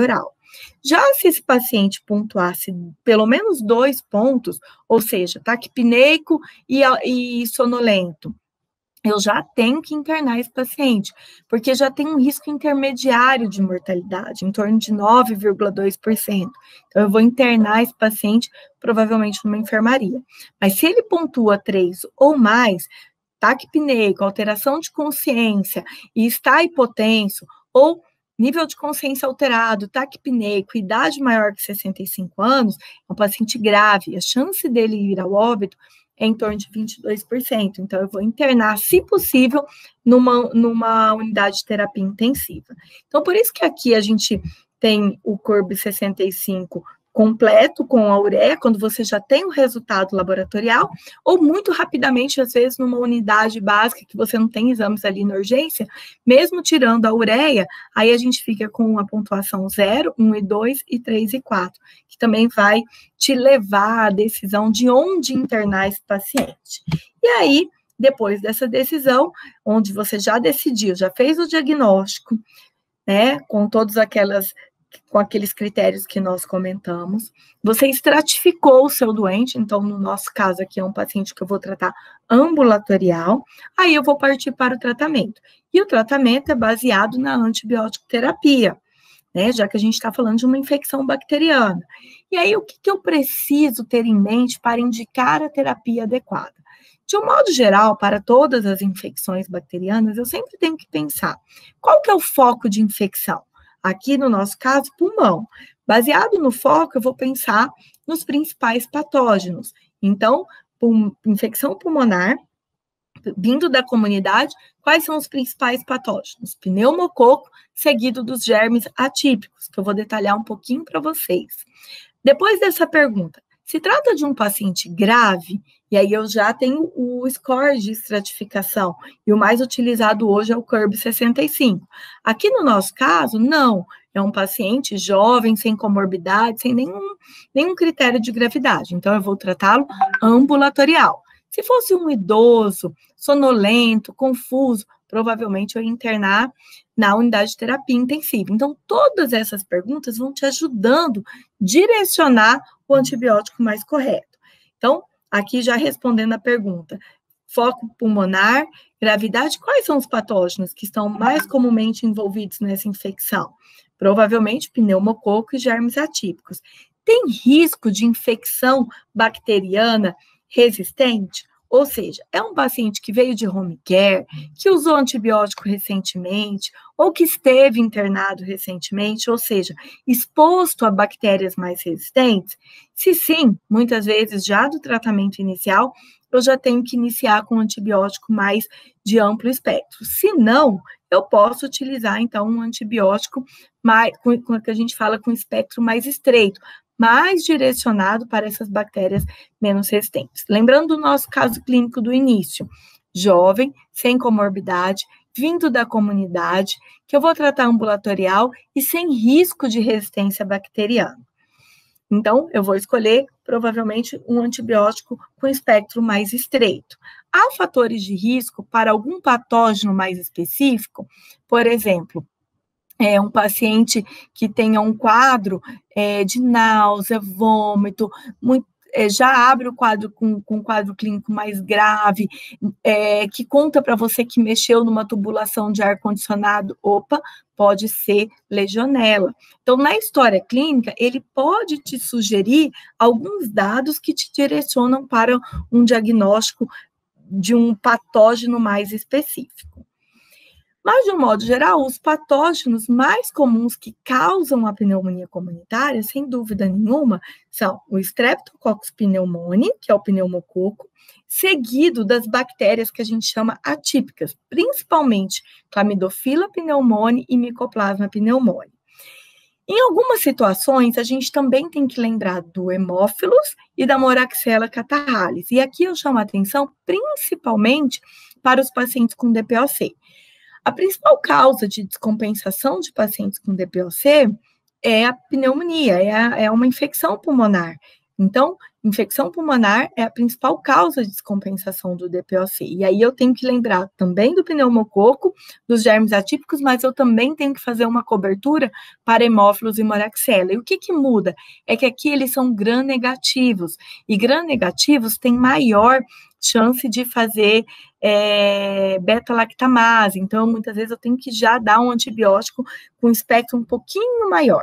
Já se esse paciente pontuasse pelo menos 2 pontos, ou seja, taquipneico e sonolento, eu já tenho que internar esse paciente, porque já tem um risco intermediário de mortalidade, em torno de 9,2%. Então, eu vou internar esse paciente, provavelmente numa enfermaria. Mas se ele pontua 3 ou mais, taquipneico, alteração de consciência e está hipotenso, ou nível de consciência alterado, taquipneico, idade maior que 65 anos, é um paciente grave, a chance dele ir ao óbito é em torno de 22%. Então, eu vou internar, se possível, numa unidade de terapia intensiva. Então, por isso que aqui a gente tem o CORB 65 completo com a ureia, quando você já tem o resultado laboratorial, ou muito rapidamente, às vezes, numa unidade básica, que você não tem exames ali na urgência, mesmo tirando a ureia, aí a gente fica com a pontuação 0, 1 e 2, e 3 e 4, que também vai te levar à decisão de onde internar esse paciente. E aí, depois dessa decisão, onde você já decidiu, já fez o diagnóstico, né, com aqueles critérios que nós comentamos, você estratificou o seu doente, então, no nosso caso aqui é um paciente que eu vou tratar ambulatorial, aí eu vou partir para o tratamento. E o tratamento é baseado na antibiótico terapia, né, já que a gente está falando de uma infecção bacteriana. E aí, o que eu preciso ter em mente para indicar a terapia adequada? De um modo geral, para todas as infecções bacterianas, eu sempre tenho que pensar, qual que é o foco de infecção? Aqui, no nosso caso, pulmão. Baseado no foco, eu vou pensar nos principais patógenos. Então, infecção pulmonar, vindo da comunidade, quais são os principais patógenos? Pneumococo, seguido dos germes atípicos, que eu vou detalhar um pouquinho para vocês. Depois dessa pergunta, se trata de um paciente grave, e aí eu já tenho o score de estratificação, e o mais utilizado hoje é o CORB 65. Aqui no nosso caso, não, é um paciente jovem, sem comorbidade, sem nenhum critério de gravidade, então eu vou tratá-lo ambulatorial. Se fosse um idoso, sonolento, confuso, provavelmente eu ia internar na unidade de terapia intensiva. Então, todas essas perguntas vão te ajudando a direcionar o antibiótico mais correto. Então, aqui já respondendo a pergunta, foco pulmonar, gravidade, quais são os patógenos que estão mais comumente envolvidos nessa infecção? Provavelmente pneumococo e germes atípicos. Tem risco de infecção bacteriana resistente? Ou seja, é um paciente que veio de home care, que usou antibiótico recentemente, ou que esteve internado recentemente, ou seja, exposto a bactérias mais resistentes? Se sim, muitas vezes já do tratamento inicial, eu já tenho que iniciar com um antibiótico mais de amplo espectro. Se não, eu posso utilizar, então, um antibiótico mais, com o que a gente fala com espectro mais estreito, mais direcionado para essas bactérias menos resistentes. Lembrando do nosso caso clínico do início, jovem, sem comorbidade, vindo da comunidade, que eu vou tratar ambulatorial e sem risco de resistência bacteriana. Então, eu vou escolher, provavelmente, um antibiótico com espectro mais estreito. Há fatores de risco para algum patógeno mais específico? Por exemplo, um paciente que tenha um quadro de náusea, vômito, já abre o quadro com um quadro clínico mais grave, que conta para você que mexeu numa tubulação de ar-condicionado, pode ser legionela. Então, na história clínica, ele pode te sugerir alguns dados que te direcionam para um diagnóstico de um patógeno mais específico. Mas, de um modo geral, os patógenos mais comuns que causam a pneumonia comunitária, sem dúvida nenhuma, são o Streptococcus pneumoniae, que é o pneumococo, seguido das bactérias que a gente chama atípicas, principalmente Chlamydophila pneumoniae e Mycoplasma pneumoniae. Em algumas situações, a gente também tem que lembrar do Haemophilus e da Moraxella catarrhalis. E aqui eu chamo a atenção principalmente para os pacientes com DPOC. A principal causa de descompensação de pacientes com DPOC é a pneumonia, é uma infecção pulmonar. Então, infecção pulmonar é a principal causa de descompensação do DPOC. E aí eu tenho que lembrar também do pneumococo, dos germes atípicos, mas eu também tenho que fazer uma cobertura para hemófilos e moraxella. E o que muda? É que aqui eles são gram-negativos. E gram-negativos têm maior chance de fazer beta-lactamase. Então, muitas vezes eu tenho que já dar um antibiótico com espectro um pouquinho maior.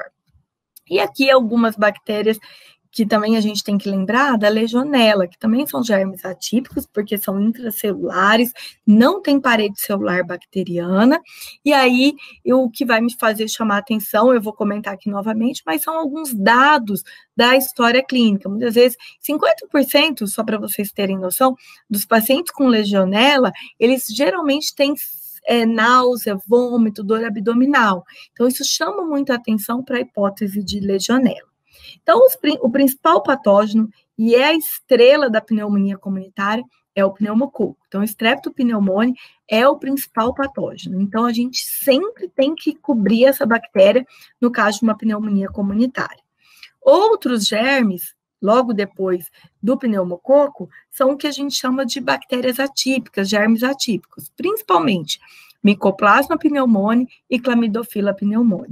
E aqui algumas bactérias que também a gente tem que lembrar da legionela, que também são germes atípicos, porque são intracelulares, não tem parede celular bacteriana, e aí o que vai me fazer chamar atenção, eu vou comentar aqui novamente, mas são alguns dados da história clínica. Muitas vezes, 50%, só para vocês terem noção, dos pacientes com legionela, eles geralmente têm náusea, vômito, dor abdominal. Então, isso chama muita atenção para a hipótese de legionela. Então, o principal patógeno e é a estrela da pneumonia comunitária é o pneumococo. Então, o Streptopneumoniae é o principal patógeno. Então, a gente sempre tem que cobrir essa bactéria no caso de uma pneumonia comunitária. Outros germes, logo depois do pneumococo, são o que a gente chama de bactérias atípicas, germes atípicos, principalmente Mycoplasma pneumoniae e Chlamydophila pneumoniae.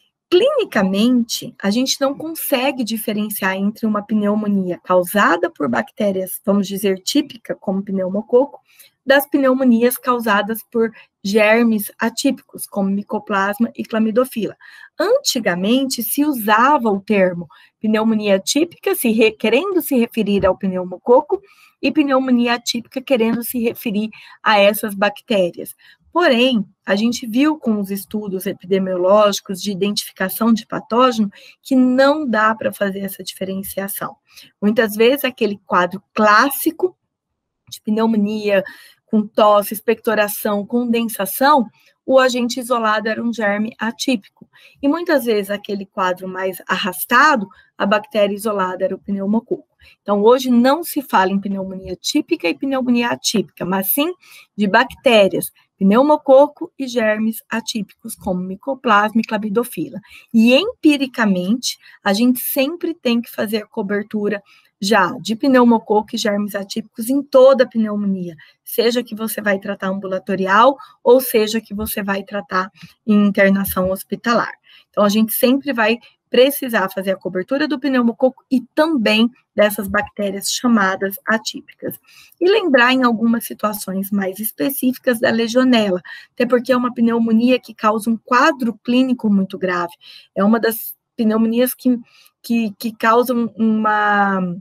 Clinicamente, a gente não consegue diferenciar entre uma pneumonia causada por bactérias, vamos dizer, típica, como pneumococo, das pneumonias causadas por germes atípicos, como Mycoplasma e Chlamydophila. Antigamente, se usava o termo pneumonia típica, querendo se referir ao pneumococo, e pneumonia atípica, querendo se referir a essas bactérias. Porém, a gente viu com os estudos epidemiológicos de identificação de patógeno que não dá para fazer essa diferenciação. Muitas vezes, aquele quadro clássico de pneumonia, com tosse, expectoração, condensação, o agente isolado era um germe atípico. E muitas vezes, aquele quadro mais arrastado, a bactéria isolada era o pneumococo. Então, hoje não se fala em pneumonia típica e pneumonia atípica, mas sim de bactérias, pneumococo e germes atípicos, como Mycoplasma e Chlamydophila. E, empiricamente, a gente sempre tem que fazer a cobertura já de pneumococo e germes atípicos em toda a pneumonia, seja que você vai tratar ambulatorial ou seja que você vai tratar em internação hospitalar. Então, a gente sempre vai precisar fazer a cobertura do pneumococo e também dessas bactérias chamadas atípicas. E lembrar em algumas situações mais específicas da legionela, até porque é uma pneumonia que causa um quadro clínico muito grave. É uma das pneumonias que causam uma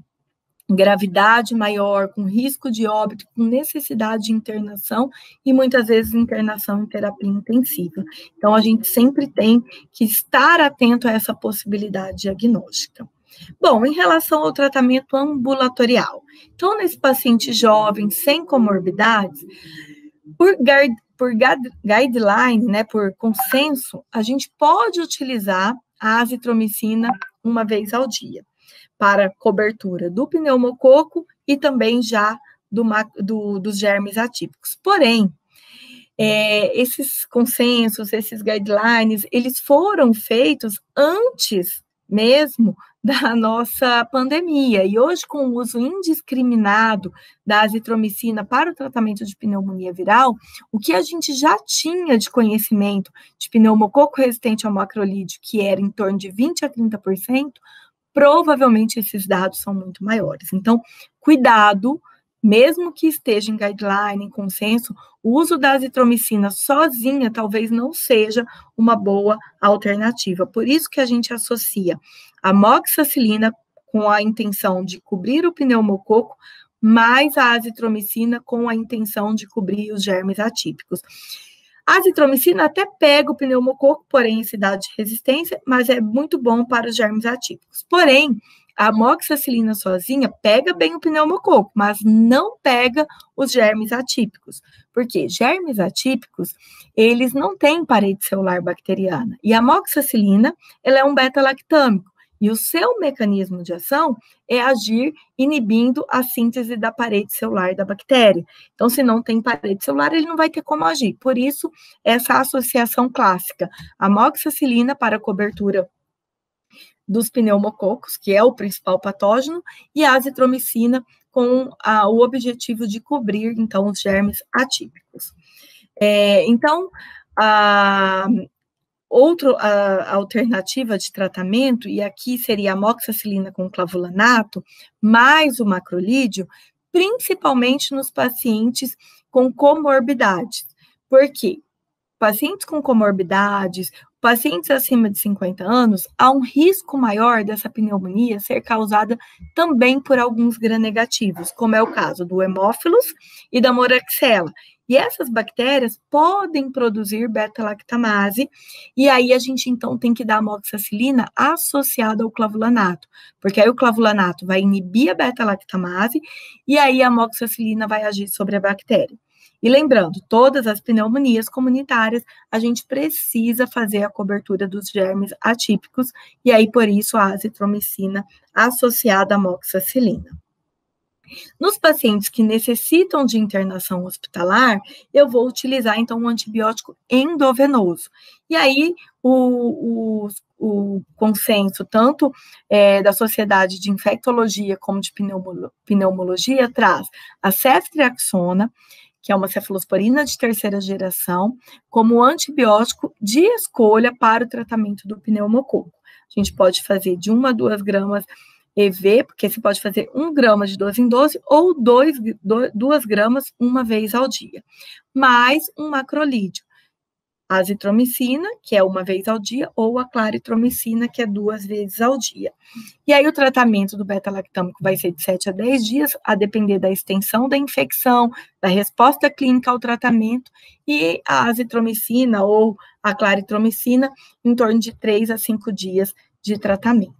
gravidade maior, com risco de óbito, com necessidade de internação e muitas vezes internação em terapia intensiva. Então, a gente sempre tem que estar atento a essa possibilidade diagnóstica. Bom, em relação ao tratamento ambulatorial, então, nesse paciente jovem, sem comorbidades, por guideline, né, por consenso, a gente pode utilizar a azitromicina uma vez ao dia, para cobertura do pneumococo e também já dos germes atípicos. Porém, esses consensos, esses guidelines, eles foram feitos antes mesmo da nossa pandemia, e hoje com o uso indiscriminado da azitromicina para o tratamento de pneumonia viral, o que a gente já tinha de conhecimento de pneumococo resistente ao macrolídeo, que era em torno de 20% a 30%, provavelmente esses dados são muito maiores. Então, cuidado, mesmo que esteja em guideline, em consenso, o uso da azitromicina sozinha talvez não seja uma boa alternativa. Por isso que a gente associa a amoxicilina com a intenção de cobrir o pneumococo, mais a azitromicina com a intenção de cobrir os germes atípicos. A azitromicina até pega o pneumococo, porém esse dado de resistência, mas é muito bom para os germes atípicos. Porém, a amoxicilina sozinha pega bem o pneumococo, mas não pega os germes atípicos. Porque germes atípicos, eles não têm parede celular bacteriana. E a amoxicilina, ela é um beta-lactâmico. E o seu mecanismo de ação é agir inibindo a síntese da parede celular da bactéria. Então, se não tem parede celular, ele não vai ter como agir. Por isso, essa associação clássica, amoxicilina para cobertura dos pneumococos, que é o principal patógeno, e a azitromicina com o objetivo de cobrir, então, os germes atípicos. Então, a alternativa de tratamento, e aqui seria a amoxicilina com clavulanato, mais o macrolídeo, principalmente nos pacientes com comorbidades. Por quê? Pacientes com comorbidades, pacientes acima de 50 anos, há um risco maior dessa pneumonia ser causada também por alguns gram-negativos, como é o caso do hemófilos e da moraxella. E essas bactérias podem produzir beta-lactamase, e aí a gente, então, tem que dar amoxicilina associada ao clavulanato, porque aí o clavulanato vai inibir a beta-lactamase, e aí a amoxicilina vai agir sobre a bactéria. E lembrando, todas as pneumonias comunitárias, a gente precisa fazer a cobertura dos germes atípicos, e aí, por isso, a azitromicina associada à amoxicilina. Nos pacientes que necessitam de internação hospitalar, eu vou utilizar, então, um antibiótico endovenoso. E aí, o consenso, tanto da Sociedade de Infectologia como de Pneumologia, traz a ceftriaxona, que é uma cefalosporina de terceira geração, como antibiótico de escolha para o tratamento do pneumococo. A gente pode fazer de 1 a 2 gramas EV, porque se pode fazer 1 grama de 12 em 12, ou 2 gramas uma vez ao dia, mais um macrolídeo, a azitromicina, que é 1 vez ao dia, ou a claritromicina, que é 2 vezes ao dia. E aí o tratamento do beta-lactâmico vai ser de 7 a 10 dias, a depender da extensão da infecção, da resposta clínica ao tratamento, e a azitromicina ou a claritromicina em torno de 3 a 5 dias de tratamento.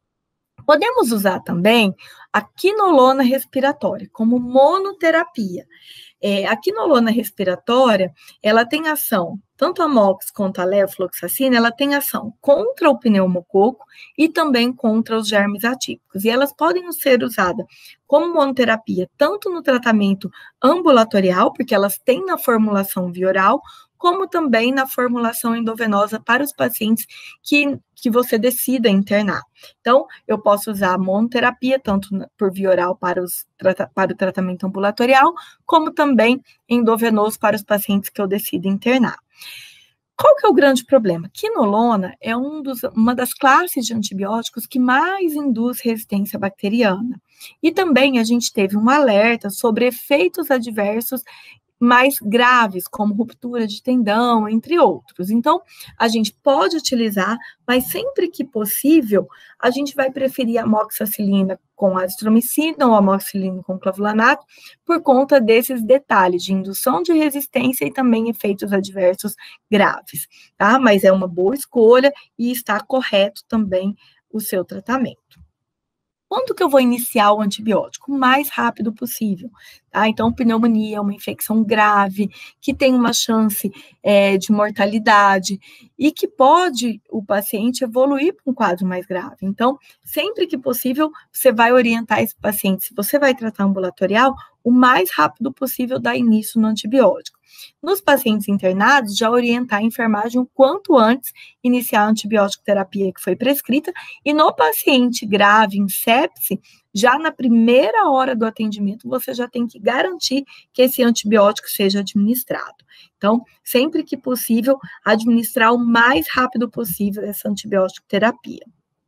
Podemos usar também a quinolona respiratória como monoterapia. A quinolona respiratória, ela tem ação, tanto a mox quanto a levofloxacina, ela tem ação contra o pneumococo e também contra os germes atípicos. E elas podem ser usadas como monoterapia, tanto no tratamento ambulatorial, porque elas têm na formulação via oral, como também na formulação endovenosa para os pacientes que você decida internar. Então, eu posso usar a monoterapia, tanto por via oral para o tratamento ambulatorial, como também endovenoso para os pacientes que eu decido internar. Qual que é o grande problema? Quinolona é uma das classes de antibióticos que mais induz resistência bacteriana. E também a gente teve um alerta sobre efeitos adversos mais graves, como ruptura de tendão, entre outros. Então, a gente pode utilizar, mas sempre que possível, a gente vai preferir a amoxicilina com azitromicina ou a amoxicilina com clavulanato, por conta desses detalhes de indução de resistência e também efeitos adversos graves, tá? Mas é uma boa escolha e está correto também o seu tratamento. Quando que eu vou iniciar o antibiótico? O mais rápido possível, tá? Então, pneumonia é uma infecção grave, que tem uma chance de mortalidade e que pode o paciente evoluir para um quadro mais grave. Então, sempre que possível, você vai orientar esse paciente, se você vai tratar ambulatorial, o mais rápido possível dar início no antibiótico. Nos pacientes internados, já orientar a enfermagem o quanto antes iniciar a antibiótico terapia que foi prescrita, e no paciente grave em sepse, já na primeira hora do atendimento, você já tem que garantir que esse antibiótico seja administrado. Então, sempre que possível, administrar o mais rápido possível essa antibiótico terapia.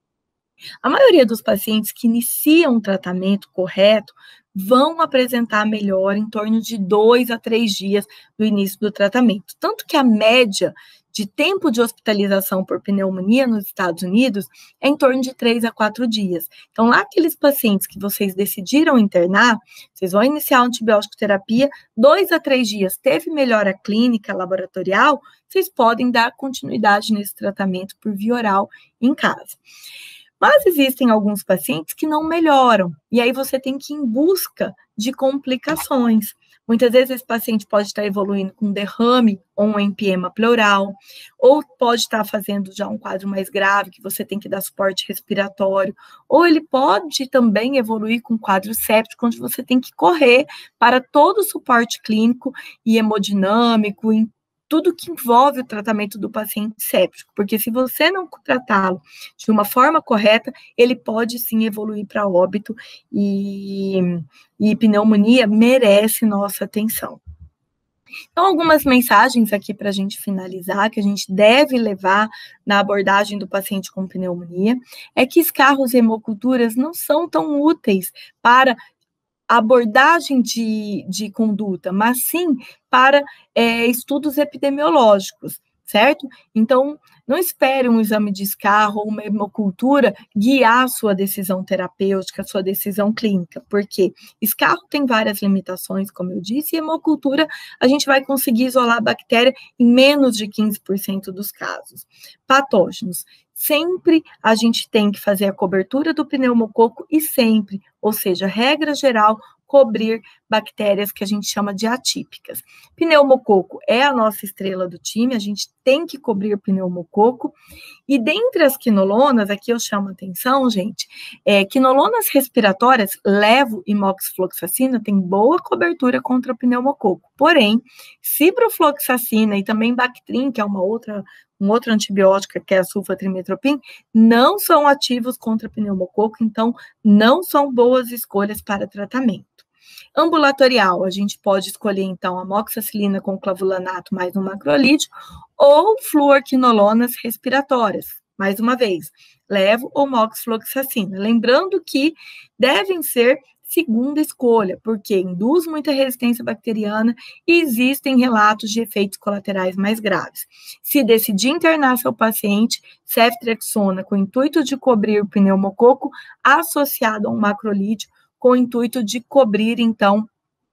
A maioria dos pacientes que iniciam o tratamento correto vão apresentar melhora em torno de 2 a 3 dias do início do tratamento. Tanto que a média de tempo de hospitalização por pneumonia nos Estados Unidos é em torno de 3 a 4 dias. Então, lá aqueles pacientes que vocês decidiram internar, vocês vão iniciar a antibiótico terapia, 2 a 3 dias, teve melhora clínica, laboratorial, vocês podem dar continuidade nesse tratamento por via oral em casa. Mas existem alguns pacientes que não melhoram, e aí você tem que ir em busca de complicações. Muitas vezes esse paciente pode estar evoluindo com derrame ou um empiema pleural, ou pode estar fazendo já um quadro mais grave, que você tem que dar suporte respiratório, ou ele pode também evoluir com quadro séptico, onde você tem que correr para todo o suporte clínico e hemodinâmico, tudo que envolve o tratamento do paciente séptico, porque se você não tratá-lo de uma forma correta, ele pode sim evoluir para óbito, e pneumonia merece nossa atenção. Então, algumas mensagens aqui para a gente finalizar, que a gente deve levar na abordagem do paciente com pneumonia, é que escarros e hemoculturas não são tão úteis para abordagem de conduta, mas sim para estudos epidemiológicos, certo? Então, não espere um exame de escarro ou uma hemocultura guiar a sua decisão terapêutica, a sua decisão clínica, porque escarro tem várias limitações, como eu disse, e hemocultura a gente vai conseguir isolar a bactéria em menos de 15% dos casos. Patógenos. Sempre a gente tem que fazer a cobertura do pneumococo e sempre, ou seja, regra geral, cobrir bactérias que a gente chama de atípicas. Pneumococo é a nossa estrela do time, a gente tem que cobrir o pneumococo. E dentre as quinolonas, aqui eu chamo a atenção, gente, quinolonas respiratórias, levo e moxifloxacina tem boa cobertura contra o pneumococo. Porém, ciprofloxacina e também Bactrim, que é um outro antibiótico, que é a sulfatrimetoprim, não são ativos contra pneumococo, então não são boas escolhas para tratamento. Ambulatorial, a gente pode escolher, então, amoxicilina com clavulanato mais um macrolídeo, ou fluorquinolonas respiratórias, mais uma vez, levo ou moxifloxacina. Lembrando que devem ser segunda escolha, porque induz muita resistência bacteriana e existem relatos de efeitos colaterais mais graves. Se decidir internar seu paciente, ceftriaxona com o intuito de cobrir o pneumococo, associado a um macrolídeo, com o intuito de cobrir, então,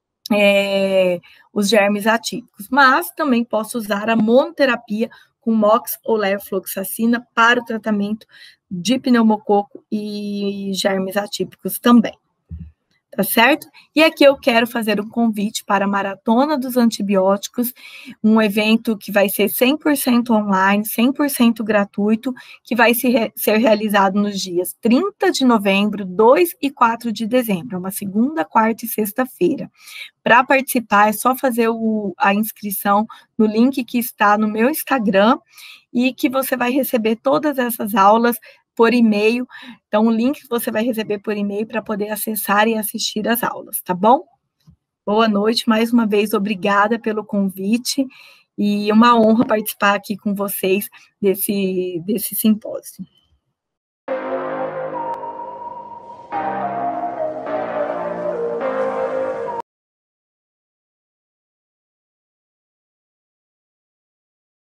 os germes atípicos. Mas também posso usar a monoterapia com mox ou levofloxacina para o tratamento de pneumococo e germes atípicos também. Tá certo? E aqui eu quero fazer um convite para a Maratona dos Antibióticos, um evento que vai ser 100% online, 100% gratuito, que vai ser realizado nos dias 30 de novembro, 2 e 4 de dezembro, uma segunda, quarta e sexta-feira. Para participar, é só fazer a inscrição no link que está no meu Instagram, e que você vai receber todas essas aulas por e-mail. Então, o link que você vai receber por e-mail para poder acessar e assistir as aulas, tá bom? Boa noite, mais uma vez, obrigada pelo convite, e uma honra participar aqui com vocês desse simpósio.